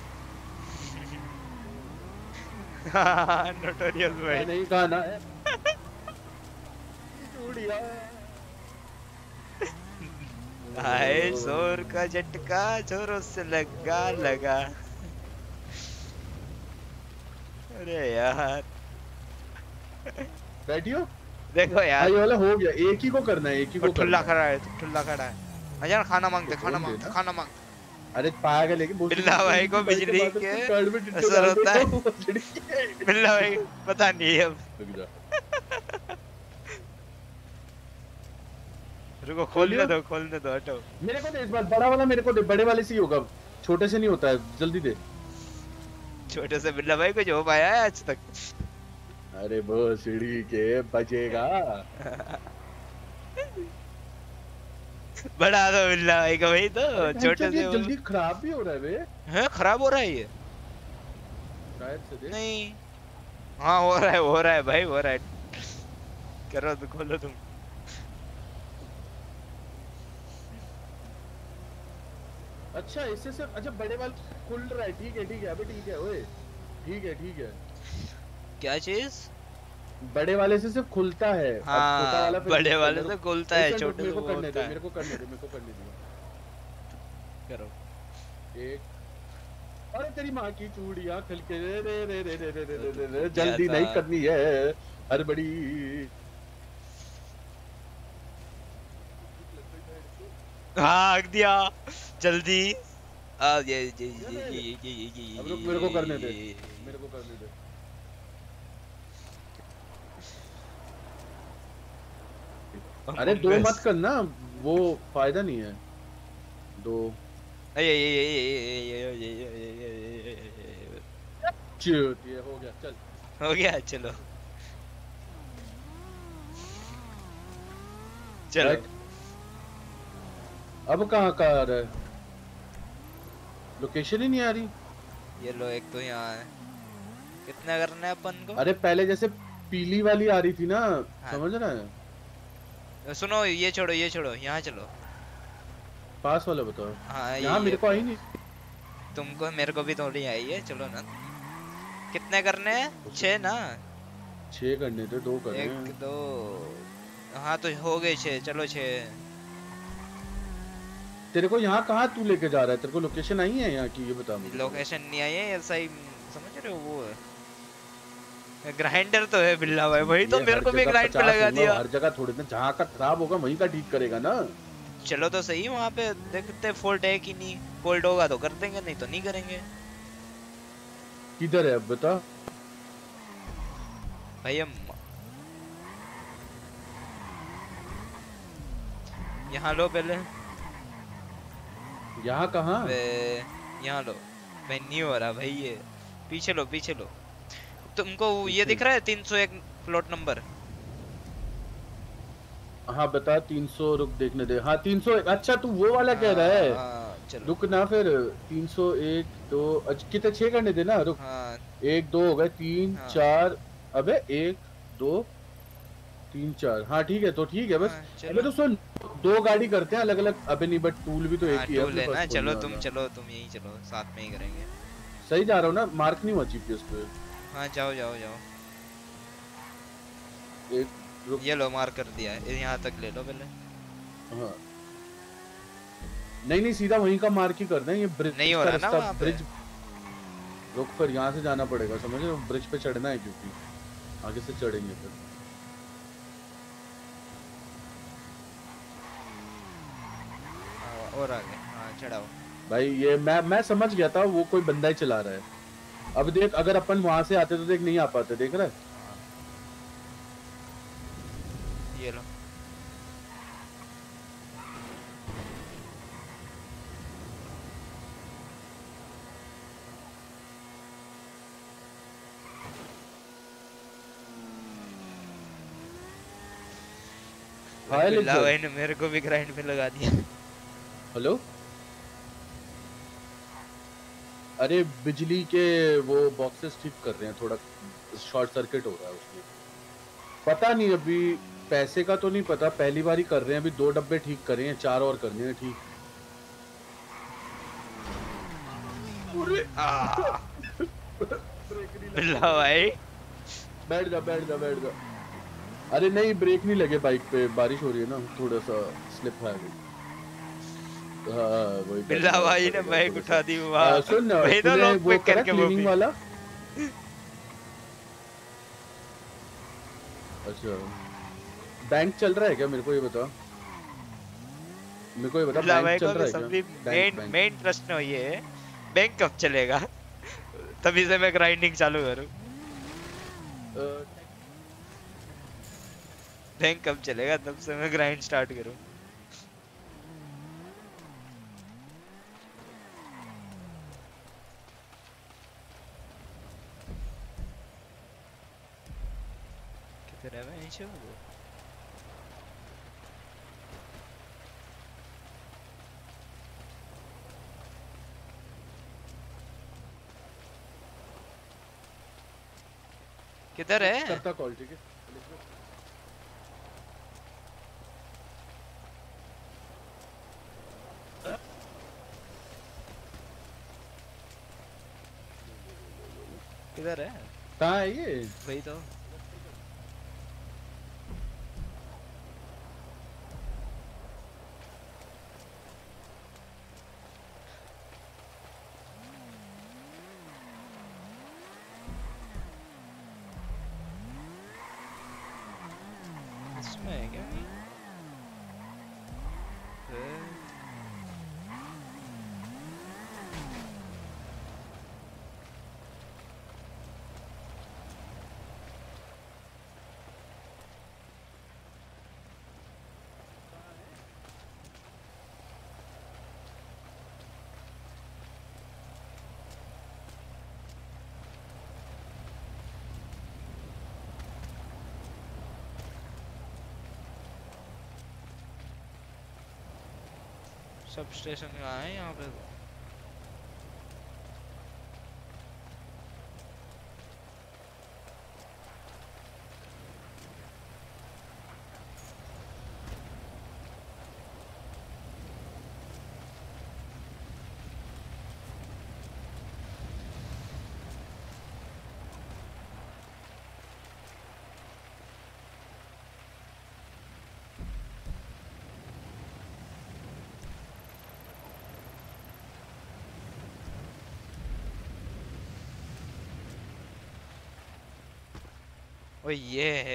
नोटोरियस भाई नहीं कहा ना। हाय जोर का झटका जोरों से लगा लगा। अरे यार बैठियो। देखो यार ये वाला हो गया, एक ही को करना है, एक ही को ठुल्ला करना खड़ा है, ठुल्ला खड़ा है। अजय खाना मांगते खाना मांगते खाना मांग। अरे पागल है कि बिल्ला भाई को बिजली के असर होता है। बिल्ला भाई पता नहीं अब। रुको खोलने दो खोलने दो हटो। मेरे को दे इस बार बड़ा वाला, मेरे को दे। बड़े वाले से ही होगा, छोटे से नहीं होता है। जल्दी दे। छोटे से बिल्ला भाई कुछ हो पाया है आज तक? अरे वो सीढ़ी के बचेगा। बड़ा दो बिल्ला भाई को भाई तो छोटे से। जल्दी खराब भी हो रहा है बे। हैं खराब हो रहा है ये? शायद से दे। नहीं हाँ हो रहा है हो रहा है भाई हो रहा है। करो तो खोलो तुम। अच्छा इससे सिर्फ अच्छा बड़े वाले खुल रहा है। ठीक है ठीक है अबे ठीक है। ओए ठीक है ठीक है। क्या चीज? बड़े वाले से सिर्फ खुलता है। हाँ, छोटा वाला बड़े वाले से खुलता है, छोटे मेरे से को करने होता दे है। मेरे को करने दे मेरे को करने दे। करो एक अरे तेरी माँ की चूड़ियां खिल के रे रे रे रे रे रे रे रे रे जल्दी नहीं करनी है हड़बड़ी। हाँ हक दिया जल्दी। आ ये ये ये ये ये ये ये अब रुक मेरे को करने दे मेरे को करने दे। अरे दो मत करना वो फायदा नहीं है दो। ये ये ये ये ये ये ये चूत ये हो गया चल हो गया चलो चलो। अब कहाँ का आ रहा है लोकेशन ही नहीं आ रही। ये लो एक तो यहाँ है। कितना करना है अपन को? अरे पहले जैसे पीली वाली आ रही थी ना हाँ। समझ रहा है। सुनो ये छोड़ो ये छोड़ो यहाँ चलो पास वाला बताओ। हाँ यहाँ मेरे को आई नहीं। तुमको मेरे को भी थोड़ी आई है चलो ना। कितने करने हैं? छह ना छह करने थे दो करने एक दो हाँ तो हो गए छह चलो छह। तेरे को यहाँ कहाँ तू लेके जा रहा है तेरे को लोकेशन आई है यहाँ की ये बता मुझे। लोकेशन नहीं आई है ऐसा ही समझ रहे हो वो है ग्राइंडर तो है बिल्ला भाई वही तो मेरे को भी ग्राइंड पे लगा दिया। हर जगह थोड़ी ना जहाँ का खराब होगा वहीं का ठीक करेगा ना। चलो तो सही वहाँ पे देखते फॉल्ट है कि नहीं। फॉल्ट होगा तो कर देंगे नहीं तो नहीं करेंगे। किधर है अब बता भाई हम यहाँ लो पहले। यहाँ कहाँ? यहाँ लो भाई नहीं हो रहा भाई ये पीछे लो पीछे लो। तुमको ये दिख रहा है तीन सौ एक प्लॉट नंबर? हाँ बता तीन सौ रुक देखने दे। हाँ तीन सौ एक अच्छा तू वो वाला कह रहा है। हाँ, चलो। रुक ना फिर तीन सौ एक दो कितने छह करने दे ना रुक। हाँ। एक दो हो गए तीन हाँ। चार अबे एक दो तीन चार हाँ ठीक है तो ठीक है बस। हाँ, अबे तो सुन दो गाड़ी करते हैं अलग अलग। अबे नहीं बट टूल भी तो एक ही है टूल है ना। पास चलो कोई तुम वाला। चलो तुम यही चलो साथ में ही करेंगे। सही जा रहा हूँ ना मार्क नहीं हुआ जीपीएस पे। हाँ जाओ जाओ जाओ एक ये लो मार्क कर दिया है यहाँ तक ले लो पहले। हाँ नहीं नहीं सीधा वहीं का मार्क ही कर दें। ये ब्रिज नहीं हो रहा ना वहाँ पे। ब्रिज रुक फिर यहाँ से जाना पड़ेगा समझ रहे हो ब्रिज पे चढ़ना है क्योंकि आगे से चढ़ेंगे फिर। और आगे हाँ चढ़ाओ भाई ये मैं मैं समझ गया था वो कोई बंदा ही चला रहा है। अब देख अगर अपन वहां से आते तो देख नहीं आ पाते देख रहा है। ये लो हाय बिल्ला भाई ने मेरे को भी ग्राइंड पे लगा दिया। हेलो अरे बिजली के वो बॉक्सेस ठीक कर रहे हैं थोड़ा शॉर्ट सर्किट हो रहा है उसमें। पता नहीं अभी पैसे का तो नहीं पता पहली बार ही कर रहे हैं। अभी दो डब्बे ठीक करे हैं चार और करने हैं ठीक। बिल्ला भाई बैठ जा बैठ जा बैठ जा। अरे नहीं ब्रेक नहीं लगे बाइक पे बारिश हो रही है ना थोड़ा सा स्लिप है गई। हाँ वही बिल्ला भाई ने बाइक उठा दी वाह। सुन वही तो लोग वो पिक करा करके वो क्लीनिंग भी वाला। अच्छा बैंक चल रहा है क्या मेरे को ये बता। मेरे को ये बता बिल्ला भाई बैंक चल को रहा भी है सबसे क्या मेन मेन प्रश्न ये है बैंक कब चलेगा तभी से मैं ग्राइंडिंग चालू करूं। बैंक कब चलेगा तब से मैं ग्राइंड स्टार्ट करूं। किधर है मैं इशू किधर है? करता कॉल ठीक है। किधर है? कहाँ है ये? वही तो इसमें है क्या? फिर सब स्टेशन कहाँ है यहाँ पे? ओ ये है।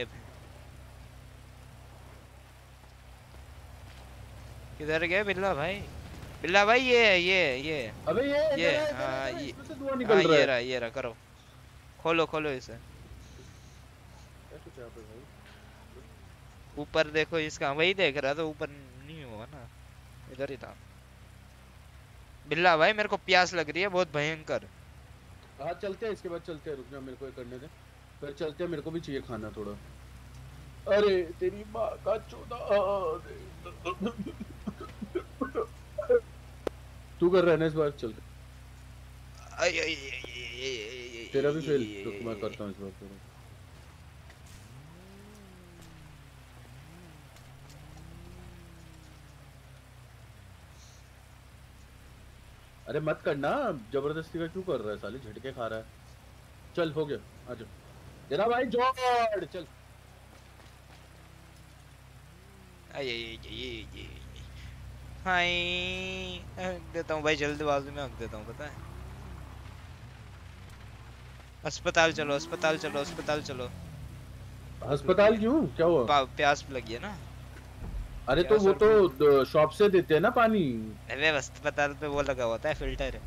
किधर गए बिल्ला भाई? बिल्ला भाई ये है, ये है, ये है। अबे ये इधर ये है, इधर हाँ है, ये इसमें से धुआं निकल हाँ रहा ये है। रहा, ये रहा, करो। खोलो खोलो इसे। क्या कुछ यहाँ पे भाई? ऊपर देखो इसका, वही देख रहा था, ऊपर नहीं हुआ ना, इधर ही था। बिल्ला भाई मेरे को प्यास लग रही है बहुत भयंकर। हाँ चलते हैं, इसके बाद चलते हैं, रुक जा, मेरे को ये करने दे, फिर चलते हैं, मेरे को भी चाहिए खाना थोड़ा। अरे तेरी माँ का चौदह। तू कर रहा है ना इस बार? चल आई आई आई तेरा भी फेल, तो मैं करता हूँ इस बार तेरा। अरे मत करना, जबरदस्ती का क्यों कर रहा है साले, झटके खा रहा है। चल हो गया, आ जाओ जरा भाई, जोड़ चल। आई आई आई आई हाय हक देता हूँ भाई, जल्दबाजी में हक देता हूँ, पता है। अस्पताल चलो, अस्पताल चलो, अस्पताल चलो। अस्पताल क्यों, क्या हुआ? प्यास लगी है ना। अरे तो वो तो शॉप से देते हैं ना पानी। अरे अस्पताल पे वो लगा होता है फिल्टर।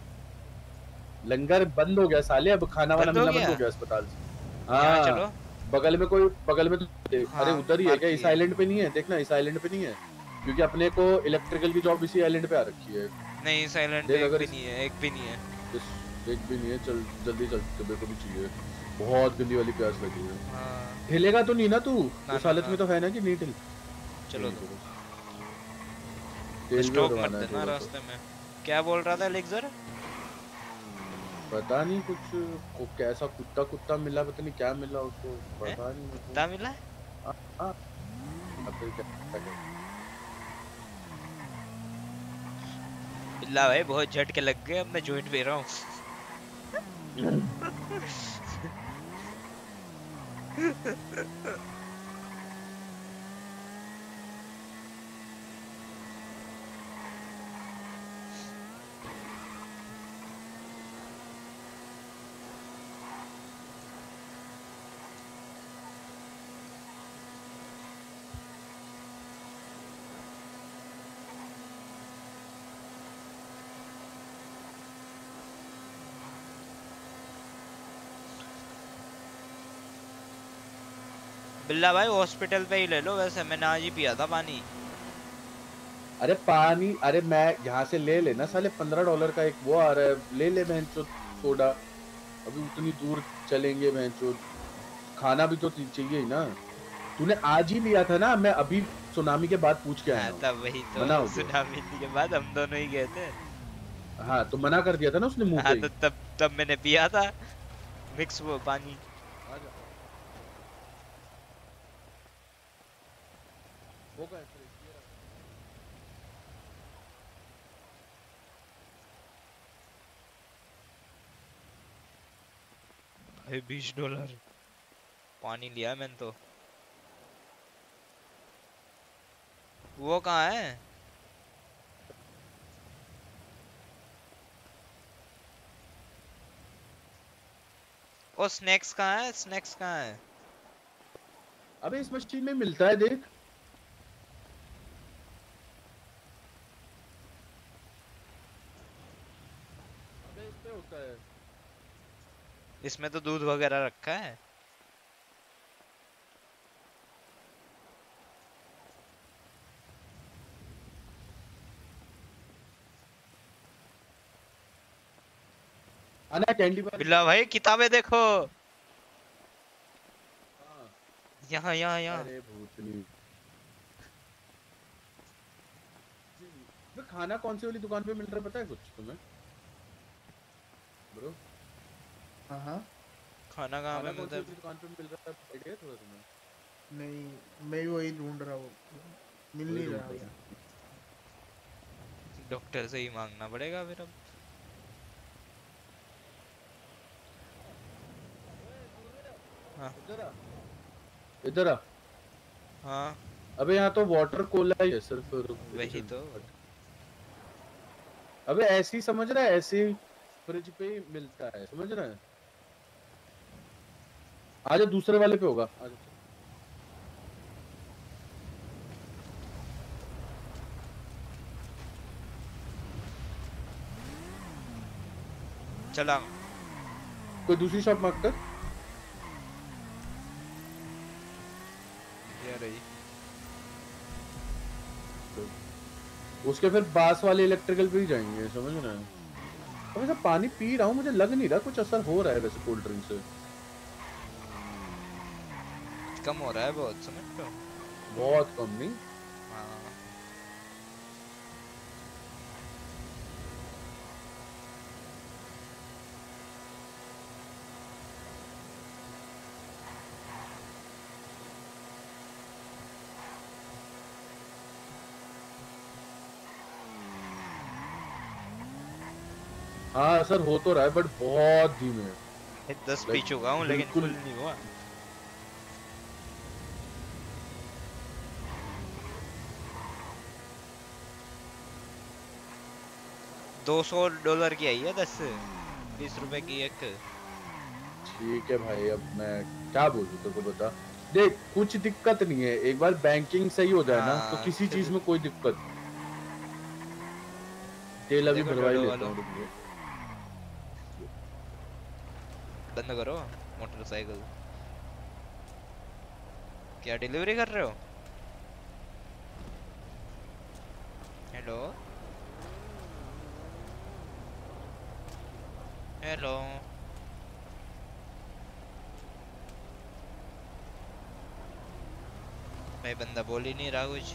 लंगर बंद हो गया साले, अब खाना वाना मिलना बंद हो गया अस्पताल से। हाँ चलो, बगल में कोई, बगल में तो हाँ, अरे उधर ही है क्या? इस आइलैंड पे नहीं है, देखना इस आइलैंड पे नहीं है, क्योंकि अपने को इलेक्ट्रिकल की जॉब इसी आइलैंड पे आ रखी है। नहीं इस आइलैंड पे एक भी नहीं है, एक भी नहीं है, एक भी नहीं है। चल जल्दी चल, मेरे को भी चाहिए, बहुत गंदी वाली प्यास लगी है। हाँ। हिलेगा तो नहीं ना तू? ना, उस हालत ना, में तो है ना कि नहीं हिल? चलो तो स्टॉप मत देना रास्ते में। क्या बोल रहा था एलेक्सर? पता नहीं कुछ को कैसा कुत्ता कुत्ता मिला, पता नहीं क्या मिला उसको, पता नहीं कुत्ता मिला। हां अब तो क्या। बिल्ला भाई बहुत झटके लग गए, अब मैं जॉइंट पे रहा हूँ। बिल्ला भाई हॉस्पिटल पे ही ले लो, वैसे मैंने आज ही पिया था पानी। अरे पानी, अरे मैं यहाँ से ले लेना साले, पंद्रह डॉलर का एक वो आ रहा है, ले ले बहनचोद सोडा। अभी उतनी दूर चलेंगे बहनचोद, खाना भी तो चाहिए ही ना। तूने आज ही लिया था ना, मैं अभी सुनामी के बाद पूछ के आया हूँ। तब वही तो, सुनामी के बाद हम दोनों ही गए थे। हाँ तो मना कर दिया था ना उसने मुंह पे। हाँ तो तब तब मैंने पिया था मिक्स वो पानी। बीस डॉलर पानी लिया मैंने तो। वो कहाँ है? ओ स्नैक्स कहाँ है? स्नैक्स कहाँ है? अबे इस मशीन में मिलता है देख। अबे इस पे होता है। इसमें तो दूध वगैरह रखा है। आना कैंडी बार। बिल्ला भाई किताबें देखो। यहाँ यहाँ यहाँ। अरे भूतनी। खाना कौन सी वाली दुकान पे मिल रहा है पता है कुछ तुम्हें ब्रो? हाँ हाँ खाना कहाँ पे कौन मिलता सी है? वाली दुकान पे मिल रहा है आइडिया थोड़ा तुम्हें? नहीं मैं भी वही ढूंढ रहा हूँ, मिल वही नहीं ढूंढ रहा रहा यार। डॉक्टर से ही मांगना पड़ेगा फिर अब। हाँ इधर आ इधर आ। हाँ अबे यहाँ तो वाटर कोला ही है सिर्फ। वही तो। अबे ऐसे ही समझ रहा है, ऐसे ही फ्रिज पे ही मिलता है, समझ रहा है? आजा दूसरे वाले पे होगा। आजा चला कोई दूसरी शॉप मार्क कर। ये रही। उसके फिर बास वाले इलेक्ट्रिकल पे ही जाएंगे, समझ रहे हैं? अब ऐसा पानी पी रहा हूँ, मुझे लग नहीं रहा कुछ असर हो रहा है वैसे कोल्ड ड्रिंक से। कम हो रहा है बहुत, समझ लो। बहुत कम नहीं। हाँ हाँ असर हो तो रहा है बट बहुत धीमे। ये दस पी चुका हूँ लेकिन फुल नहीं हुआ। दो सौ डॉलर की आई है, दस बीस रुपए की एक। ठीक है भाई, अब मैं क्या बोलूं तेरे को बता। देख कुछ दिक्कत नहीं है, एक बार बैंकिंग सही हो जाए ना तो किसी चीज में कोई दिक्कत। तेल अभी देखो भरवा ही डोडो लेता वालों। हूँ। बंद करो मोटरसाइकिल। क्या डिलीवरी कर रहे हो? हेलो हेलो भाई बंदा बोल ही नहीं रहा कुछ।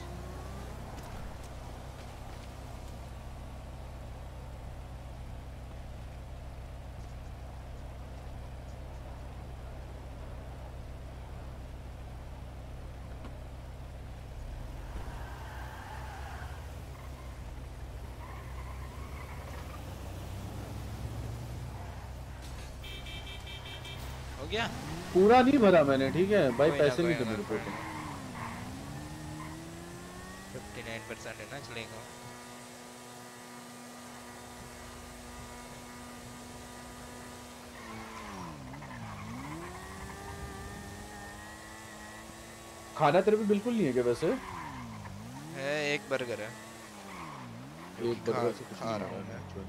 हो गया? पूरा नहीं भरा मैंने, ठीक है भाई, कोई ना, पैसे कोई नहीं थे ना, मेरे को। उनसठ परसेंट है ना, चलेगा। खाना तेरे पे बिल्कुल नहीं है क्या वैसे? है एक बर्गर है। एक बर्गर से कुछ खा नहीं रहा हो हूँ रहा है actually।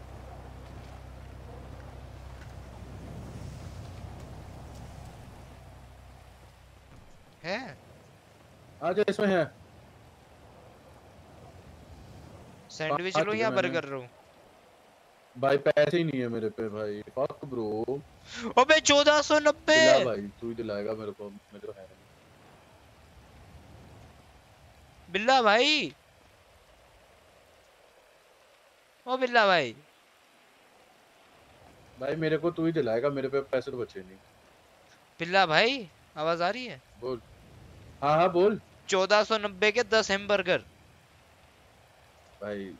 है आजा इसमें है। सैंडविच हाँ, लो ठीक है, या मैंने- बर्गर लो? भाई पैसे ही नहीं है मेरे पे भाई, फक ब्रो। अबे चौदह सौ नब्बे। दिला भाई, तू ही दिलाएगा मेरे को, मेरे को है नहीं। बिल्ला भाई, ओ बिल्ला भाई। भाई मेरे को तू ही दिलाएगा, मेरे पे पैसे तो बचे नहीं। बिल्ला भाई आवाज आ रही है? बोल। हाँ हाँ बोल। चौदह सौ नब्बे के दस हैमबर्गर। भाई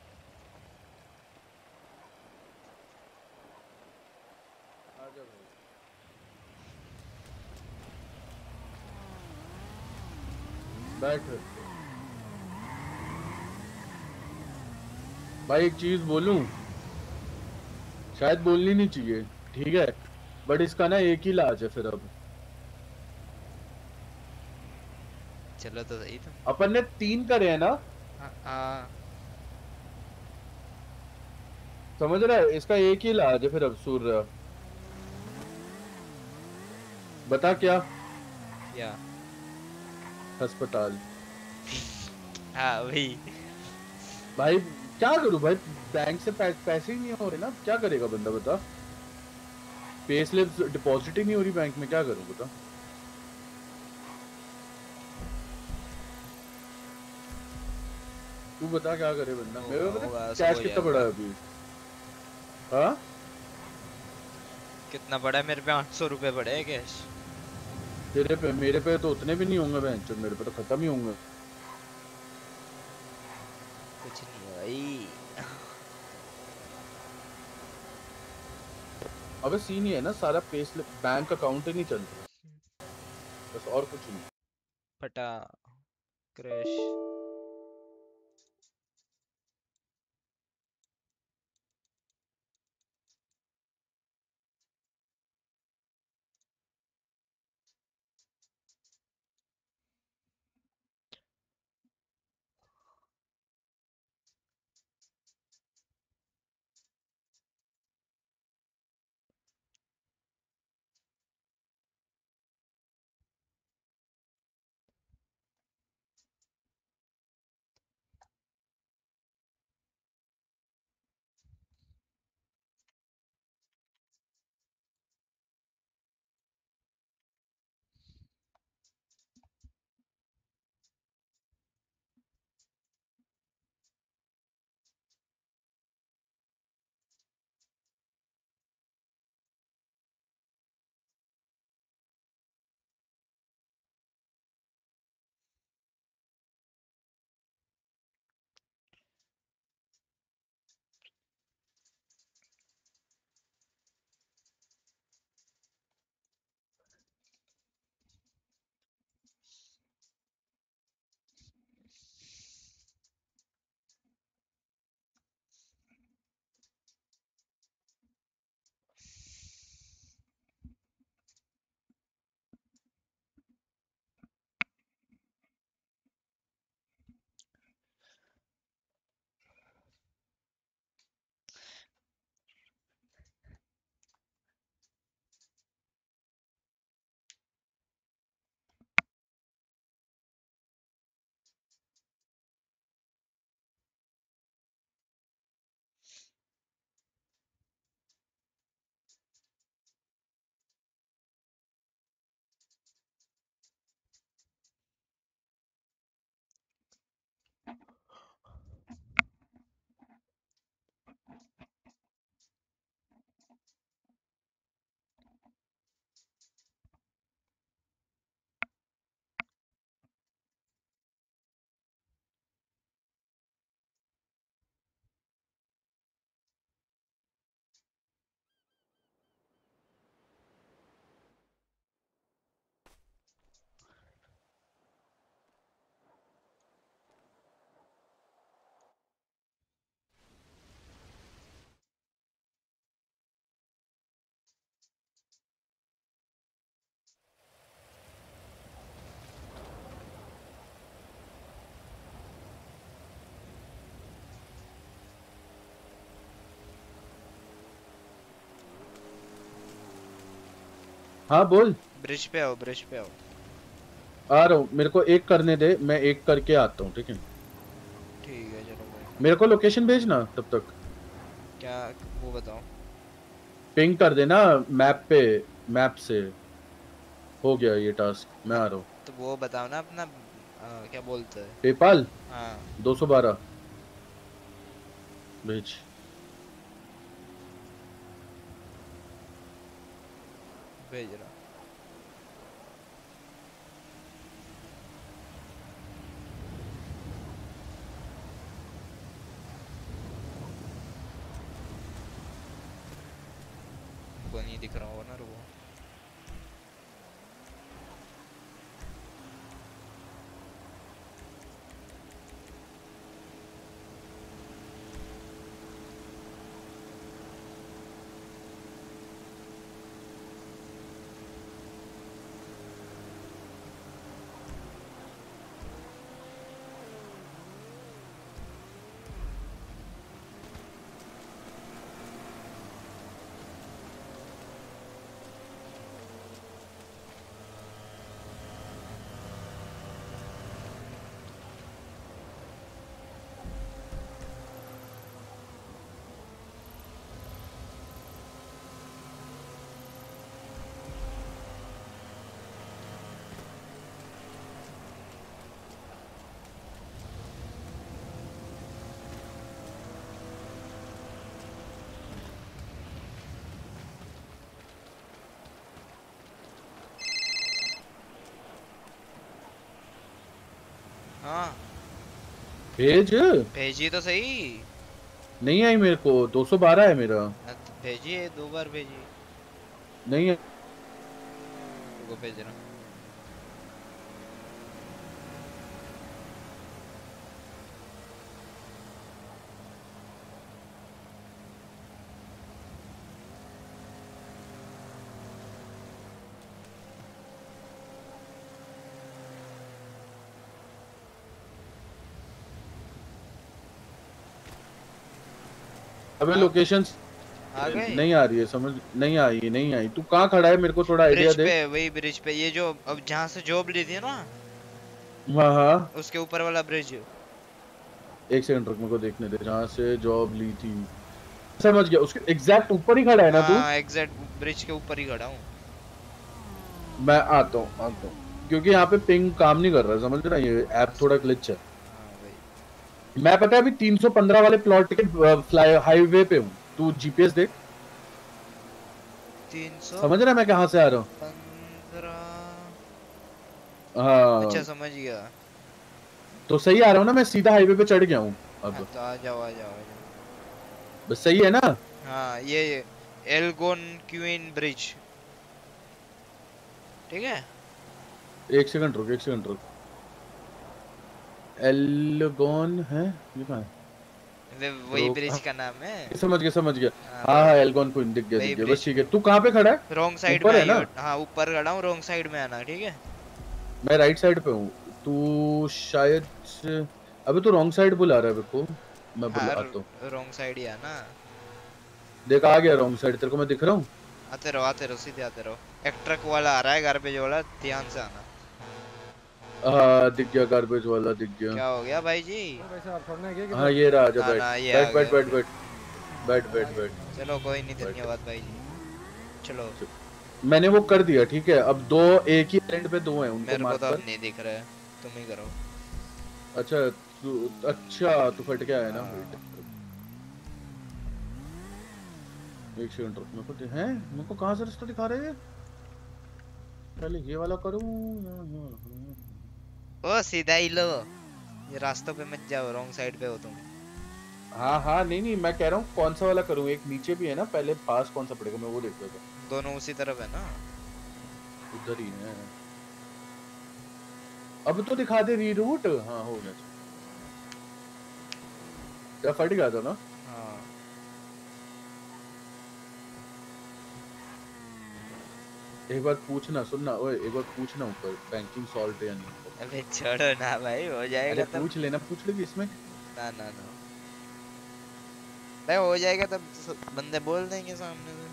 आजा भाई। बैठ भाई, एक चीज बोलूं, शायद बोलनी नहीं चाहिए, ठीक है, बट इसका ना एक ही इलाज है फिर अब। चलो तो सही तुम। अपन ने तीन करे हैं ना? हाँ हाँ। समझ रहा है? इसका एक ही इलाज है फिर अब सूर्य। बता क्या? क्या? अस्पताल। हाँ वही। भाई क्या करूं भाई, बैंक से पै, पैसे ही नहीं हो रहे ना, क्या करेगा बंदा बता? पे स्लिप्स डिपॉजिट ही नहीं हो रही बैंक में, क्या करूं बता? तू बता क्या करे बंदा? मेरे को पता कैश कितना बड़ा है अभी? हाँ कितना पड़ा है मेरे पे? आठ सौ रुपए पड़े हैं कैश। तेरे पे? मेरे पे तो उतने भी नहीं होंगे बहन चोद, मेरे पे तो खत्म ही होंगे। कुछ नहीं है भाई। अबे सीन ही है ना, सारा पे स्लिप बैंक अकाउंट ही नहीं चलता, बस और कुछ नहीं। फटा क्रैश। हाँ बोल। ब्रिज पे आओ, ब्रिज पे आओ। आ रहा हूँ, मेरे को एक करने दे, मैं एक करके आता हूँ, ठीक है? ठीक है चलो भाई। मेरे को लोकेशन भेजना तब तक। क्या वो बताओ? पिंग कर देना मैप पे, मैप से। हो गया ये टास्क, मैं आ रहा हूँ। तो वो बताओ ना अपना आ, क्या बोलते हैं? पेपाल हाँ दो सौ बारह भेज। भेज रहा। को नहीं दिख रहा होगा ना, रुको। भेज भेजिए तो सही। नहीं आई मेरे को, दो सौ बारह है मेरा। भेजिए, दो बार भेजिए। नहीं है। वो भेज रहा हूँ। अबे लोकेशन आ गए? नहीं आ रही है समझ, नहीं आई नहीं आई। तू कहाँ खड़ा है मेरे को थोड़ा आइडिया ब्रिज दे। पे, वही ब्रिज पे, ये जो अब जहाँ से जॉब ली थी ना, हाँ हाँ उसके ऊपर वाला ब्रिज। एक सेकंड रुक, मेरे को देखने दे। जहाँ से जॉब ली थी, समझ गया। उसके एग्जैक्ट ऊपर ही खड़ा है ना तू? हाँ एग्जैक्ट ब्रिज के ऊपर ही खड़ा हूँ। मैं आता हूँ आता हूँ क्योंकि यहाँ पे पिंग काम नहीं कर रहा है, समझ रहा है? ये ऐप थोड़ा ग्लिच है। मैं पता है अभी तीन सौ पंद्रह वाले प्लॉट के फ्लाई हाईवे पे हूँ। तू जीपीएस देख। तीन सौ समझ रहा है मैं कहाँ से आ रहा हूँ? हाँ अच्छा समझ गया। तो सही आ रहा हूँ ना मैं? सीधा हाईवे पे चढ़ गया हूँ अब। तो आ जाओ आ जाओ आ जाओ। बस सही है ना? हाँ ये एल्गोन क्वीन ब्रिज, ठीक है। एक सेकंड रुक, एक सेकंड रुक। एल्गोन है ये कहाँ है? वे वही ब्रिज का नाम है। समझ गया समझ गया। हाँ हाँ एल्गोन क्वीन दिख गया वही दिख गया। ब्रिज। बस ठीक है। तू कहाँ पे खड़ा है? रॉन्ग साइड ऊपर में है ना? हाँ ऊपर खड़ा हूँ, रॉन्ग साइड में आना, ठीक है। मैं राइट साइड पे हूँ। तू शायद से... अबे तू रॉन्ग साइड बुला रहा है मेरे को। मैं हाँ बुलाता हूँ। रॉन्ग साइड ही आना। देख आ गया रॉन्ग साइड। तेरे को मैं दिख रहा हूँ? आते रहो आते रहो सीधे आते रहो। एक ट्रक वाला आ रहा है, गार्बेज वाला, ध्यान से आना। हाँ दिख गया, गार्बेज वाला दिख गया। क्या हो गया भाई जी? हाँ ये रहा। आजा हाँ, बैठ ना, ये बैठ आ बैठ गया। बैठ बैठ बैठ बैठ बैठ। चलो कोई नहीं, धन्यवाद भाई जी। चलो मैंने वो कर दिया, ठीक है। अब दो एक ही एंड पे दो हैं, उनको मेरे को मार तो अब कर। नहीं दिख रहा है, तुम ही करो। अच्छा तू अच्छा तू फट गया है ना? एक सेकंड रुक। मेरे को दे- हैं मेरे को कहाँ से रास्ता दिखा रहे हैं? पहले ये वाला करूँ। ओ सीधा ही लो, ये रास्तों पे मत जाओ, रॉन्ग साइड पे हो तुम। हाँ हाँ नहीं नहीं मैं कह रहा हूँ कौन सा वाला करूँ। एक नीचे भी है ना, पहले पास कौन सा पड़ेगा मैं वो देख रहा था। दोनों उसी तरफ है ना? उधर ही है। अब तो दिखा दे रीरूट। हाँ हो गया। क्या फट गया था ना? हाँ एक बार पूछना, सुनना ओए, एक बार पूछना ऊपर बैंकिंग सॉल्ट है या नहीं। अबे छोड़ो ना भाई, हो जाएगा अरे तब। पूछ लेना, पूछ लेगी इसमें। ना ना ना भाई, हो जाएगा तब, बंदे बोल देंगे सामने से।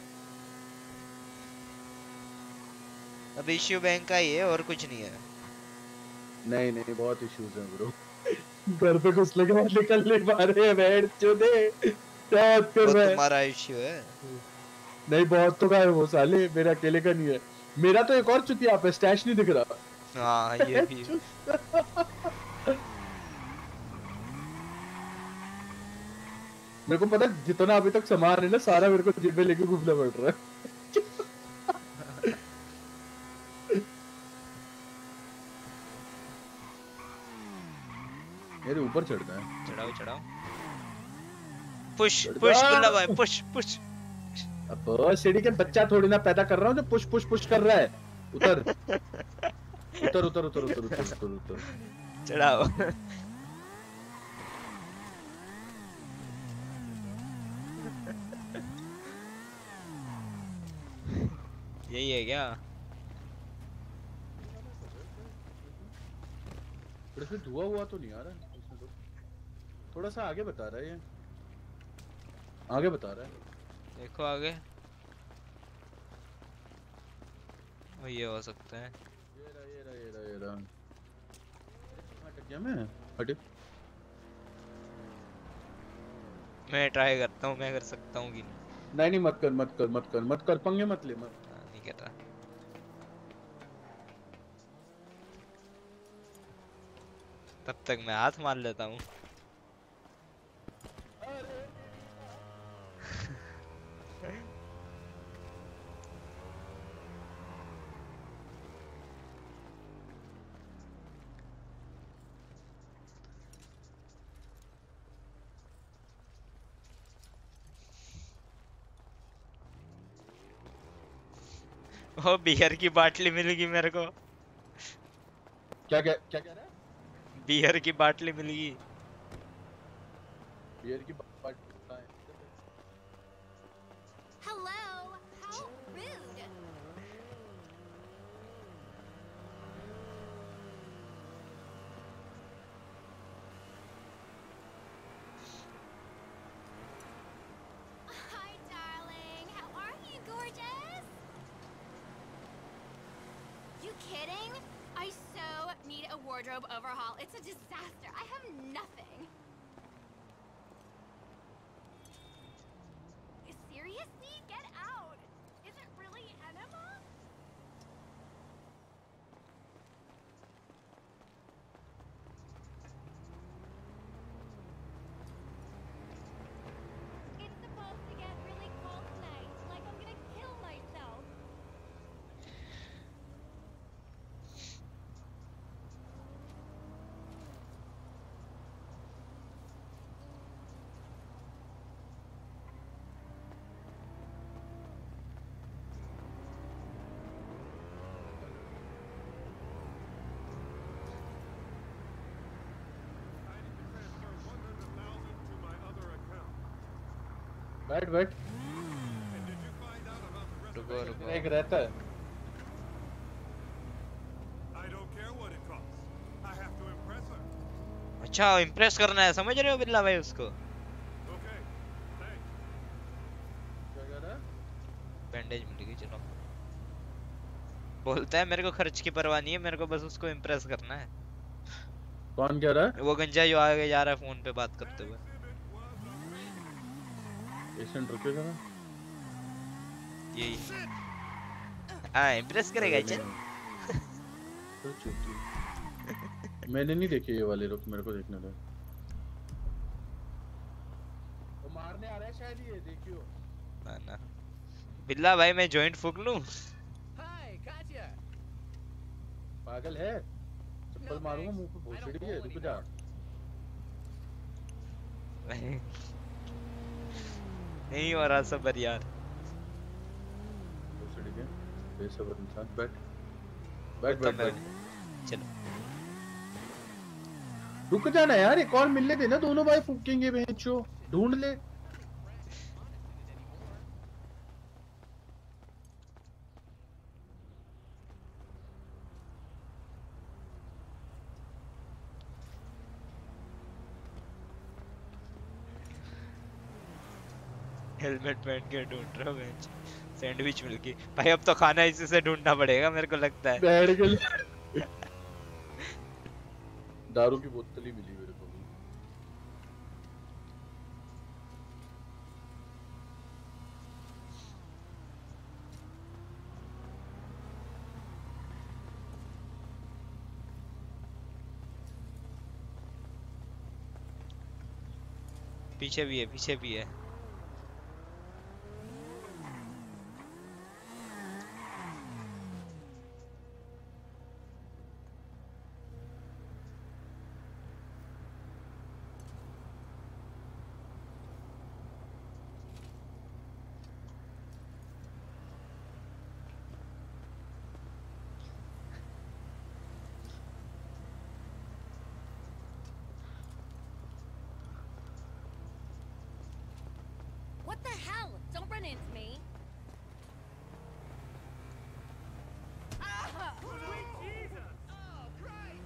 अब इश्यू बैंक का ही है और कुछ नहीं है। नहीं नहीं बहुत इश्यूज हैं ब्रो। घर पे कुछ लगे निकल नहीं पा रहे हैं। बैठ चोदे बहुत कर वो रहा है। तुम्हारा इश्यू है। नहीं बहुत तो का है वो साले, मेरा अकेले का नहीं है। मेरा तो एक और चुतिया पे स्टैश नहीं दिख रहा। हाँ ये भी। मेरे को पता है जितना अभी तक सामान है ना सारा मेरे को जेब में लेके घूमना पड़ रहा है। मेरे ऊपर चढ़ना है। चढ़ाओ चढ़ाओ। पुश पुश बुल्ला भाई, पुश पुश। अब सीढ़ी के बच्चा थोड़ी ना पैदा कर रहा हूँ जो पुश पुश पुश कर रहा है। उतर उतर उतर उतर उतर उतर उतर उतर चढ़ाओ। यही है क्या? पर इसमें धुआं हुआ तो नहीं आ रहा है इसमें तो। थोड़ा सा आगे बता रहा है ये, आगे बता रहा है। देखो आगे, वो ये हो सकता है। ये रहा ये रहा ये रहा ये रहा। हट गया मैं, हट। मैं ट्राई करता हूँ, मैं कर सकता हूँ कि नहीं। नहीं नहीं मत कर मत कर मत कर मत कर पंगे मत ले मत। नहीं कर रहा। तब तक मैं हाथ मार लेता हूँ। ओ बियर की बाटली मिलेगी मेरे को। क्या क्या क्या कह रहा है? बियर की बाटली मिलेगी। बियर की बाटली कहाँ है? Hello, how rude. Hi, darling. How are you, gorgeous? You kidding? I so need a wardrobe overhaul. It's a disaster. I have nothing. Seriously? Get out. Is it really enema? It's supposed to get really cold tonight. Like I'm gonna kill myself. बैठ बैठ। रुको रुको। एक रहता है। अच्छा impress करना है, समझ रहे हो बिल्ला भाई उसको? क्या कह रहा है? बैंडेज मिलेगी चलो। बोलता है मेरे को खर्च की परवाह नहीं है, मेरे को बस उसको इम्प्रेस करना है। कौन कह रहा है? वो गंजा जो आगे जा रहा है फोन पे बात करते हुए। पेशेंट रुके जरा। यही हाँ इम्प्रेस करेगा चल। तो चुप। मैंने नहीं देखे ये वाले, रुक मेरे को देखने दो। वो मारने आ रहा है शायद, ये देखियो। ना ना बिल्ला भाई मैं जॉइंट फूक लूं? पागल है, चप्पल मारूंगा मुंह पे, भोसड़ी है। रुक जा। नहीं हो रहा सबर यार। भोसड़ी के बेसब्र इंसान। बैठ बैठ बैठ बैठ। चलो रुक जाना यार, एक और मिलने देना, दोनों भाई फूकेंगे बेंचो। ढूंढ ले। हेलमेट पहन के ढूंढ रहा हूँ, सैंडविच मिल गई भाई। अब तो खाना इसी से ढूंढना पड़ेगा मेरे को लगता है। बैठ गए। दारू की बोतल ही मिली मेरे को। पीछे भी है, पीछे भी है। What the hell? Don't run into me. Ah! Sweet Jesus! Oh, Christ!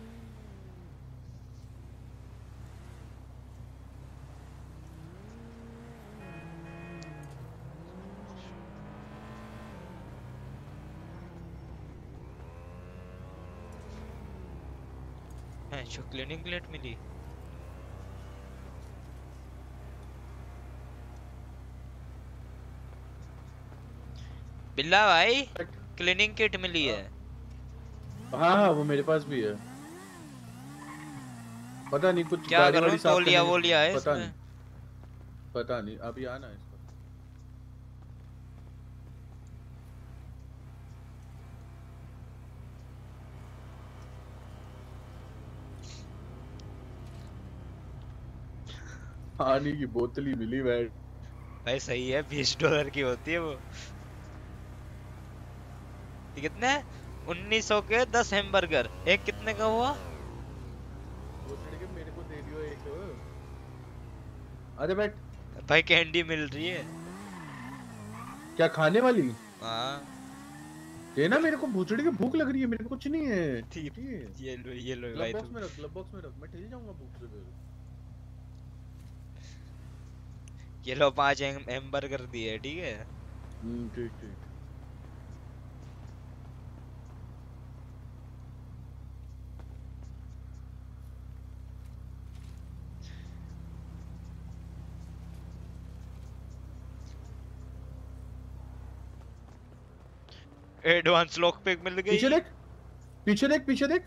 है जो क्लीनिंग प्लेट मिली। बिल्ला भाई क्लीनिंग किट मिली है। हाँ हाँ वो मेरे पास भी है। पता नहीं कुछ क्या करूं, तौलिया वो लिया है पता इसमें। नहीं पता नहीं अभी आना है इसका। पानी की बोतल ही मिली भाई। भाई सही है, बीस डॉलर की होती है वो। ये कितने? उन्नीस सौ के दस हैमबर्गर। एक कितने का हुआ? वो के मेरे को दे दियो एक। अरे बैठ भाई कैंडी मिल रही है। क्या खाने वाली? हाँ देना मेरे को, भूचड़ी की भूख लग रही है, मेरे को कुछ नहीं है। ठीक है ये लो ये लो क्लब भाई बॉक्स तुम। में रख, क्लब बॉक्स में रख, मैं ठेल जाऊंगा भूख से फिर। ये लो पांच हैमबर्गर दिए, ठीक है। हम्म ठीक ठीक। एडवांस लॉक पिक मिल गई। पीछे देख, पीछे देख, पीछे देख।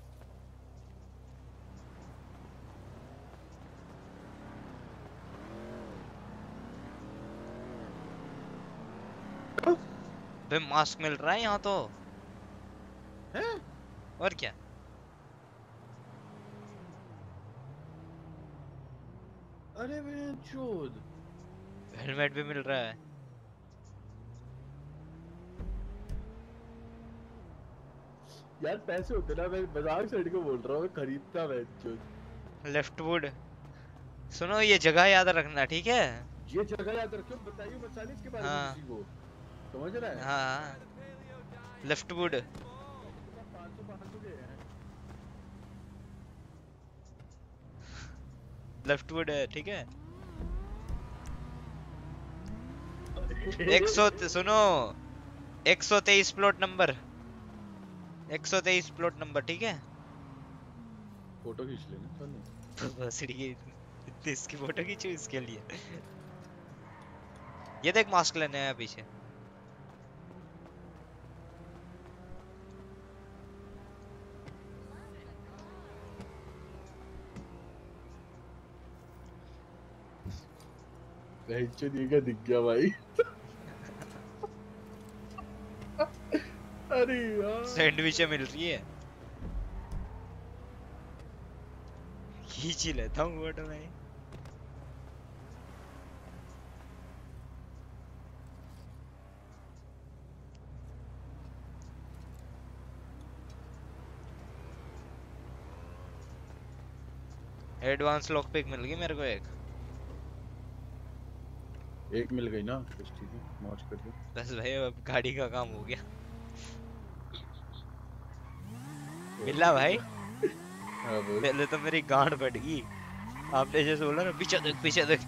भाई मास्क मिल रहा है यहाँ तो। हैं? और क्या? अरे चोद, हेलमेट भी मिल रहा है। यार पैसे होते ना, मैं मजाक साइड को बोल रहा हूँ, मैं खरीदता मैं चोद। Left wood. सुनो ये जगह याद रखना, ठीक है? ये जगह याद रखियो, बताइए बचाने इसके बारे में किसी को, समझ रहा है? हाँ लेफ्ट वुड। लेफ्ट वुड है, ठीक है। एक सौ सुनो एक सौ तेईस प्लॉट नंबर, एक सौ तेईस प्लॉट नंबर, ठीक है। फोटो खींच लेना चलो। बस इतनी इसकी फोटो खींचो इसके लिए। ये देख मास्क लेने आया पीछे। क्या दिख गया भाई। अरे यार सैंडविच मिल रही है, खींच ही लेता हूँ फोटो में। एडवांस लॉक पिक मिल गई मेरे को एक। एक मिल गई ना, बस ठीक है, मौज कर दो। बस भाई अब गाड़ी का काम हो गया। मिला भाई। पहले तो मेरी गांड फट गई, आपने जैसे बोला ना पीछे देख पीछे देख।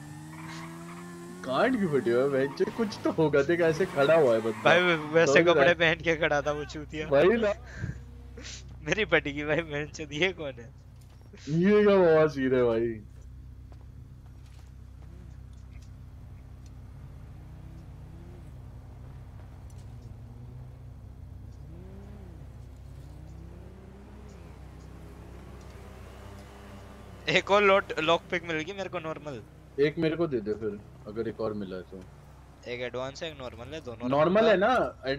गांड क्यों फटी है भाई? कुछ तो होगा, देख ऐसे खड़ा हुआ है बंदा भाई वैसे कपड़े पहन के खड़ा था वो चूतिया भाई ना। मेरी फटी गई भाई। बहन चोद ये कौन है? ये क्या बवासीर है भाई? एक और लॉक लॉक पिक मिल गई मेरे को नॉर्मल। एक मेरे को दे दे फिर, अगर एक और मिला है तो। एक एडवांस है एक नॉर्मल है, दोनों नॉर्मल है ना,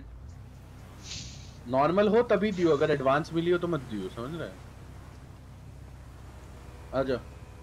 नॉर्मल हो तभी दियो, अगर एडवांस मिली हो तो मत दियो, समझ रहा है? आजा।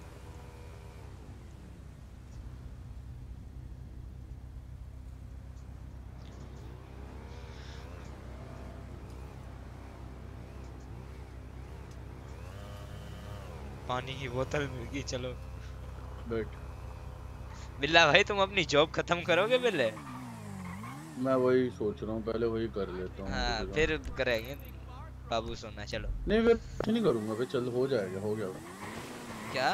पानी की बोतल मिल गई, चलो बैठ। बिल्ला भाई तुम अपनी जॉब खत्म करोगे बिल्ले? मैं वही सोच रहा हूँ, पहले वही कर लेता हूँ। हाँ फिर करेंगे बाबू सोना। चलो नहीं मैं कुछ नहीं करूँगा भाई, चल हो जाएगा, हो गया क्या?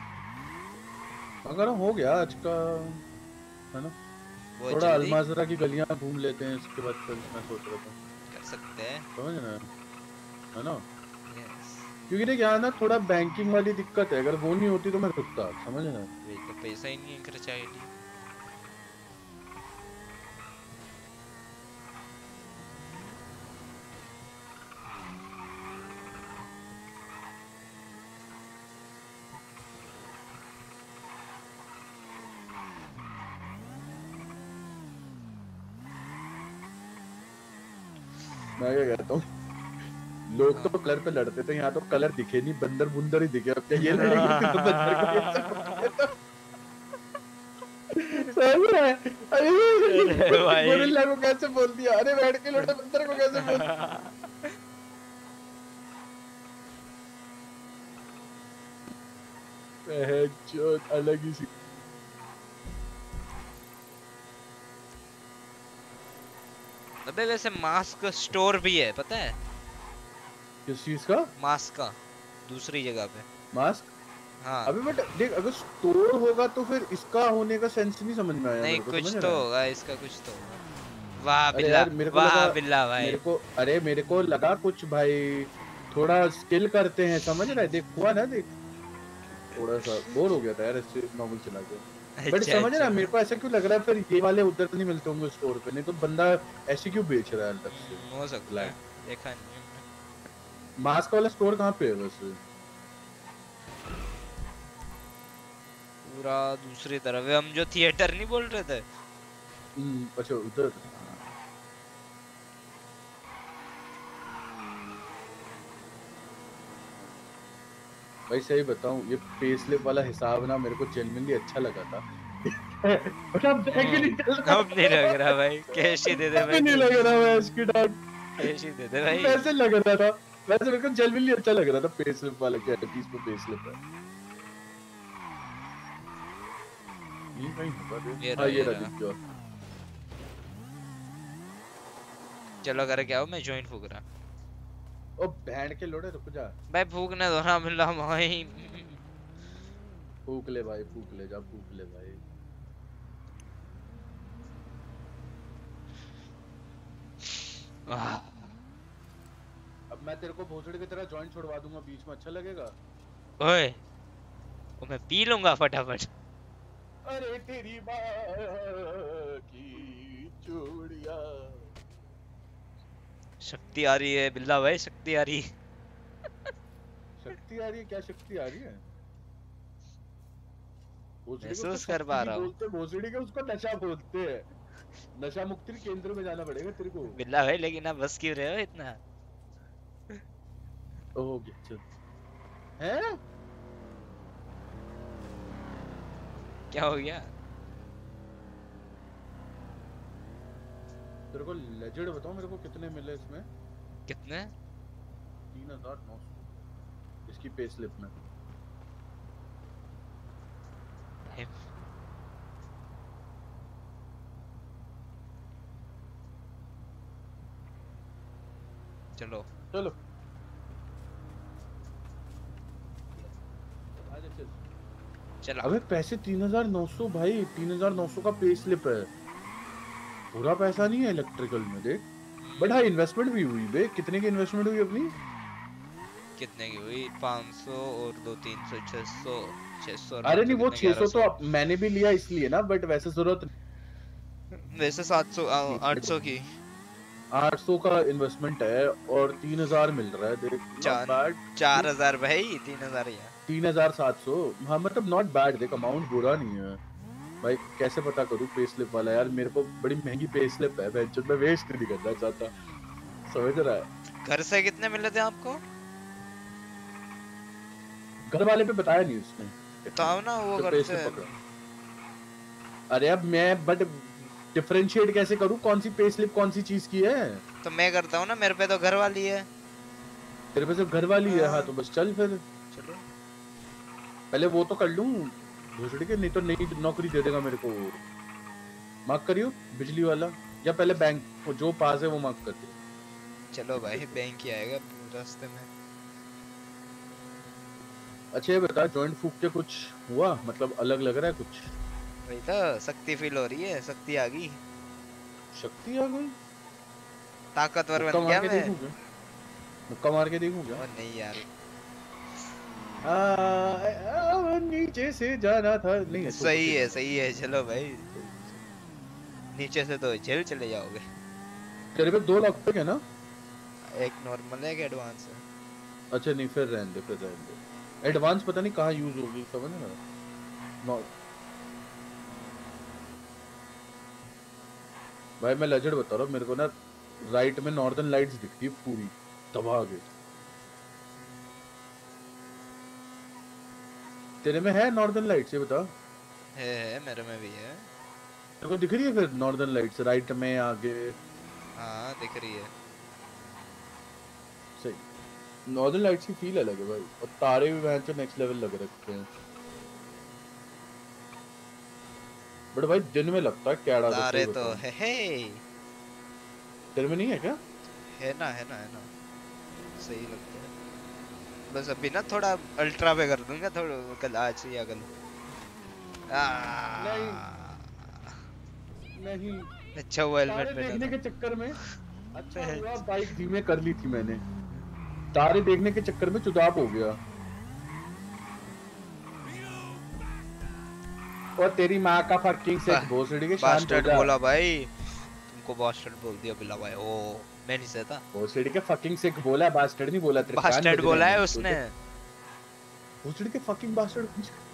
अगर हो गया आज का है ना, थोड़ा अलमाजरा की गलियां घूम लेते हैं, इसके बाद फिर मैं सोच रहा था कर सकते हैं, समझ ना, है ना? क्योंकि देख यहाँ ना थोड़ा बैंकिंग वाली दिक्कत है, अगर वो नहीं होती तो मैं रुकता, समझ ना? तो पैसा ही नहीं है खर्चा ही नहीं। मैं क्या कहता हूँ, लोग तो कलर पे लड़ते थे, यहाँ तो कलर दिखे नहीं, बंदर बुंदर ही दिखे। अब क्या ये लड़ेंगे तो बंदर को समझ रहा है? अरे अरे भाई। गोरिल्ला को कैसे बोल दिया? अरे बैठ के लोटा बंदर को कैसे बोल दिया? बेहद अलग ही सी। अबे वैसे मास्क स्टोर भी है पता है? किस चीज का? मास्क का दूसरी जगह पे। मास्क? हाँ। अबे बट देख अगर स्टोर होगा तो फिर इसका होने का सेंस नहीं समझ में आया नहीं मेरे को, कुछ समझ तो रहा है? होगा इसका कुछ तो होगा। वाह अरे बिल्ला यार मेरे को वाह लगा बिल्ला भाई। मेरे को अरे मेरे को लगा कुछ भाई थोड़ा स्किल करते हैं समझ रहा है? देख हुआ ना देख थोड़ा सा बोर हो गया था यार इससे नॉर्मल चला के। बट अच्छा, समझ रहा अच्छा। मेरे को ऐसा क्यों लग रहा है फिर ये वाले उधर नहीं मिलते होंगे स्टोर पे, नहीं तो बंदा ऐसे क्यों बेच रहा है अलग से? हो सकता है देखा नहीं हमने। मास्क वाला स्टोर कहाँ पे है वैसे? पूरा दूसरी तरफ है, हम जो थिएटर नहीं बोल रहे थे। हम्म, अच्छा उधर। भाई सही बताऊं ये पे स्लिप वाला हिसाब ना मेरे को जेन्युइनली अच्छा लगा था। बट अब बैग ही नहीं चल रहा। अब नहीं लग रहा भाई, कैश ही दे दे अब भाई। नहीं लग रहा है इसकी डांट। कैश ही दे दे भाई। वैसे लग रहा था वैसे मेरे को जेन्युइनली अच्छा लग रहा था पे स्लिप वाला क्या एटलीस्ट पे पे स्लिप है। ये कहीं होगा दे। ये हां ये रहा, रहा दिख गया। चलो घर के आओ, मैं जॉइंट फूक रहा। ओ बैंड के लोड़े रुक जा। भाई फूकने दो ना बिल्ला भाई। फूक ले भाई फूक ले जा फूक ले भाई। अब मैं तेरे को भोसड़ी की तरह जॉइंट छोड़वा दूंगा बीच में, अच्छा लगेगा? ओए वो मैं पी लूंगा फटाफट। अरे तेरी माँ की चूड़ियां। शक्ति आ रही है बिल्ला भाई, शक्ति आ रही है। शक्ति आ रही है? क्या शक्ति आ रही है? महसूस कर पा रहा हूँ। बोलते भोसड़ी के उसको नशा बोलते हैं। नशा मुक्ति केंद्र में जाना पड़ेगा तेरे को। बिल्ला भाई लेकिन आप बस क्यों रहे हो इतना? हो गया चल। हैं? क्या हो गया? तेरे को लेजेंड बताओ मेरे को कितने मिले इसमें? कितने? तीन हजार नौ सौ इसकी पे स्लिप में। चलो चलो आजा चल। चल अबे पैसे तीन हजार नौ सौ भाई, तीन हजार नौ सौ का पे स्लिप है। पूरा पैसा नहीं है इलेक्ट्रिकल में देख। बट हाँ इन्वेस्टमेंट भी हुई बे। कितने की इन्वेस्टमेंट हुई अपनी? कितने की हुई? पाँच सौ और दो तीन सौ छह सौ छह सौ। अरे नहीं वो छह सौ तो अब मैंने भी लिया इसलिए ना, बट वैसे जरूरत वैसे सात सौ आठ सौ की आठ सौ का इन्वेस्टमेंट है और तीन हजार मिल रहा है देख। चार चार हजार भाई, तीन हजार या तीन हजार सात सौ। हाँ मतलब नॉट बैड देख, अमाउंट बुरा नहीं है भाई। कैसे पता करूँ पे स्लिप वाला यार? मेरे को बड़ी महंगी पे स्लिप है, मैं वेस्ट नहीं करना चाहता, समझ रहा है? घर से कितने मिले थे आपको? घर वाले पे बताया नहीं उसने। बताओ ना वो तो घर पे से। स्लिप पकड़ा। अरे अब मैं बट डिफरेंशिएट कैसे करूँ कौन सी पे स्लिप कौन सी चीज की है? तो मैं करता हूँ ना, मेरे पे तो घर वाली है। तेरे पे सिर्फ घर वाली है? हाँ तो बस चल फिर। चलो पहले वो तो कर लूं भोसड़ी के, नहीं तो नई नौकरी दे देगा मेरे को। मार्क करियो बिजली वाला, या पहले बैंक जो पास है वो मार्क कर दे। चलो भाई बैंक ही आएगा रास्ते में। अच्छा ये बता जॉइंट फूक के कुछ हुआ? मतलब अलग लग रहा है कुछ? वही तो शक्ति फील हो रही है, शक्ति आ गई। शक्ति आ गई? ताकतवर मुक्का बन मार गया के मैं। देखूं क्या? मुक्का मार के देखूं क्या? और नहीं यार आ, आ, नीचे से जाना था नहीं। सही है सही है। चलो भाई नीचे से तो जेल चले जाओगे। तेरे पे दो लाख तक है ना? एक नॉर्मल है एक एडवांस है। अच्छा नहीं फिर रहने दे फिर रहने दे। एडवांस पता नहीं कहाँ यूज होगी, समझ ना। नॉट भाई मैं लेजेंड बता रहा हूँ, मेरे को ना राइट में नॉर्दर्न लाइट्स दिखती है पूरी दबा के। तेरे में है नॉर्दर्न लाइट्स? ये बता। है है मेरे में भी है। देखो दिख रही है फिर नॉर्दर्न लाइट्स राइट में आगे। हाँ दिख रही है। सही नॉर्दर्न लाइट्स की फील अलग है भाई और तारे भी वहां से नेक्स्ट लेवल लग रखे हैं। बट भाई दिन में लगता है कैड़ा तारे तो है है दिन में नहीं है क्या? है ना है ना है ना सही लगता है। बस अभी ना थोड़ा अल्ट्रा पे कर दूंगा थोड़ा कल आज या कल। नहीं नहीं अच्छा वो हेलमेट तारे पे देखने के चक्कर में अच्छा हुआ बाइक धीमे कर ली थी मैंने। तारे देखने के चक्कर में चुदाप हो गया। और तेरी माँ का फकिंग सेक भोसड़ी के शांत हो बास्टर्ड जा। बोला भाई तुमको बास्टर्ड बोल दिया बिल्ला भाई। ओ मैं नहीं सहता। भोसड़ी के फकिंग सेक बोला बास्टर्ड नहीं बोला। तेरे बास्टर्ड बोला है उसने। भोसड़ी के फकिंग बास्टर्ड।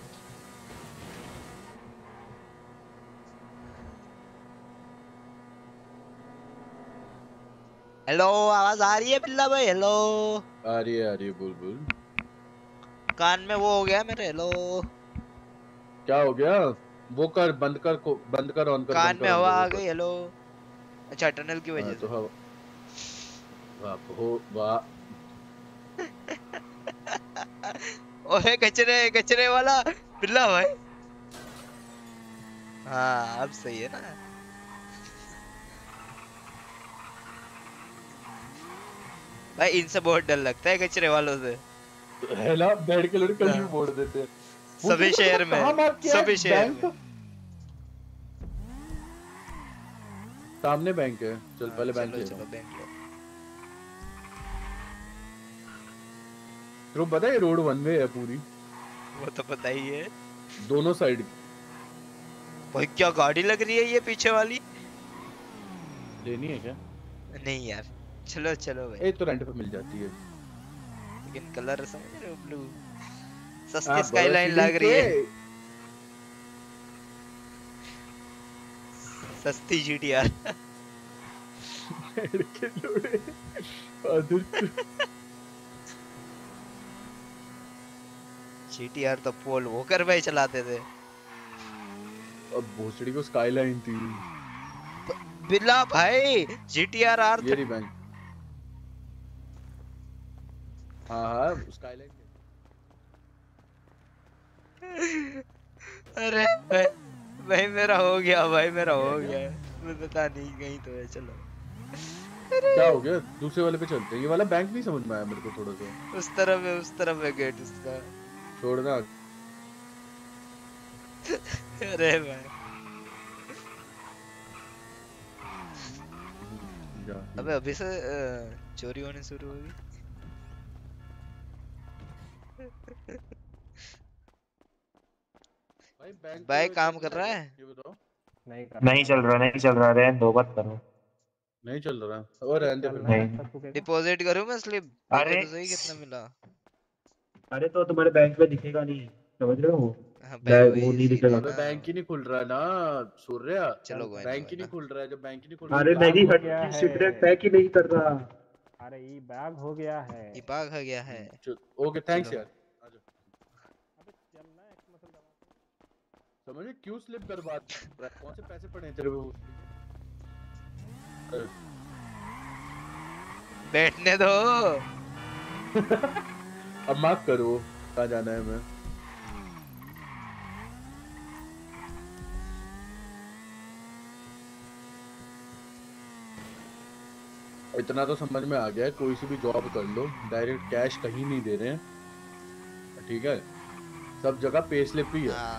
हेलो आवाज आ रही है बिल्ला भाई? हेलो आ रही है आ रही है बोल बोल। कान में वो हो गया मेरे। हेलो क्या हो गया? वो कर बंद कर को बंद कर ऑन कर। कान में हवा आ गई। हेलो अच्छा टनल की वजह से। तो हवा वाह हो वाह। ओए कचरे कचरे वाला बिल्ला भाई। हाँ अब सही है ना। भाई इनसे बहुत डर लगता है कचरे वालों से। है ना बैठ के लड़के कहीं भी मोड़ देते हैं सभी शहर में सभी शहर में। सामने बैंक है चल पहले बैंक ले चलो बैंक लो। तो पता है रोड वन वे है पूरी। वो तो पता ही है दोनों साइड। भाई क्या गाड़ी लग रही है ये पीछे वाली? लेनी है क्या? नहीं यार चलो चलो भाई। ए तो रेंट पे मिल जाती है लेकिन कलर समझ रहे हो ब्लू सस्ती स्काईलाइन लग रही है। सस्ती जीटीआर। जीटीआर तो पोल वोकर भाई चलाते थे। अब भोसड़ी को स्काईलाइन थी बिल्ला भाई। जीटीआर आर ये बैंक। हाँ हाँ स्काईलाइन। अरे भाई, भाई मेरा हो गया भाई मेरा हो गया। मैं पता नहीं कहीं तो है। चलो क्या हो गया? दूसरे वाले पे चलते हैं। ये वाला बैंक नहीं समझ में आया मेरे को थोड़ा सा। उस तरफ है उस तरफ है गेट उसका। छोड़ना। अरे भाई अबे अभी से चोरी होने शुरू होगी। भाई काम कर रहा है? नहीं कर नहीं चल रहा नहीं चल रहा रे दो बात करो। नहीं चल रहा और रहने दे नहीं। डिपॉजिट करूं मैं स्लिप? अरे तो सही कितना मिला? अरे तो तुम्हारे बैंक में दिखेगा नहीं समझ रहे हो? वो नहीं दिखेगा। अबे बैंक ही नहीं खुल रहा ना सूर्या। चलो बैंक ही नहीं खुल रहा है। जब बैंक ही नहीं खुल रहा अरे मेरी हड्डी सिगरेट पैक ही नहीं कर रहा। अरे ई बैग हो गया है। ई बैग हो गया है। ओके थैंक्स यार। समझे क्यों स्लिप कर बात? कौन से पैसे पड़े हैं तेरे को? बैठने दो। अब माफ करो कहाँ जाना है मैं? इतना तो समझ में आ गया है कोई सी भी जॉब कर लो डायरेक्ट कैश कहीं नहीं दे रहे हैं ठीक है। सब जगह पे स्लिप ही है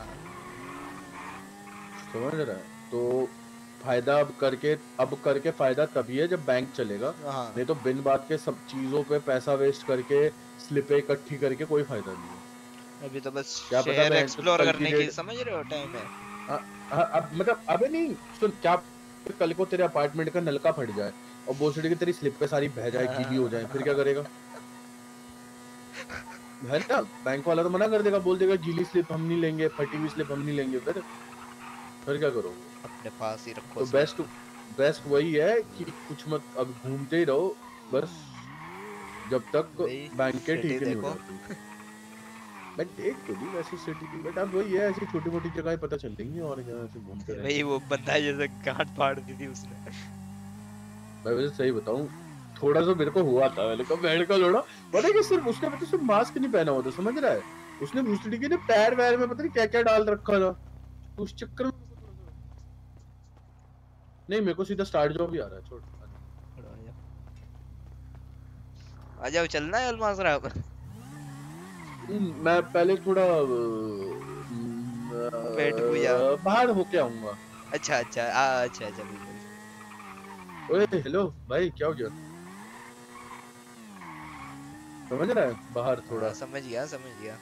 समझ रहा है। तो फायदा अब करके अब करके फायदा तभी है जब बैंक चलेगा। नहीं तो बिन बात के सब चीजों पे पैसा वेस्ट करके स्लिपें इकट्ठी करके कोई फायदा नहीं है। अभी तो बस क्या पता शहर एक्सप्लोर करने की समझ रहे हो टाइम है। आ, आ, अब मतलब अबे नहीं सुन क्या कल को तेरे अपार्टमेंट का नलका फट जाए और बोसड़ी की तेरी स्लिप पे सारी बह जाए गीली हो जाए फिर क्या करेगा? है ना बैंक वाला तो मना कर देगा बोल देगा गीली स्लिप हम नहीं लेंगे फटी हुई स्लिप हम नहीं लेंगे। फिर फिर क्या करोगे? अपने पास ही रखो। तो बेस्ट बेस्ट वही है कि कुछ मत अब घूमते ही रहो बस जब तक बैंक के ठीक नहीं हो जाते। मैं देख तो नहीं वैसी सिटी की, बट अब वही है, ऐसी छोटी मोटी जगह पता चल रही है और यहाँ से घूमते रहे। भाई वो बंदा जैसे गांठ फाड़ दी थी उसने। मैं वैसे सही बताऊं, थोड़ा सा मेरे को हुआ था, मैंने कहा बैठ का लोड़ा, पता है कि सिर्फ उसने मतलब सिर्फ मास्क नहीं पहना हुआ था, समझ रहा है, उसने भूसड़ी के ने पैर वैर में पता नहीं क्या क्या डाल रखा था, तो उस चक्कर में नहीं मेरे को सीधा स्टार्ट जॉब ही आ रहा है। छोड़ आ जाओ, चलना है अलमास राव। मैं पहले थोड़ा पेट पूजा बाहर होके आऊंगा। अच्छा अच्छा आ, अच्छा अच्छा बिल्कुल। ओए हेलो भाई, क्या हो गया? समझ रहा है, बाहर थोड़ा। हाँ, समझ गया समझ गया।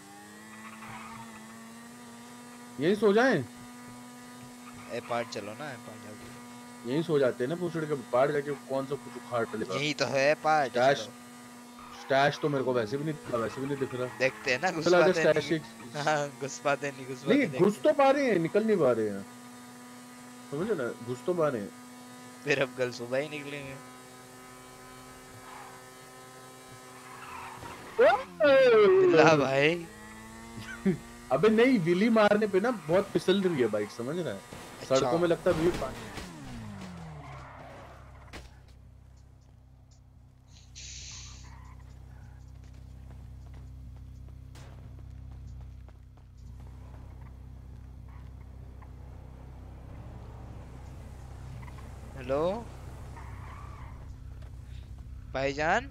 यहीं सो जाएं? ए पार्ट चलो ना, ए पार्ट जाओगे। यहीं सो जाते हैं ना, पूछड़ के पार्ट जाके कौन सा कुछ उखाड़ लेगा। यही तो है पार्ट। स्टैश स्टैश तो मेरे को वैसे भी नहीं दिख रहा, वैसे भी नहीं दिख रहा। देखते हैं ना, घुस चला पाते स्टैश नहीं। हां घुस पाते नहीं, घुस पाते नहीं, घुस तो पा रहे हैं, निकल नहीं पा रहे हैं, समझे ना, घुस तो पा रहे हैं। फिर अब कल सुबह ही निकलेंगे। बिल्ला भाई अबे नहीं, विली मारने पे ना बहुत फिसल रही है बाइक, समझ रहा है। अच्छा। सड़कों में लगता है व्हील पानी। हेलो भाईजान,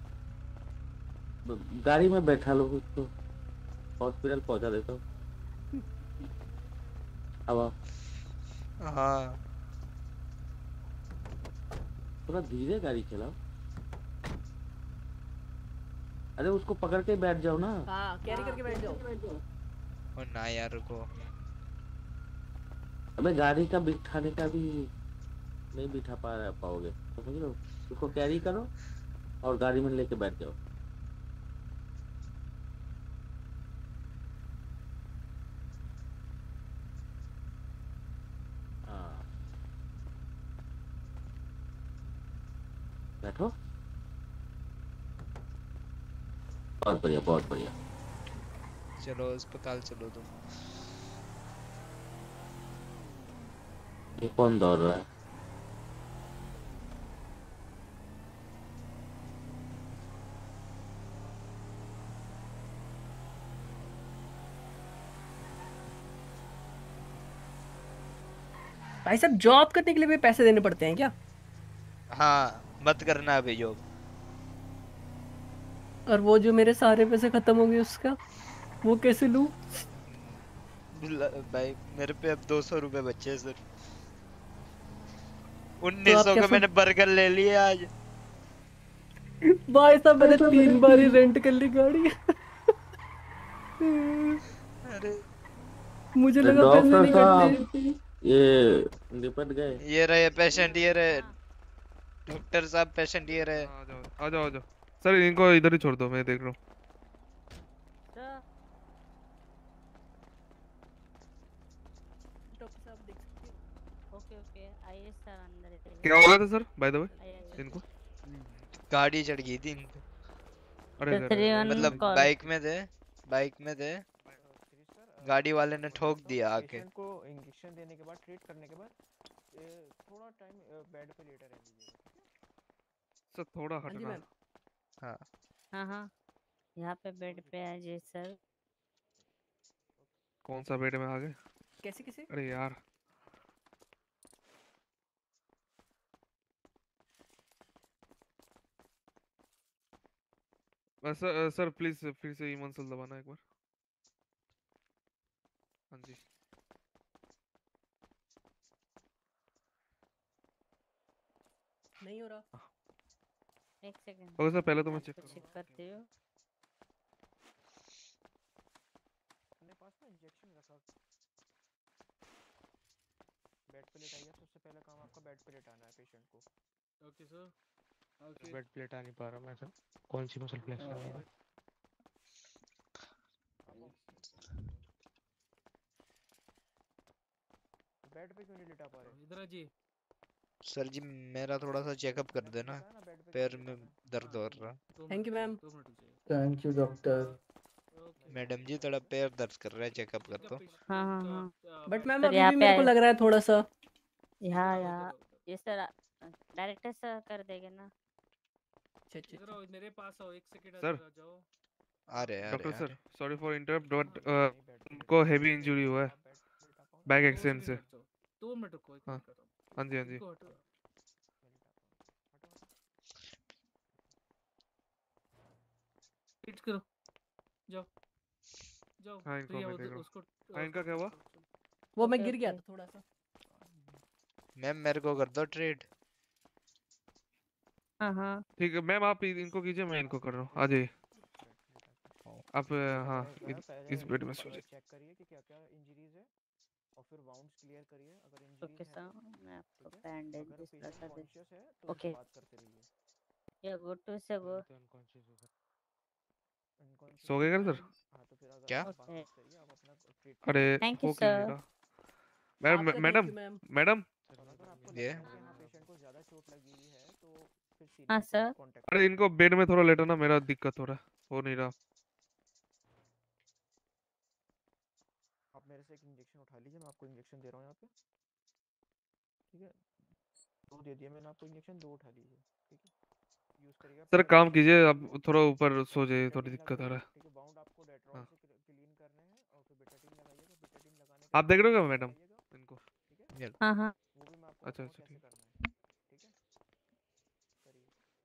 गाड़ी में बैठा लो, उसको हॉस्पिटल पहुंचा देता हूँ। अब आओ। हाँ थोड़ा धीरे गाड़ी चलाओ। अरे उसको पकड़ के बैठ जाओ ना। हाँ कैरी करके बैठ जाओ। और ना यार रुको। अबे गाड़ी का बिठाने का भी नहीं बिठा पा पाओगे, समझ लो, उसको कैरी करो और गाड़ी में लेके बैठ जाओ। हाँ बैठो, बहुत बढ़िया बहुत बढ़िया। चलो अस्पताल चलो तुम। ये कौन दौड़ रहा है? भाई साहब जॉब करने के लिए भी पैसे देने पड़ते हैं क्या? हाँ मत करना अभी जॉब। और वो जो मेरे सारे पैसे खत्म हो गए उसका वो कैसे लूं? भाई मेरे पे अब दो सौ रुपए बचे हैं सर। उन्नीस सौ के मैंने बर्गर ले लिए आज। भाई साहब मैंने तीन बार ही रेंट कर ली गाड़ी। अरे मुझे लगा पैसे नहीं कटते। ये निपट गए। ये रहे पेशेंट, ये रहे डॉक्टर साहब, पेशेंट ये रहे। आ जाओ आ जाओ आ जाओ सर, इनको इधर ही छोड़ दो, मैं देख रहा हूँ। ओके ओके आइए सर अंदर। क्या हो गया था सर बाय द वे इनको? गाड़ी चढ़ गई थी इनको। अरे मतलब बाइक में थे, बाइक में थे, गाड़ी वाले ने ठोक दिया आके। पेशेंट को इंजेक्शन देने के बाद, ट्रीट करने के बाद थोड़ा टाइम बेड पे लेटा रहने दीजिएगा। सर थोड़ा हटना। हाँ हाँ हाँ यहाँ पे बेड पे आ जाइए सर। कौन सा बेड में आ गए? कैसे कैसे? अरे यार सर सर प्लीज फिर से इमोशनल दबाना एक बार। हाँ जी नहीं हो रहा। एक सेकंड। ओके सर पहले तो मैं चेक चेक करती हूँ। अपने पास ना इंजेक्शन रखा बेड पे लेटाइए। सबसे पहला काम आपका बेड पे लेटाना है पेशेंट को। Okay sir. ओके बेड पे लेटा नहीं पा रहा मैं सर, कौन सी मसल फ्लेक्स करनी है? बेड पे क्यों नहीं लेटा पा रहे? इधर जी सर जी मेरा थोड़ा सा चेकअप कर देना, पैर में दर्द हो रहा। Thank you ma'am. Thank you doctor. Madam ji थोड़ा पैर दर्द कर रहा है, चेकअप कर दो। हाँ हाँ हाँ बट मैम सर अभी यहाँ भी पे मेरे को आए लग रहा है थोड़ा सा। यहाँ यहाँ ये सर डायरेक्टर सर कर देंगे ना। अच्छा इधर आओ, मेरे पास आओ, एक सेकंड सर आ जाओ। आ रहे आ डॉक्टर रहे आ सर रहे। सॉरी फॉर इंटरप्ट बट उनको हेवी इंजरी हुआ है बैक दो एक्सीडेंट सेकंड से। हट जाओ, दो मिनट रुको, एक हाँ मिनट करो। हाँ जी हाँ जी। इनको हटो। हिट करो, जाओ जाओ। हाँ इनको प्रिया मैं उधर देख रहा उसको हूँ। हाँ इनका क्या हुआ? वो मैं ओके गिर गया ओके था थोड़ा सा। मैम मेरे को कर दो ट्रेड। हाँ हाँ ठीक है मैम आप इनको कीजिए, मैं इनको कर रहा हूँ। आ जाइए आप। हाँ इ- इस बेड में सो जाइए। चेक करिए कि क्या-क्या इंजरीज है और फिर वाउंड्स क्लियर करिए। अगर इंजरीज ओके है सर तो मैं आपको ठीक है, अगर बैंडेजेस पेशेंट लगा दे। कॉन्शियस है तो उनसे ओके बात करते रहिए। या गो टू से गो अनकॉन्शियस सो है गए तो क्या सर? हाँ तो फिर अगर क्या? आप ओके बातचीत करिए, आप अपना ट्रीटमेंट अरे करिए। थैंक यू हो क्यों नहीं सर। रहा? मैडम आपका thank madam you ma'am. Madam और अगर आपको ये लगता है कि हाँ पेशेंट को ज़्यादा चोट लगी हुई है तो फिर हाँ सीनियर को सर कांटेक्ट अरे करिए। इनको बेड में थोड़ा लेटो ना, मेरा दिक्कत हो रहा है, हो नहीं रहा। आप मेरे से एक इंजेक्शन उठा लीजिए, मैं आपको इंजेक्शन दे रहा हूँ यहाँ पे। ठीक है, दो दे दिए मैंने आपको इंजेक्शन, दो उठा लीजिए। ठीक है, यूज़ करिएगा सर पैर काम पे। कीजिए आप, थोड़ा ऊपर सो जाइए, थोड़ी बेटाडीन दिक्कत आ लगाइए। रहा है। ठीक है, बाउंड आपको डेटॉल हाँ से क्लीन करने हैं और फिर बेटाडीन लगाइएगा। बेटाडीन लगाने के आप बाद देख रहे हो क्या आइस मैडम लगाइएगा। इनको? ठीक है, ये हाँ हाँ वो भी मैं आपको अच्छा बताऊँगा अच्छा कैसे ठीक। करना है। ठीक है, करिए।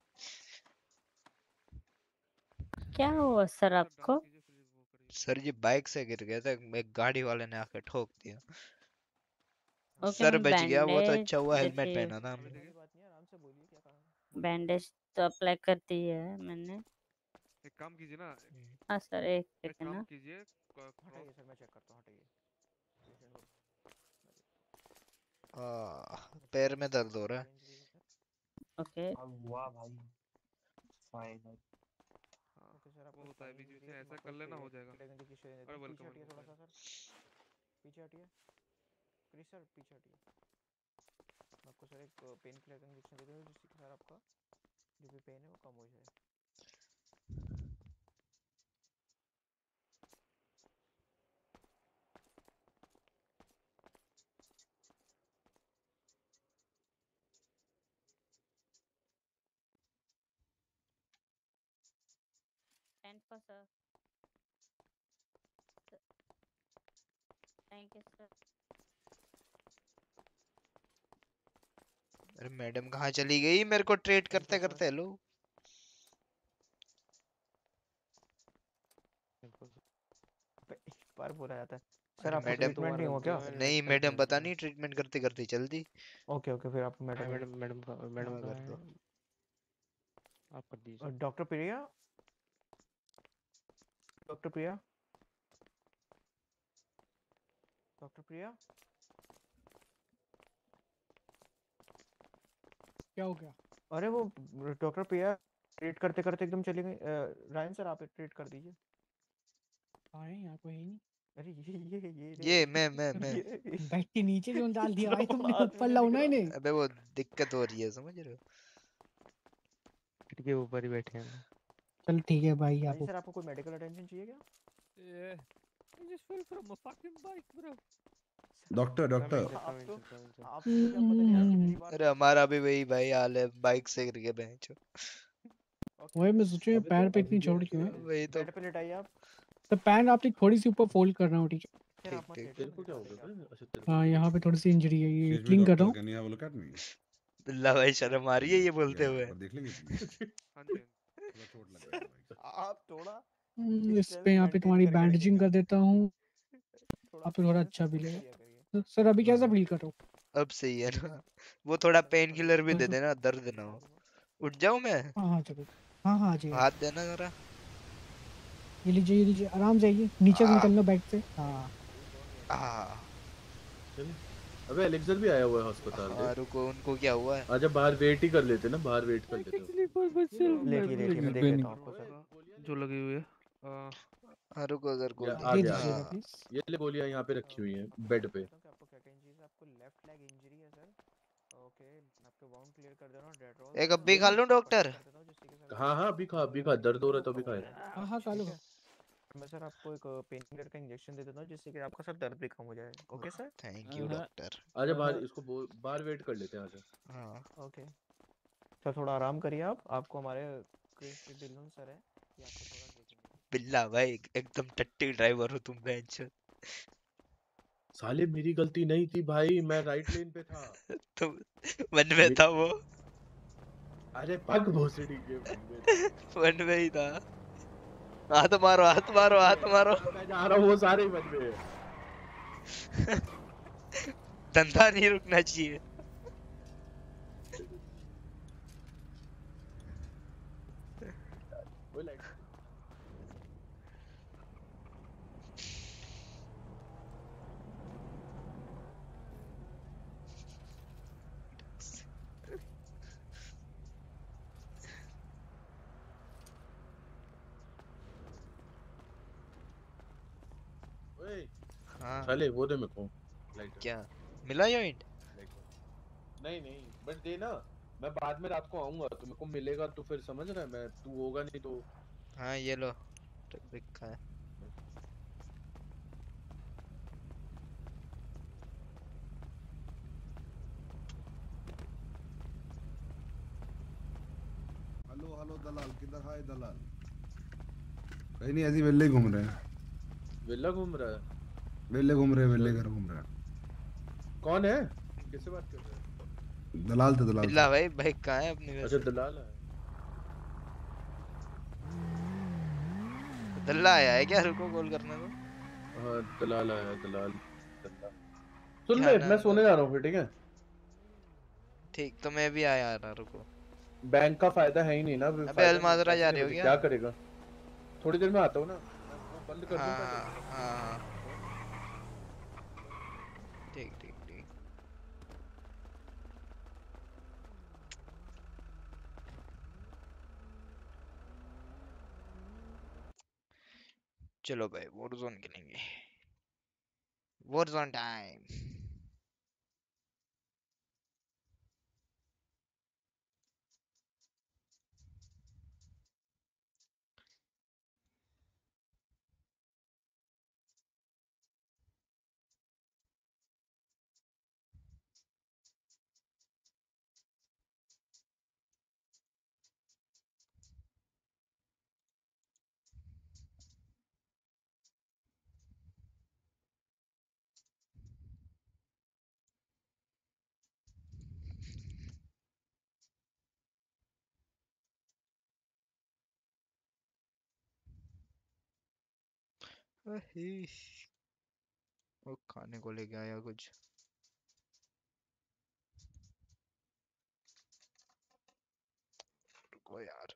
क्या हुआ सर सर डाउन आपको? कीजिए फिर वो करिए। सर जी बाइक से गिर गया था, एक गाड़ी वाले ने आके ठोक दिया। हाँ ओके सर मैं बच गया, वो तो बैंडेज अच्छा हुआ हेलमेट जैसे पहना था अभी हमने। देखिए वाली बात नहीं है, आराम से बोलिए क्या कहा है, बोलिए। बैंडेज तो अप्लाई कर दी है मैंने। एक काम कीजिए ना, हाँ सर एक एक सेकंड काम ना। कीजिए क्रॉस। हटाइए सर, मैं चेक करता हूँ, हटाइए पेशेंट को। आ, पैर में दर्द हो रहा है। इंजरी है सर। ओके अब हुआ भाई फाइनल। हाँ ओके सर, वो आपको होता है स्पाइन बीच बीच इंजरी में, है तो मैं ऐसा आपको कर एक लेना हो जाएगा। लेगन इंजेक्शन दे देता अरे हूँ। पीछे वेलकम हटिए वेलकम थोड़ा सा वेलकम। सर, पीछे हटिए। क्रिस सर पीछे हटिए। मैं आपको सर एक पेन किलर का इंजेक्शन दे दूँ जिससे कि सर आपका जो भी पेन है वो कम हो जाए। टेन पर सर। Thank you sir. अरे मैडम कहाँ चली गई मेरे को ट्रेड करते करते? हेलो अबे, एक बार बोला जाता है सर, अरे आपको मैडम, ट्रीटमेंट नहीं हुआ क्या? नहीं मैडम पता नहीं ट्रीटमेंट करते करते चल दी। ओके ओके, फिर आप मैडम मैडम मैडम का मैडम हाँ का कर दो। आप कर दीजिए। Doctor Priya, doctor Priya, doctor Priya. क्या हो गया? अरे वो डॉक्टर प्रिया ट्रीट करते करते एकदम चली गई। अ, रायन सर आप ट्रीट कर दीजिए। आए यहाँ कोई नहीं। अरे ये ये ये रे, ये मैं मैं मैं ये रे, बैग के नीचे क्यों डाल दिया भाई तुमने? हाथ ऊपर मुझे लाओ दिख ना रहा। इन्हें। अबे वो दिक्कत हो रही है, समझ रहे हो? खिड़की के ऊपर ही बैठे हैं। चल ठीक है भाई, हाँ आप जी सर, आपको कोई मेडिकल अटेंशन चाहिए क्या? Yeah. I just fell from a fucking bike, bro. Doctor come doctor in sir, आप कम इन तो सर, कम इन सर। आपसे तो क्या पता नहीं आप कितनी बार। अरे हमारा भी वही भाई हाल है, बाइक से गिर के बेंचो। ओके वही ओके, मैं सोचूं ये पैर पे इतनी चोट क्यों है? वही तो। बेड पे लेटाइए आप। तो पैर आपकी थोड़ी सी ऊपर फोल्ड कर रहा हूँ, ठीक है? फिर ठीक आप मत ठीक। लेटिए, तेरे मैं को क्या लिटा हो देंगे गया आपको। बे? अच्छा तेरे को हाँ लग यहाँ पे थोड़ी सी इंजरी है, ये एक्सक्यूज मी क्लीन कर रहा डॉक्टर, हूँ। Can you have a look at me? Billa भाई शर्म आ रही है ये बोलते क्या हुए। एक बार देख लेंगे प्लीज? हाँ जी थोड़ा चोट लग गया बाइक से। आप थोड़ा हम्म, इस डिस्टेंस पे यहाँ पे मेंटेन तुम्हारी करके बैंडेजिंग कर रखिएगा। देता हूँ। थोड़ा आप पे थोड़ा डिस्टेंस अच्छा भी मेंटेन लगेगा। किया करिए। तो सर अभी कैसा हाँ फील कर रहा हूँ? अब सही है ना? वो थोड़ा पेन किलर भी दे तो- देना, दर्द ना हो। उठ जाऊं मैं? हाँ हाँ चलो, हाँ हाँ आ जाइए। हाथ देना जरा। ये लीजिए, ये लीजिए, आराम से आइए, नीचे से आ, निकलना बैग से। हाँ आ, चल। अबे एलेक्सर भी आया हुआ है अस्पताल हाँ देख। रुको, उनको क्या हुआ है? आजा बाहर वेट ही कर लेते ना, बाहर वेट कर लेते। लेटिए लेटिए, मैं देख लेता हूँ आपको सर। जो लगी हुई है। आ, हाँ रुको अगर या गोली। आ ये गया आ दीजिएगा गया। प्लीज। ये ले गोलियां यहाँ पे रखी हुई हैं बेड पे। बताऊँ कि आपको क्या क्या इंजरीज है। आपको लेफ्ट लेग इंजरी है सर। ओके, मैं आपके वाउंड क्लियर कर दे रहा हूँ डेटॉल एक से। अब्बी और खा लूं पट्टी डॉक्टर? कर देता हूँ जिससे कि सर हाँ हाँ अभी खा, अभी खा, दर्द हो रहा है तो अभी खाए। हाँ हाँ खा लो। ठीक है। मैं सर आपको एक पेन किलर का इंजेक्शन दे देता हूँ जिससे कि आपका सर दर्द भी कम हो जाए। Okay sir? Thank you doctor. आजा बाहर, इसको बोल बाहर वेट कर लेते हैं, आजा। हाँ ओके सर, थोड़ा आराम करिए आप। आपको हमारे क्रिस डिलन सर है, ये आपको थोड़ा देखेंगे। बिल्ला भाई एकदम टट्टी ड्राइवर हो तुम बेंच। साले मेरी गलती नहीं थी भाई, मैं राइट लेन पे था। तुम वन में था वो। अरे पग भोसड़ी के वन में था। वन में ही था। हाथ मारो हाथ मारो हाथ मारो। मैं जा रहा हूँ, वो सारे वन में है। धंधा नहीं रुकना चाहिए। वो लाइट ओए हाँ साले वो दे मेरे को लाइटर। क्या मिला जॉइंट? नहीं नहीं बस दे ना, मैं बाद में रात को आऊंगा तो मेरे को मिलेगा तो फिर समझ रहा है, मैं तू होगा नहीं तो। हाँ ये लो रखा है। हेलो हेलो दलाल, किधर है दलाल? कहीं नहीं, ऐसे ही वेले घूम रहे हैं। वेला घूम रहा है? वेले घूम रहे हैं, वेले घर घूम रहे हैं। कौन है, किससे बात कर रहे हैं? दलाल थे, दलाल बिल्ला भाई भाई कहाँ है अपने? अच्छा दलाल है। दल्ला आया है क्या? रुको कॉल करने दो। हाँ दलाल आया, दलाल दलाल। सुन ले, मैं सोने जा रहा हूँ फिर, ठीक है? ठीक तो मैं भी आया आ रहा, रुको। बैंक का फायदा है ही नहीं ना। अबे अलमाजरा जा रहे हो क्या? क्या करेगा? थोड़ी देर में आता हूँ ना, वो बंद कर दूँ हाँ पहले। हाँ ठीक ठीक ठीक। चलो भाई वॉरज़ोन खेलेंगे। Warzone time. वो खाने को लेके आया कुछ। रुको यार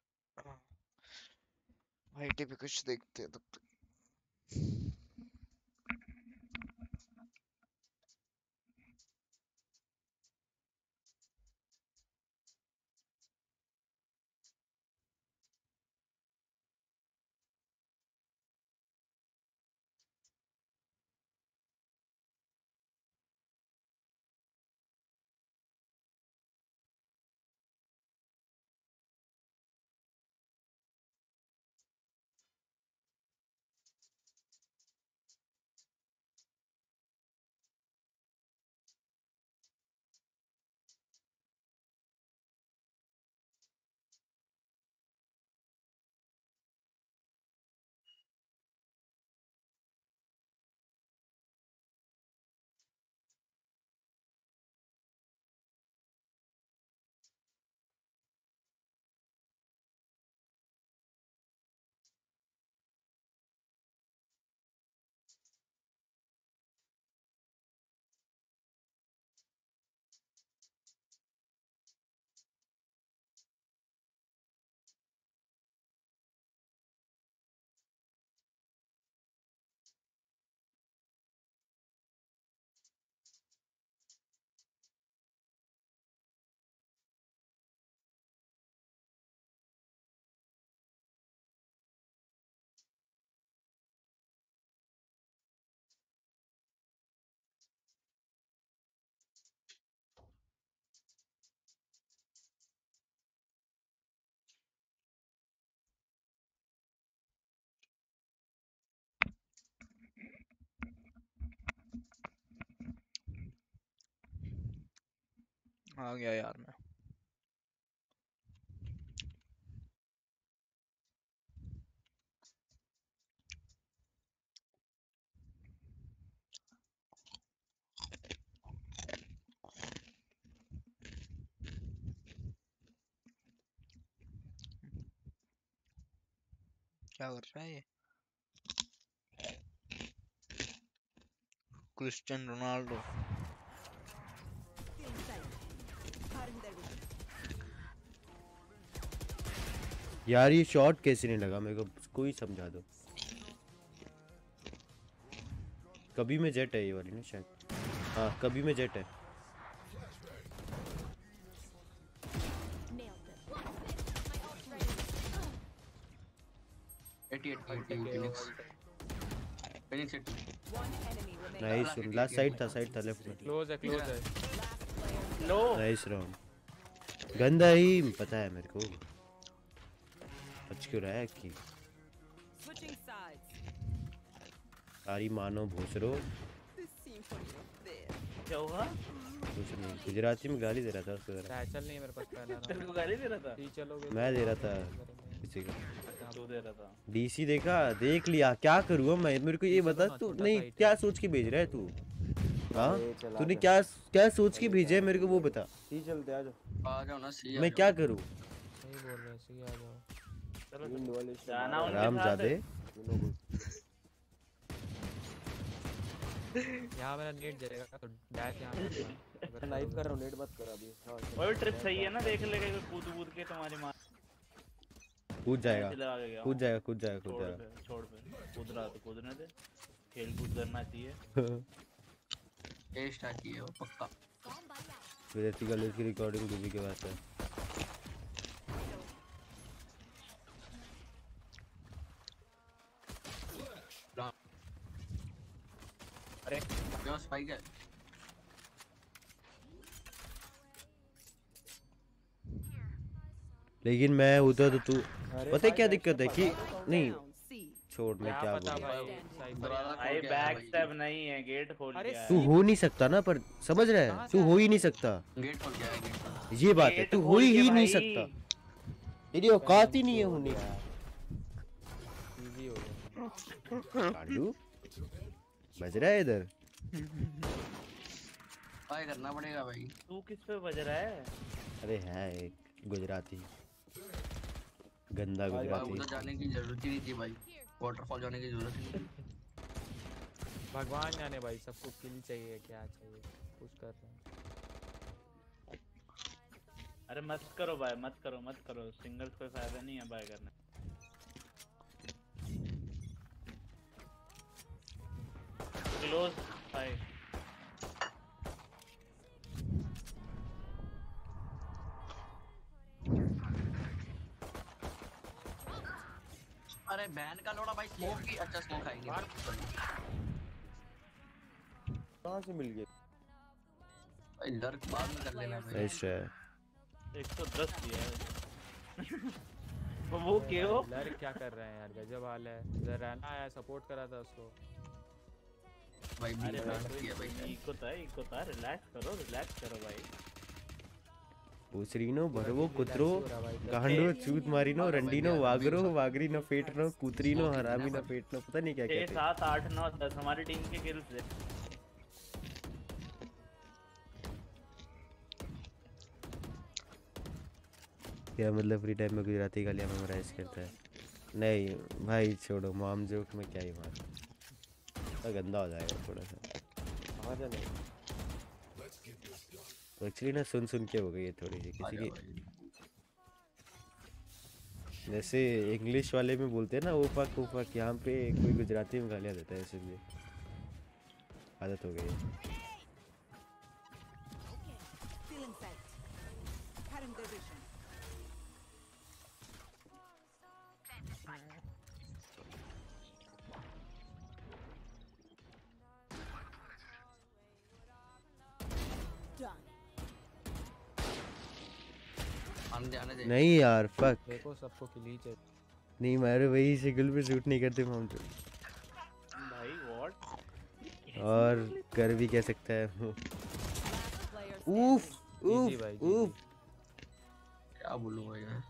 आईटी पे कुछ देखते हैं तब तक। आ गया यार मैं। क्या कर रहा है ये? Cristiano Ronaldo. यार ये शॉट कैसे नहीं लगा मेरे को, कोई समझा दो। कभी में जेट है ये वाली ना शायद। हाँ कभी में जेट है। नाइस, लास्ट साइड था, साइड था, लेफ्ट में। क्लोज है, क्लोज है। लो नाइस राउंड। गंदा ही पता है मेरे को। बच क्यों रहा है कि सारी मानो भोसरो। क्या हुआ? कुछ नहीं, गुजराती में गाली दे रहा था उसको। चल नहीं मेरे पास पहला तेरे को गाली दे रहा था? ठीक चलोगे। मैं दे रहा था किसी का। तू दे रहा था? डीसी देखा, देख लिया, क्या करूँ मैं? मेरे को ये बता तू, नहीं क्या सोच के भेज रहा है तू? हाँ तूने क्या क्या सोच के भेजा है मेरे को वो बता। सी चलते आ जाओ। आ जाओ ना सी। मैं क्या करूँ? नहीं बोल रहे सी आ जाओ। चलो जाना आराम जादे। यहाँ मेरा नेट जाएगा तो डैश यहाँ लाइव कर रहा हूँ, नेट मत कर अभी। वो ट्रिप सही है ना, देख लेगा कूद कूद के तुम्हारी मार। कूद जाएगा कूद जाएगा कूद जाएगा कूद जाएगा। छोड़ पे कूद रहा तो कूदने दे, खेल कूद करना चाहिए। ए स्टार्ट किए वो पक्का। विदेशी कॉलेज की रिकॉर्डिंग डीबी के पास है। अरे जो स्पाइक है। लेकिन मैं होता तो तू पता है क्या दिक्कत है कि नहीं छोड़, मैं क्या बोलूं। भाई बैक स्टेप नहीं है, गेट खोल दिया है। तू हो नहीं सकता ना, पर समझ रहा है तू हो ही नहीं सकता। गेट खोल गया है, गेट। ये बात है, तू हो ही नहीं सकता। तेरी औकात ही नहीं है होने की। इजी हो गया। आलू बज रहा है इधर। भाई करना पड़ेगा भाई। तू किस पे बज रहा है? अरे है एक गुजराती, गंदा गुजराती। उधर जाने की जरूरत ही नहीं थी भाई, वाटरफॉल जाने की जरूरत ही नहीं। भगवान जाने भाई, सबको किल चाहिए, क्या चाहिए, कुछ कर रहे हैं। अरे मत करो भाई, मत करो मत करो, सिंगल्स कोई फायदा नहीं है भाई करने। क्लोज भाई। अरे बैन का लोड़ा भाई, स्मोक की। अच्छा स्मोक आएगी। कहां से मिल गया भाई? लर्क बाद में कर लेना भाई। ऐसा है। एक सौ दस दिया है। वो क्यों? लर्क क्या कर रहे हैं यार, गजब हाल है। इधर रहना आया, सपोर्ट करा था उसको भाई। अरे भाई इको था, इको था, रिलैक्स करो, रिलैक्स करो भाई। उसरीनो भरवो कुतरो गांडो चूत मारीनो रंडीनो वागरो वागरीनो पेटनो कुतरीनो हरामीनो पेटनो, पता नहीं क्या कहते हैं। सात आठ नौ दस हमारी टीम के किल्स है। क्या मतलब फ्री टाइम में गुजराती गालियां मेमोराइज करता है? नहीं भाई छोड़ो, मॉम जोक में क्या ही मार, तो गंदा हो जाएगा थोड़ा सा। तो एक्चुअली ना सुन सुन के हो गई है थोड़ी सी किसी की, जैसे इंग्लिश वाले में बोलते हैं ना ओफक ओफक, यहाँ पे कोई गुजराती में गालियाँ देता है, इसलिए आदत हो गई है। नहीं यार फक, देखो सबको किल ही चाहिए। नहीं मारे वही सिंगल पे शूट नहीं करते हम तो भाई व्हाट, और कर भी कह सकता है। उफ जीजी भाई जीजी। क्या बोलूं भाई मैं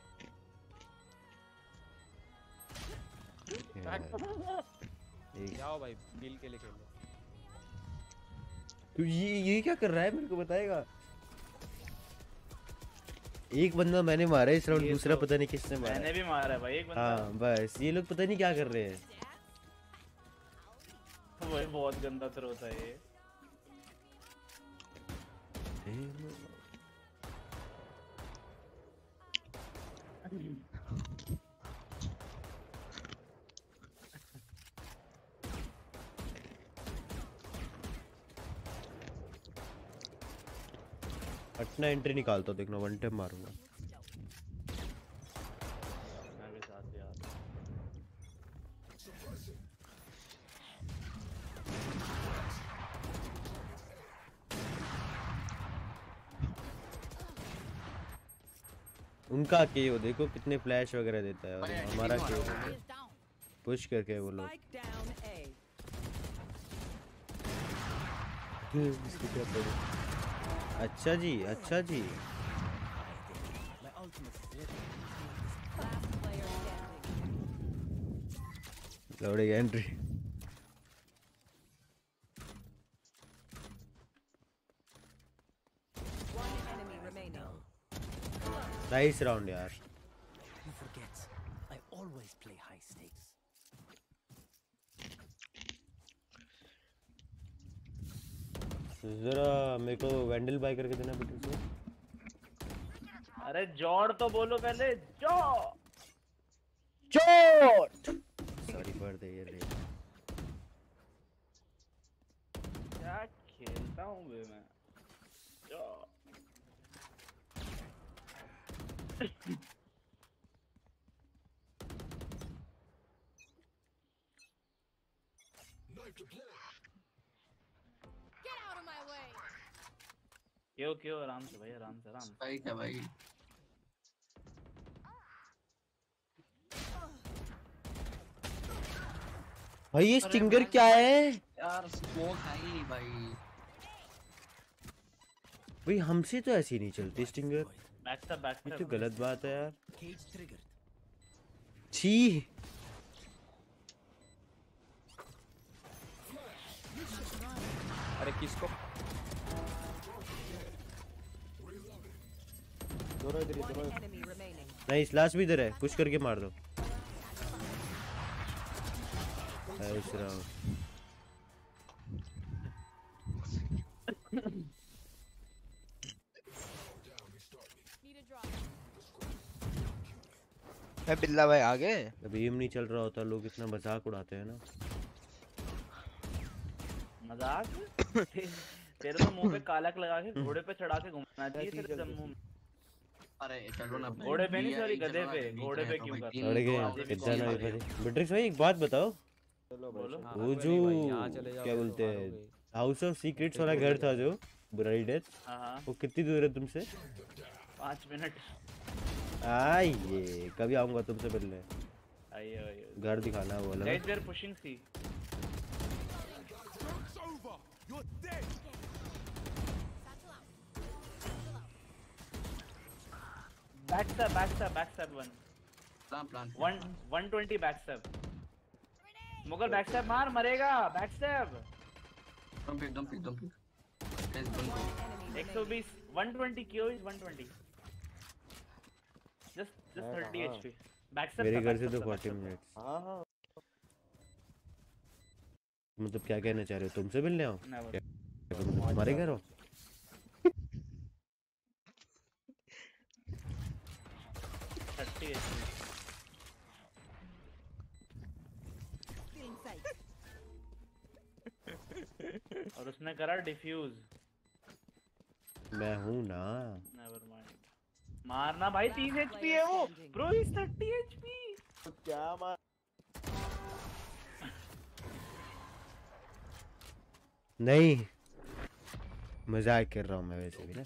जाओ भाई किल के लिए खेलो। तू ये ये क्या कर रहा है मेरे को बताएगा? एक बंदा मैंने मारा इस राउंड, दूसरा पता नहीं किसने मारा। मैंने भी मारा है भाई एक बंदा। हाँ बस ये लोग पता नहीं क्या कर रहे हैं। वही बहुत गंदा थ्रो था ये। अपना एंट्री निकालता हूँ, देखना वन टाइम मारूंगा। मैं भी साथ ही आता हूँ। उनका केओ देखो कितने फ्लैश वगैरह देता है, और हमारा केओ पुश करके वो लोग। इसकी क्या पड़ी? अच्छा जी अच्छा जी। लौड़े एंट्री। नाइस राउंड यार। You forget, I always play high stakes. जरा मेरे को वैंडल बाय करके देना बेटे से। अरे जॉर्ड तो बोलो पहले। जॉर्ड जॉर्ड सॉरी फॉर द ईयर। क्या खेलता हूँ बे मैं। जॉर्ड क्यों क्यों आराम से भाई आराम से आराम से। भाई क्या भाई भाई ये स्टिंगर क्या है यार? स्मोक आई भाई। भाई हमसे तो ऐसी नहीं चलती स्टिंगर। Backstab backstab. ये तो गलत बात है यार। छी अरे किसको दोनों इधर ही दोनों। नाइस लास्ट भी इधर है, पुश करके मार दो। Nice round. मैं बिल्ला भाई आ गए। अभी एम नहीं चल रहा होता, लोग इतना मजाक उड़ाते हैं ना। मजाक? तेरे तो मुंह पे कालक लगा के घोड़े पे चढ़ा के घुमाना चाहिए तेरे जम्मू में। अरे चलो ना घोड़े पे नहीं सॉरी गधे पे। घोड़े पे क्यों कर अड़े गए इधर ना भाई। बिट्रिक्स भाई एक बात बताओ, वो जो क्या बोलते हैं हाउस ऑफ सीक्रेट्स वाला घर था जो बुराई डेथ, वो कितनी दूर है तुमसे? पाँच मिनट। आइए कभी आऊंगा तुमसे मिलने। आइए आइए। घर दिखाना वो वाला। Guys we are pushing C. Backstab backstab backstab one plan plan one one twenty backstab. Mughal backstab मार मरेगा। बैकस्टैप एकदम पे एकदम पे एकदम पे गाइस बंद। एक सौ बीस वन ट्वेंटी क्यों is one twenty just just thirty HP. Backstab मेरे घर से तो चालीस मिनट्स। हां हां मतलब क्या कहना चाह रहे हो? तुमसे मिलने आओ? हमारे घर हो? Thirty HP. और उसने करा डिफ्यूज। मैं हूं ना। Never mind. मारना भाई। तीस एचपी है वो ब्रो। Is thirty HP. तो क्या मार। नहीं मजाक कर रहा हूँ मैं वैसे भी ना।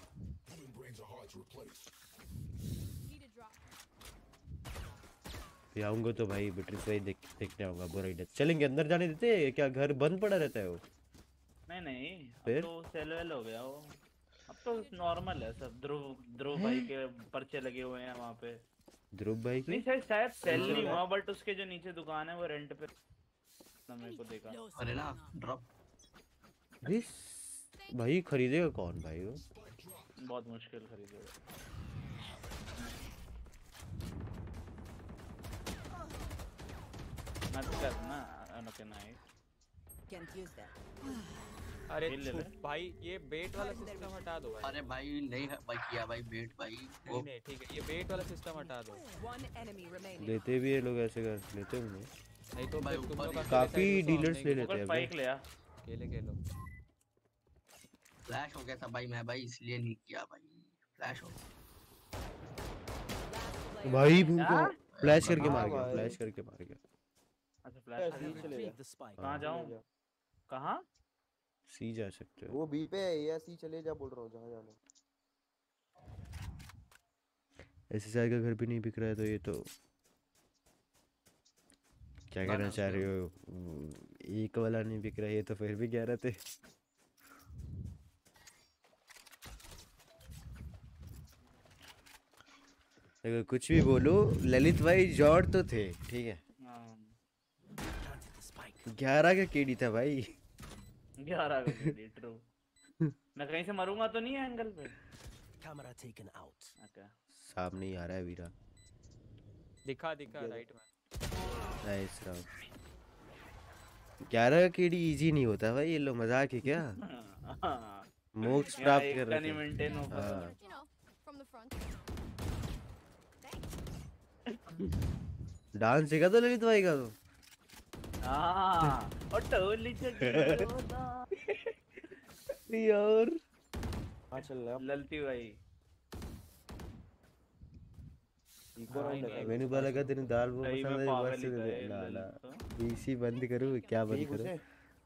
आऊंगा तो भाई बिट्रिक्स भाई देख देखने आऊंगा बुराई डेथ। चलेंगे अंदर जाने देते? क्या घर बंद पड़ा रहता है वो? नहीं नहीं फिर तो सेल वेल हो गया वो। अब तो नॉर्मल है सब। ध्रुव ध्रुव भाई के पर्चे लगे हुए हैं वहाँ पे। ध्रुव भाई की नहीं शायद शायद सेल नहीं हुआ, बट उसके जो नीचे दुकान है वो रेंट पे ना, मेरे को देखा। अरे ना ड्रॉप अरे भाई खरीदेगा कौन भाई वो? बहुत मुश्किल खरीदेगा। मत करना अनोखे नाइस। Can't use that. अरे ले ले। भाई ये बेट वाला सिस्टम हटा दो भाई। अरे भाई नहीं है भाई, किया भाई बेट भाई वो नहीं नहीं ठीक है, ये बेट वाला सिस्टम हटा दो। One enemy remaining. लेते भी है लोग, ऐसे कर लेते होंगे। नहीं तो फिर तुम लोग काफी डीलर्स ले लेते हैं स्पाइक ले आ। केले के लो। फ्लैश हो गया था भाई मैं भाई, इसलिए नहीं किया भाई। फ्लैश हो भाई उनको फ्लैश करके मार गया, फ्लैश करके मार गया। अच्छा फ्लैश चले जा। कहाँ जाऊँ? कहाँ? सी जा सकते हो। वो बी पे है या सी चले जा बोल रहा हूँ, जहाँ जाना। एसएसआई का घर भी नहीं बिक रहा है तो ये तो क्या कहना चाह रहे हो? एक वाला नहीं बिक रहा है, ये तो फिर भी कह रहे थे। अगर कुछ भी बोलो, ललित भाई जॉर्ड तो थे, ठीक है। ग्यारह का केडी था भाई। ग्यारह का केडी ट्रू। मैं कहीं से मरूंगा तो नहीं है एंगल पे? Camera taken out. Okay. सामने ही आ रहा है वीरा। दिखा दिखा राइट में। Nice round. ग्यारह का केडी इजी नहीं होता भाई, ये लो मजाक है क्या? मोक्ष प्राप्त कर रहे थे। हाँ। डांस सीखा तो ललित भाई का तो। हाँ और टोली यार हाँ चल रहा ललती भाई। मैंने बोला का तेरे दाल वो पसंद है, बस ला ला पीसी बंद करूँ क्या बंद करूँ?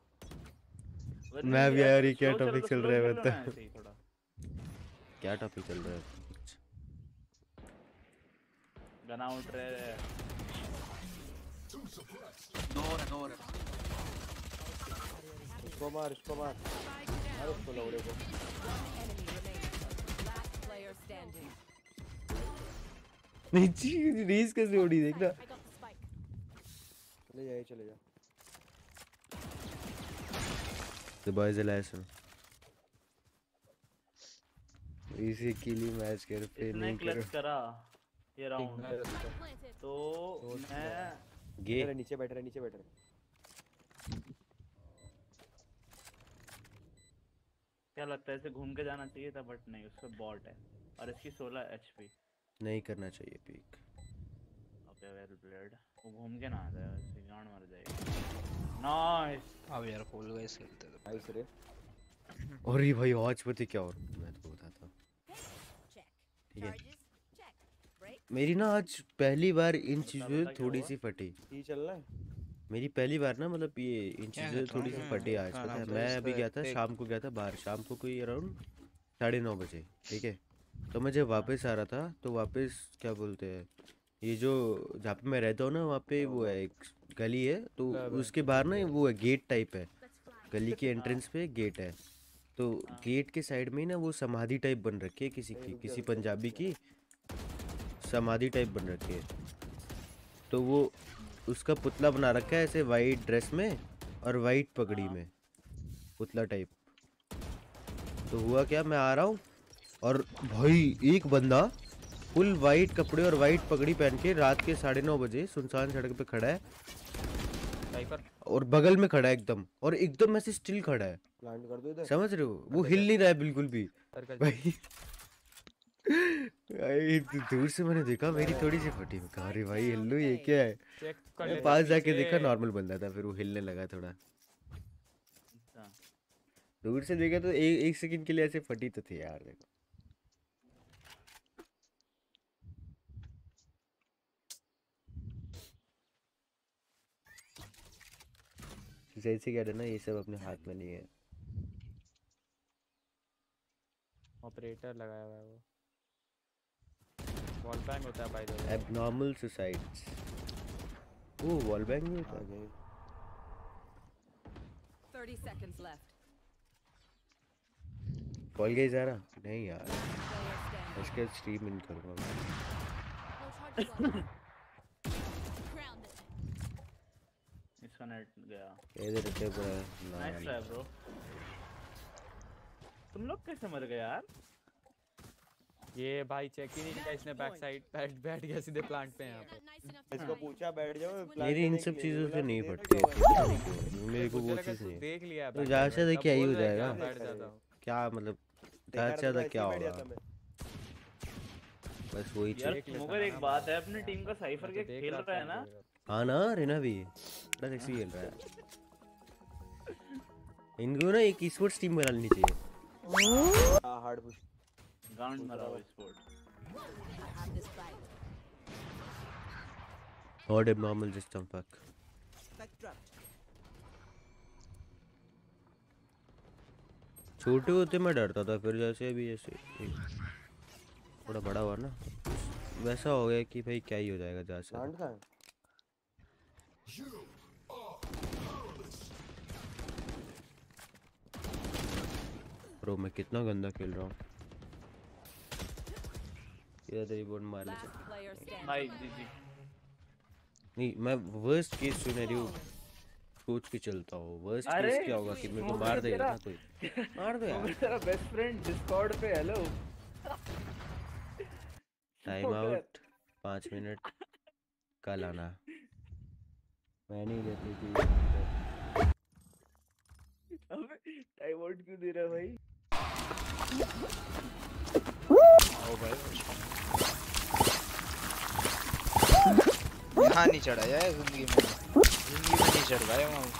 मैं भी यार, ये क्या टॉपिक चल रहा है बता? क्या टॉपिक चल रहा है? गन आउट रहे दो है दो है। इसको मार इसको मार मार उसको लौड़े को। नहीं जी रेस कैसे उड़ी देखना। चले जाए चले जा। The boys are lesson. इसी के लिए मैच कर पे नहीं करो। करा ये राउंड तो मैं गे नीचे बैठ रहा नीचे बैठ रहा। क्या लगता है इसे घूम के जाना चाहिए था, बट नहीं, उसका बॉट है और इसकी सोलह एचपी। नहीं करना चाहिए पीक। Okay well played. वो घूम के ना आ जाए, इससे गांड मर जाएगी। नाइस। अब यार खोल गए खेलते तो नाइस रे। और ये भाई आज पता क्या, और मैं तो बताता हूँ ठीक है। मेरी ना आज पहली बार इन चीजों से थोड़ी सी फटी। ये चल रहा है मेरी पहली बार ना, मतलब ये इन चीजों से थोड़ी सी फटी आज। पता है मैं अभी गया था, शाम को गया था बाहर, शाम को कोई अराउंड साढ़े नौ बजे, ठीक है। तो मैं जब वापस आ रहा था तो वापस क्या बोलते हैं, ये जो जहाँ पे मैं रहता हूँ ना वहाँ पे वो है एक गली है, तो उसके बाहर ना वो है गेट टाइप है, गली के एंट्रेंस पे गेट है। तो गेट के साइड में ही ना वो समाधि टाइप बन रखी है किसी की, किसी पंजाबी की समाधि टाइप बन रखी है। तो वो उसका पुतला बना रखा है ऐसे वाइट ड्रेस में और वाइट पगड़ी में, पुतला टाइप। तो हुआ क्या, मैं आ रहा हूँ और भाई एक बंदा फुल वाइट कपड़े और वाइट पगड़ी पहन के रात के साढ़े नौ बजे सुनसान सड़क पे खड़ा है और बगल में खड़ा है एकदम, और एकदम ऐसे स्टिल खड़ा है। प्लांट कर दो इधर, समझ रहे हो, वो हिल नहीं रहा है बिल्कुल भी भाई। भाई दूर से मैंने देखा, मेरी थोड़ी सी फटी, मैं कहा अरे भाई हिल्लू ये क्या है। मैं पास जाके देखा नॉर्मल बंदा था, फिर वो हिलने लगा थोड़ा। दूर से देखा तो एक एक सेकंड के लिए ऐसे फटी तो थी यार। देखो जैसे क्या ना, ये सब अपने हाथ में नहीं है। ऑपरेटर लगाया हुआ है वो, वॉल बैंग होता है by the way. Abnormal suicides, oh wall bang भी होता है। thirty seconds left. कॉल गई जा रहा नहीं यार, उसके स्ट्रीम इन करूँगा मैं। इसका नेट गया। इधर रहते पूरा नाइस ट्राई ब्रो। तुम लोग कैसे मर गए यार? ये भाई चेक ही नहीं किया इसने, बैक साइड बैठ बैठ गया सीधे प्लांट पे यहाँ पे। इसको पूछा बैठ जाओ। मेरी इन सब चीज़ों से नहीं पड़ती है, मेरे को वो चीज़ नहीं देख लिया तो ज़्यादा से ज़्यादा क्या ही हो जाएगा, क्या मतलब ज़्यादा से ज़्यादा क्या होगा, बस वही यार मगर एक बात है, अपनी टीम का साइफर के खेल रहा है ना। हाँ ना, रेना भी बड़ा सेक्सी खेल रहा है। इनको ना एक स्पोर्ट्स टीम बना लेनी चाहिए। हार्ड पुश गांड मारा हुआ sport. Not abnormal, just some fuck. छोटे होते मैं डरता था, फिर जैसे अभी जैसे थोड़ा बड़ा हुआ ना वैसा हो गया कि भाई क्या ही हो जाएगा ज़्यादा। ब्रो मैं कितना गंदा खेल रहा हूँ। इधर रिबोन मार ले नाइस जीजी। नहीं मैं वर्स्ट केस सिनेरियो सोच के चलता हूँ। वर्स्ट केस क्या होगा कि मेरे को मार देगा ना कोई, मार दो यार। तेरा बेस्ट फ्रेंड डिस्कॉर्ड पे हेलो। टाइम आउट पाँच मिनट कल आना। मैं नहीं लेती थी। अबे टाइम आउट क्यों दे रहा है भाई? ओ भाई यहाँ नहीं चढ़ा जाए जिंदगी में, जिंदगी में नहीं चढ़ पाया वहाँ।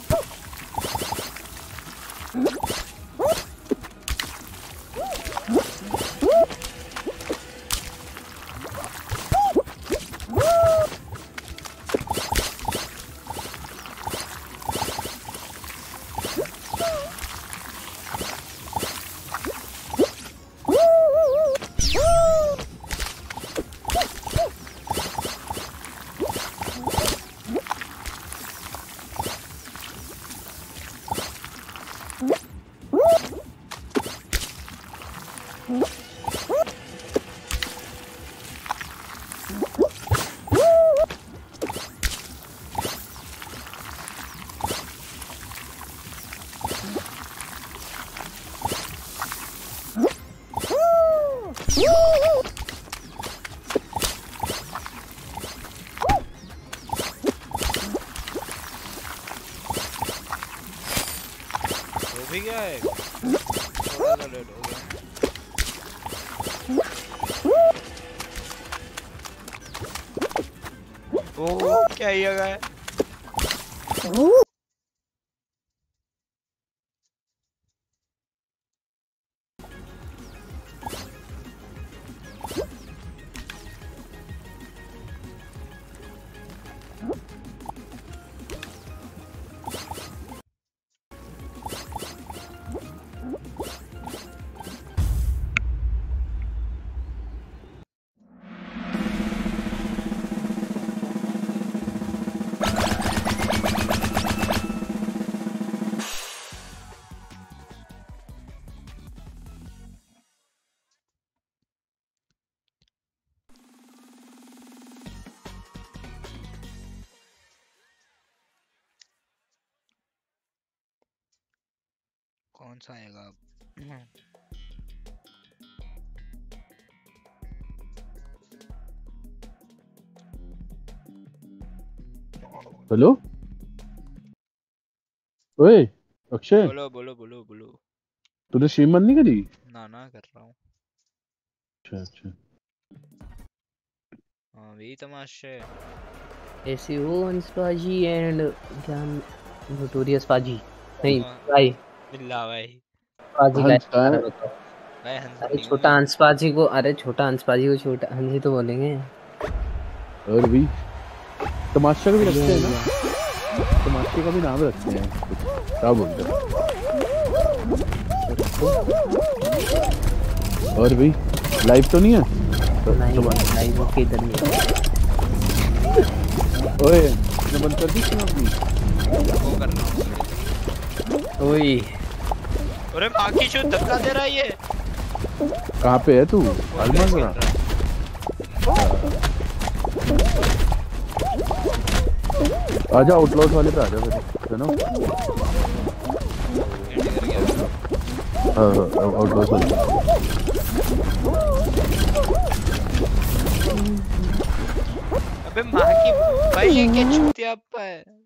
क्या ही होगा है? कौन सा आएगा अब? हेलो ओए अक्षय, बोलो बोलो बोलो बोलो। तूने स्ट्रीम बंद नहीं करी? ना ना कर रहा हूँ। अच्छा अच्छा हाँ वही तमाशे। ऐसे हो हंस पाजी एंड ज्ञान नोटोरियस पाजी नहीं भाई बिल्ला भाई पाजी का भाई हंस। अरे छोटा हंस पाजी को, अरे छोटा हंस पाजी को छोटा हंसी तो बोलेंगे। और भी तमाशा का भी रखते हैं ना, तमाशे का भी नाम रखते हैं, क्या बोलते हैं। और भी लाइव तो नहीं है? लाइव ओके इधर नहीं। ओए मैं बंद कर दी तुम अपनी वो कर रहा हूँ। ओए अरे माँ की चूत धक्का दे रहा है ये। कहाँ पे है तू? अलमजरा। आजा आउटलॉस वाले पे आजा फिर, है ना? हाँ आउटलॉस वाले। अबे माँ की भाई ये क्या चूतिया है।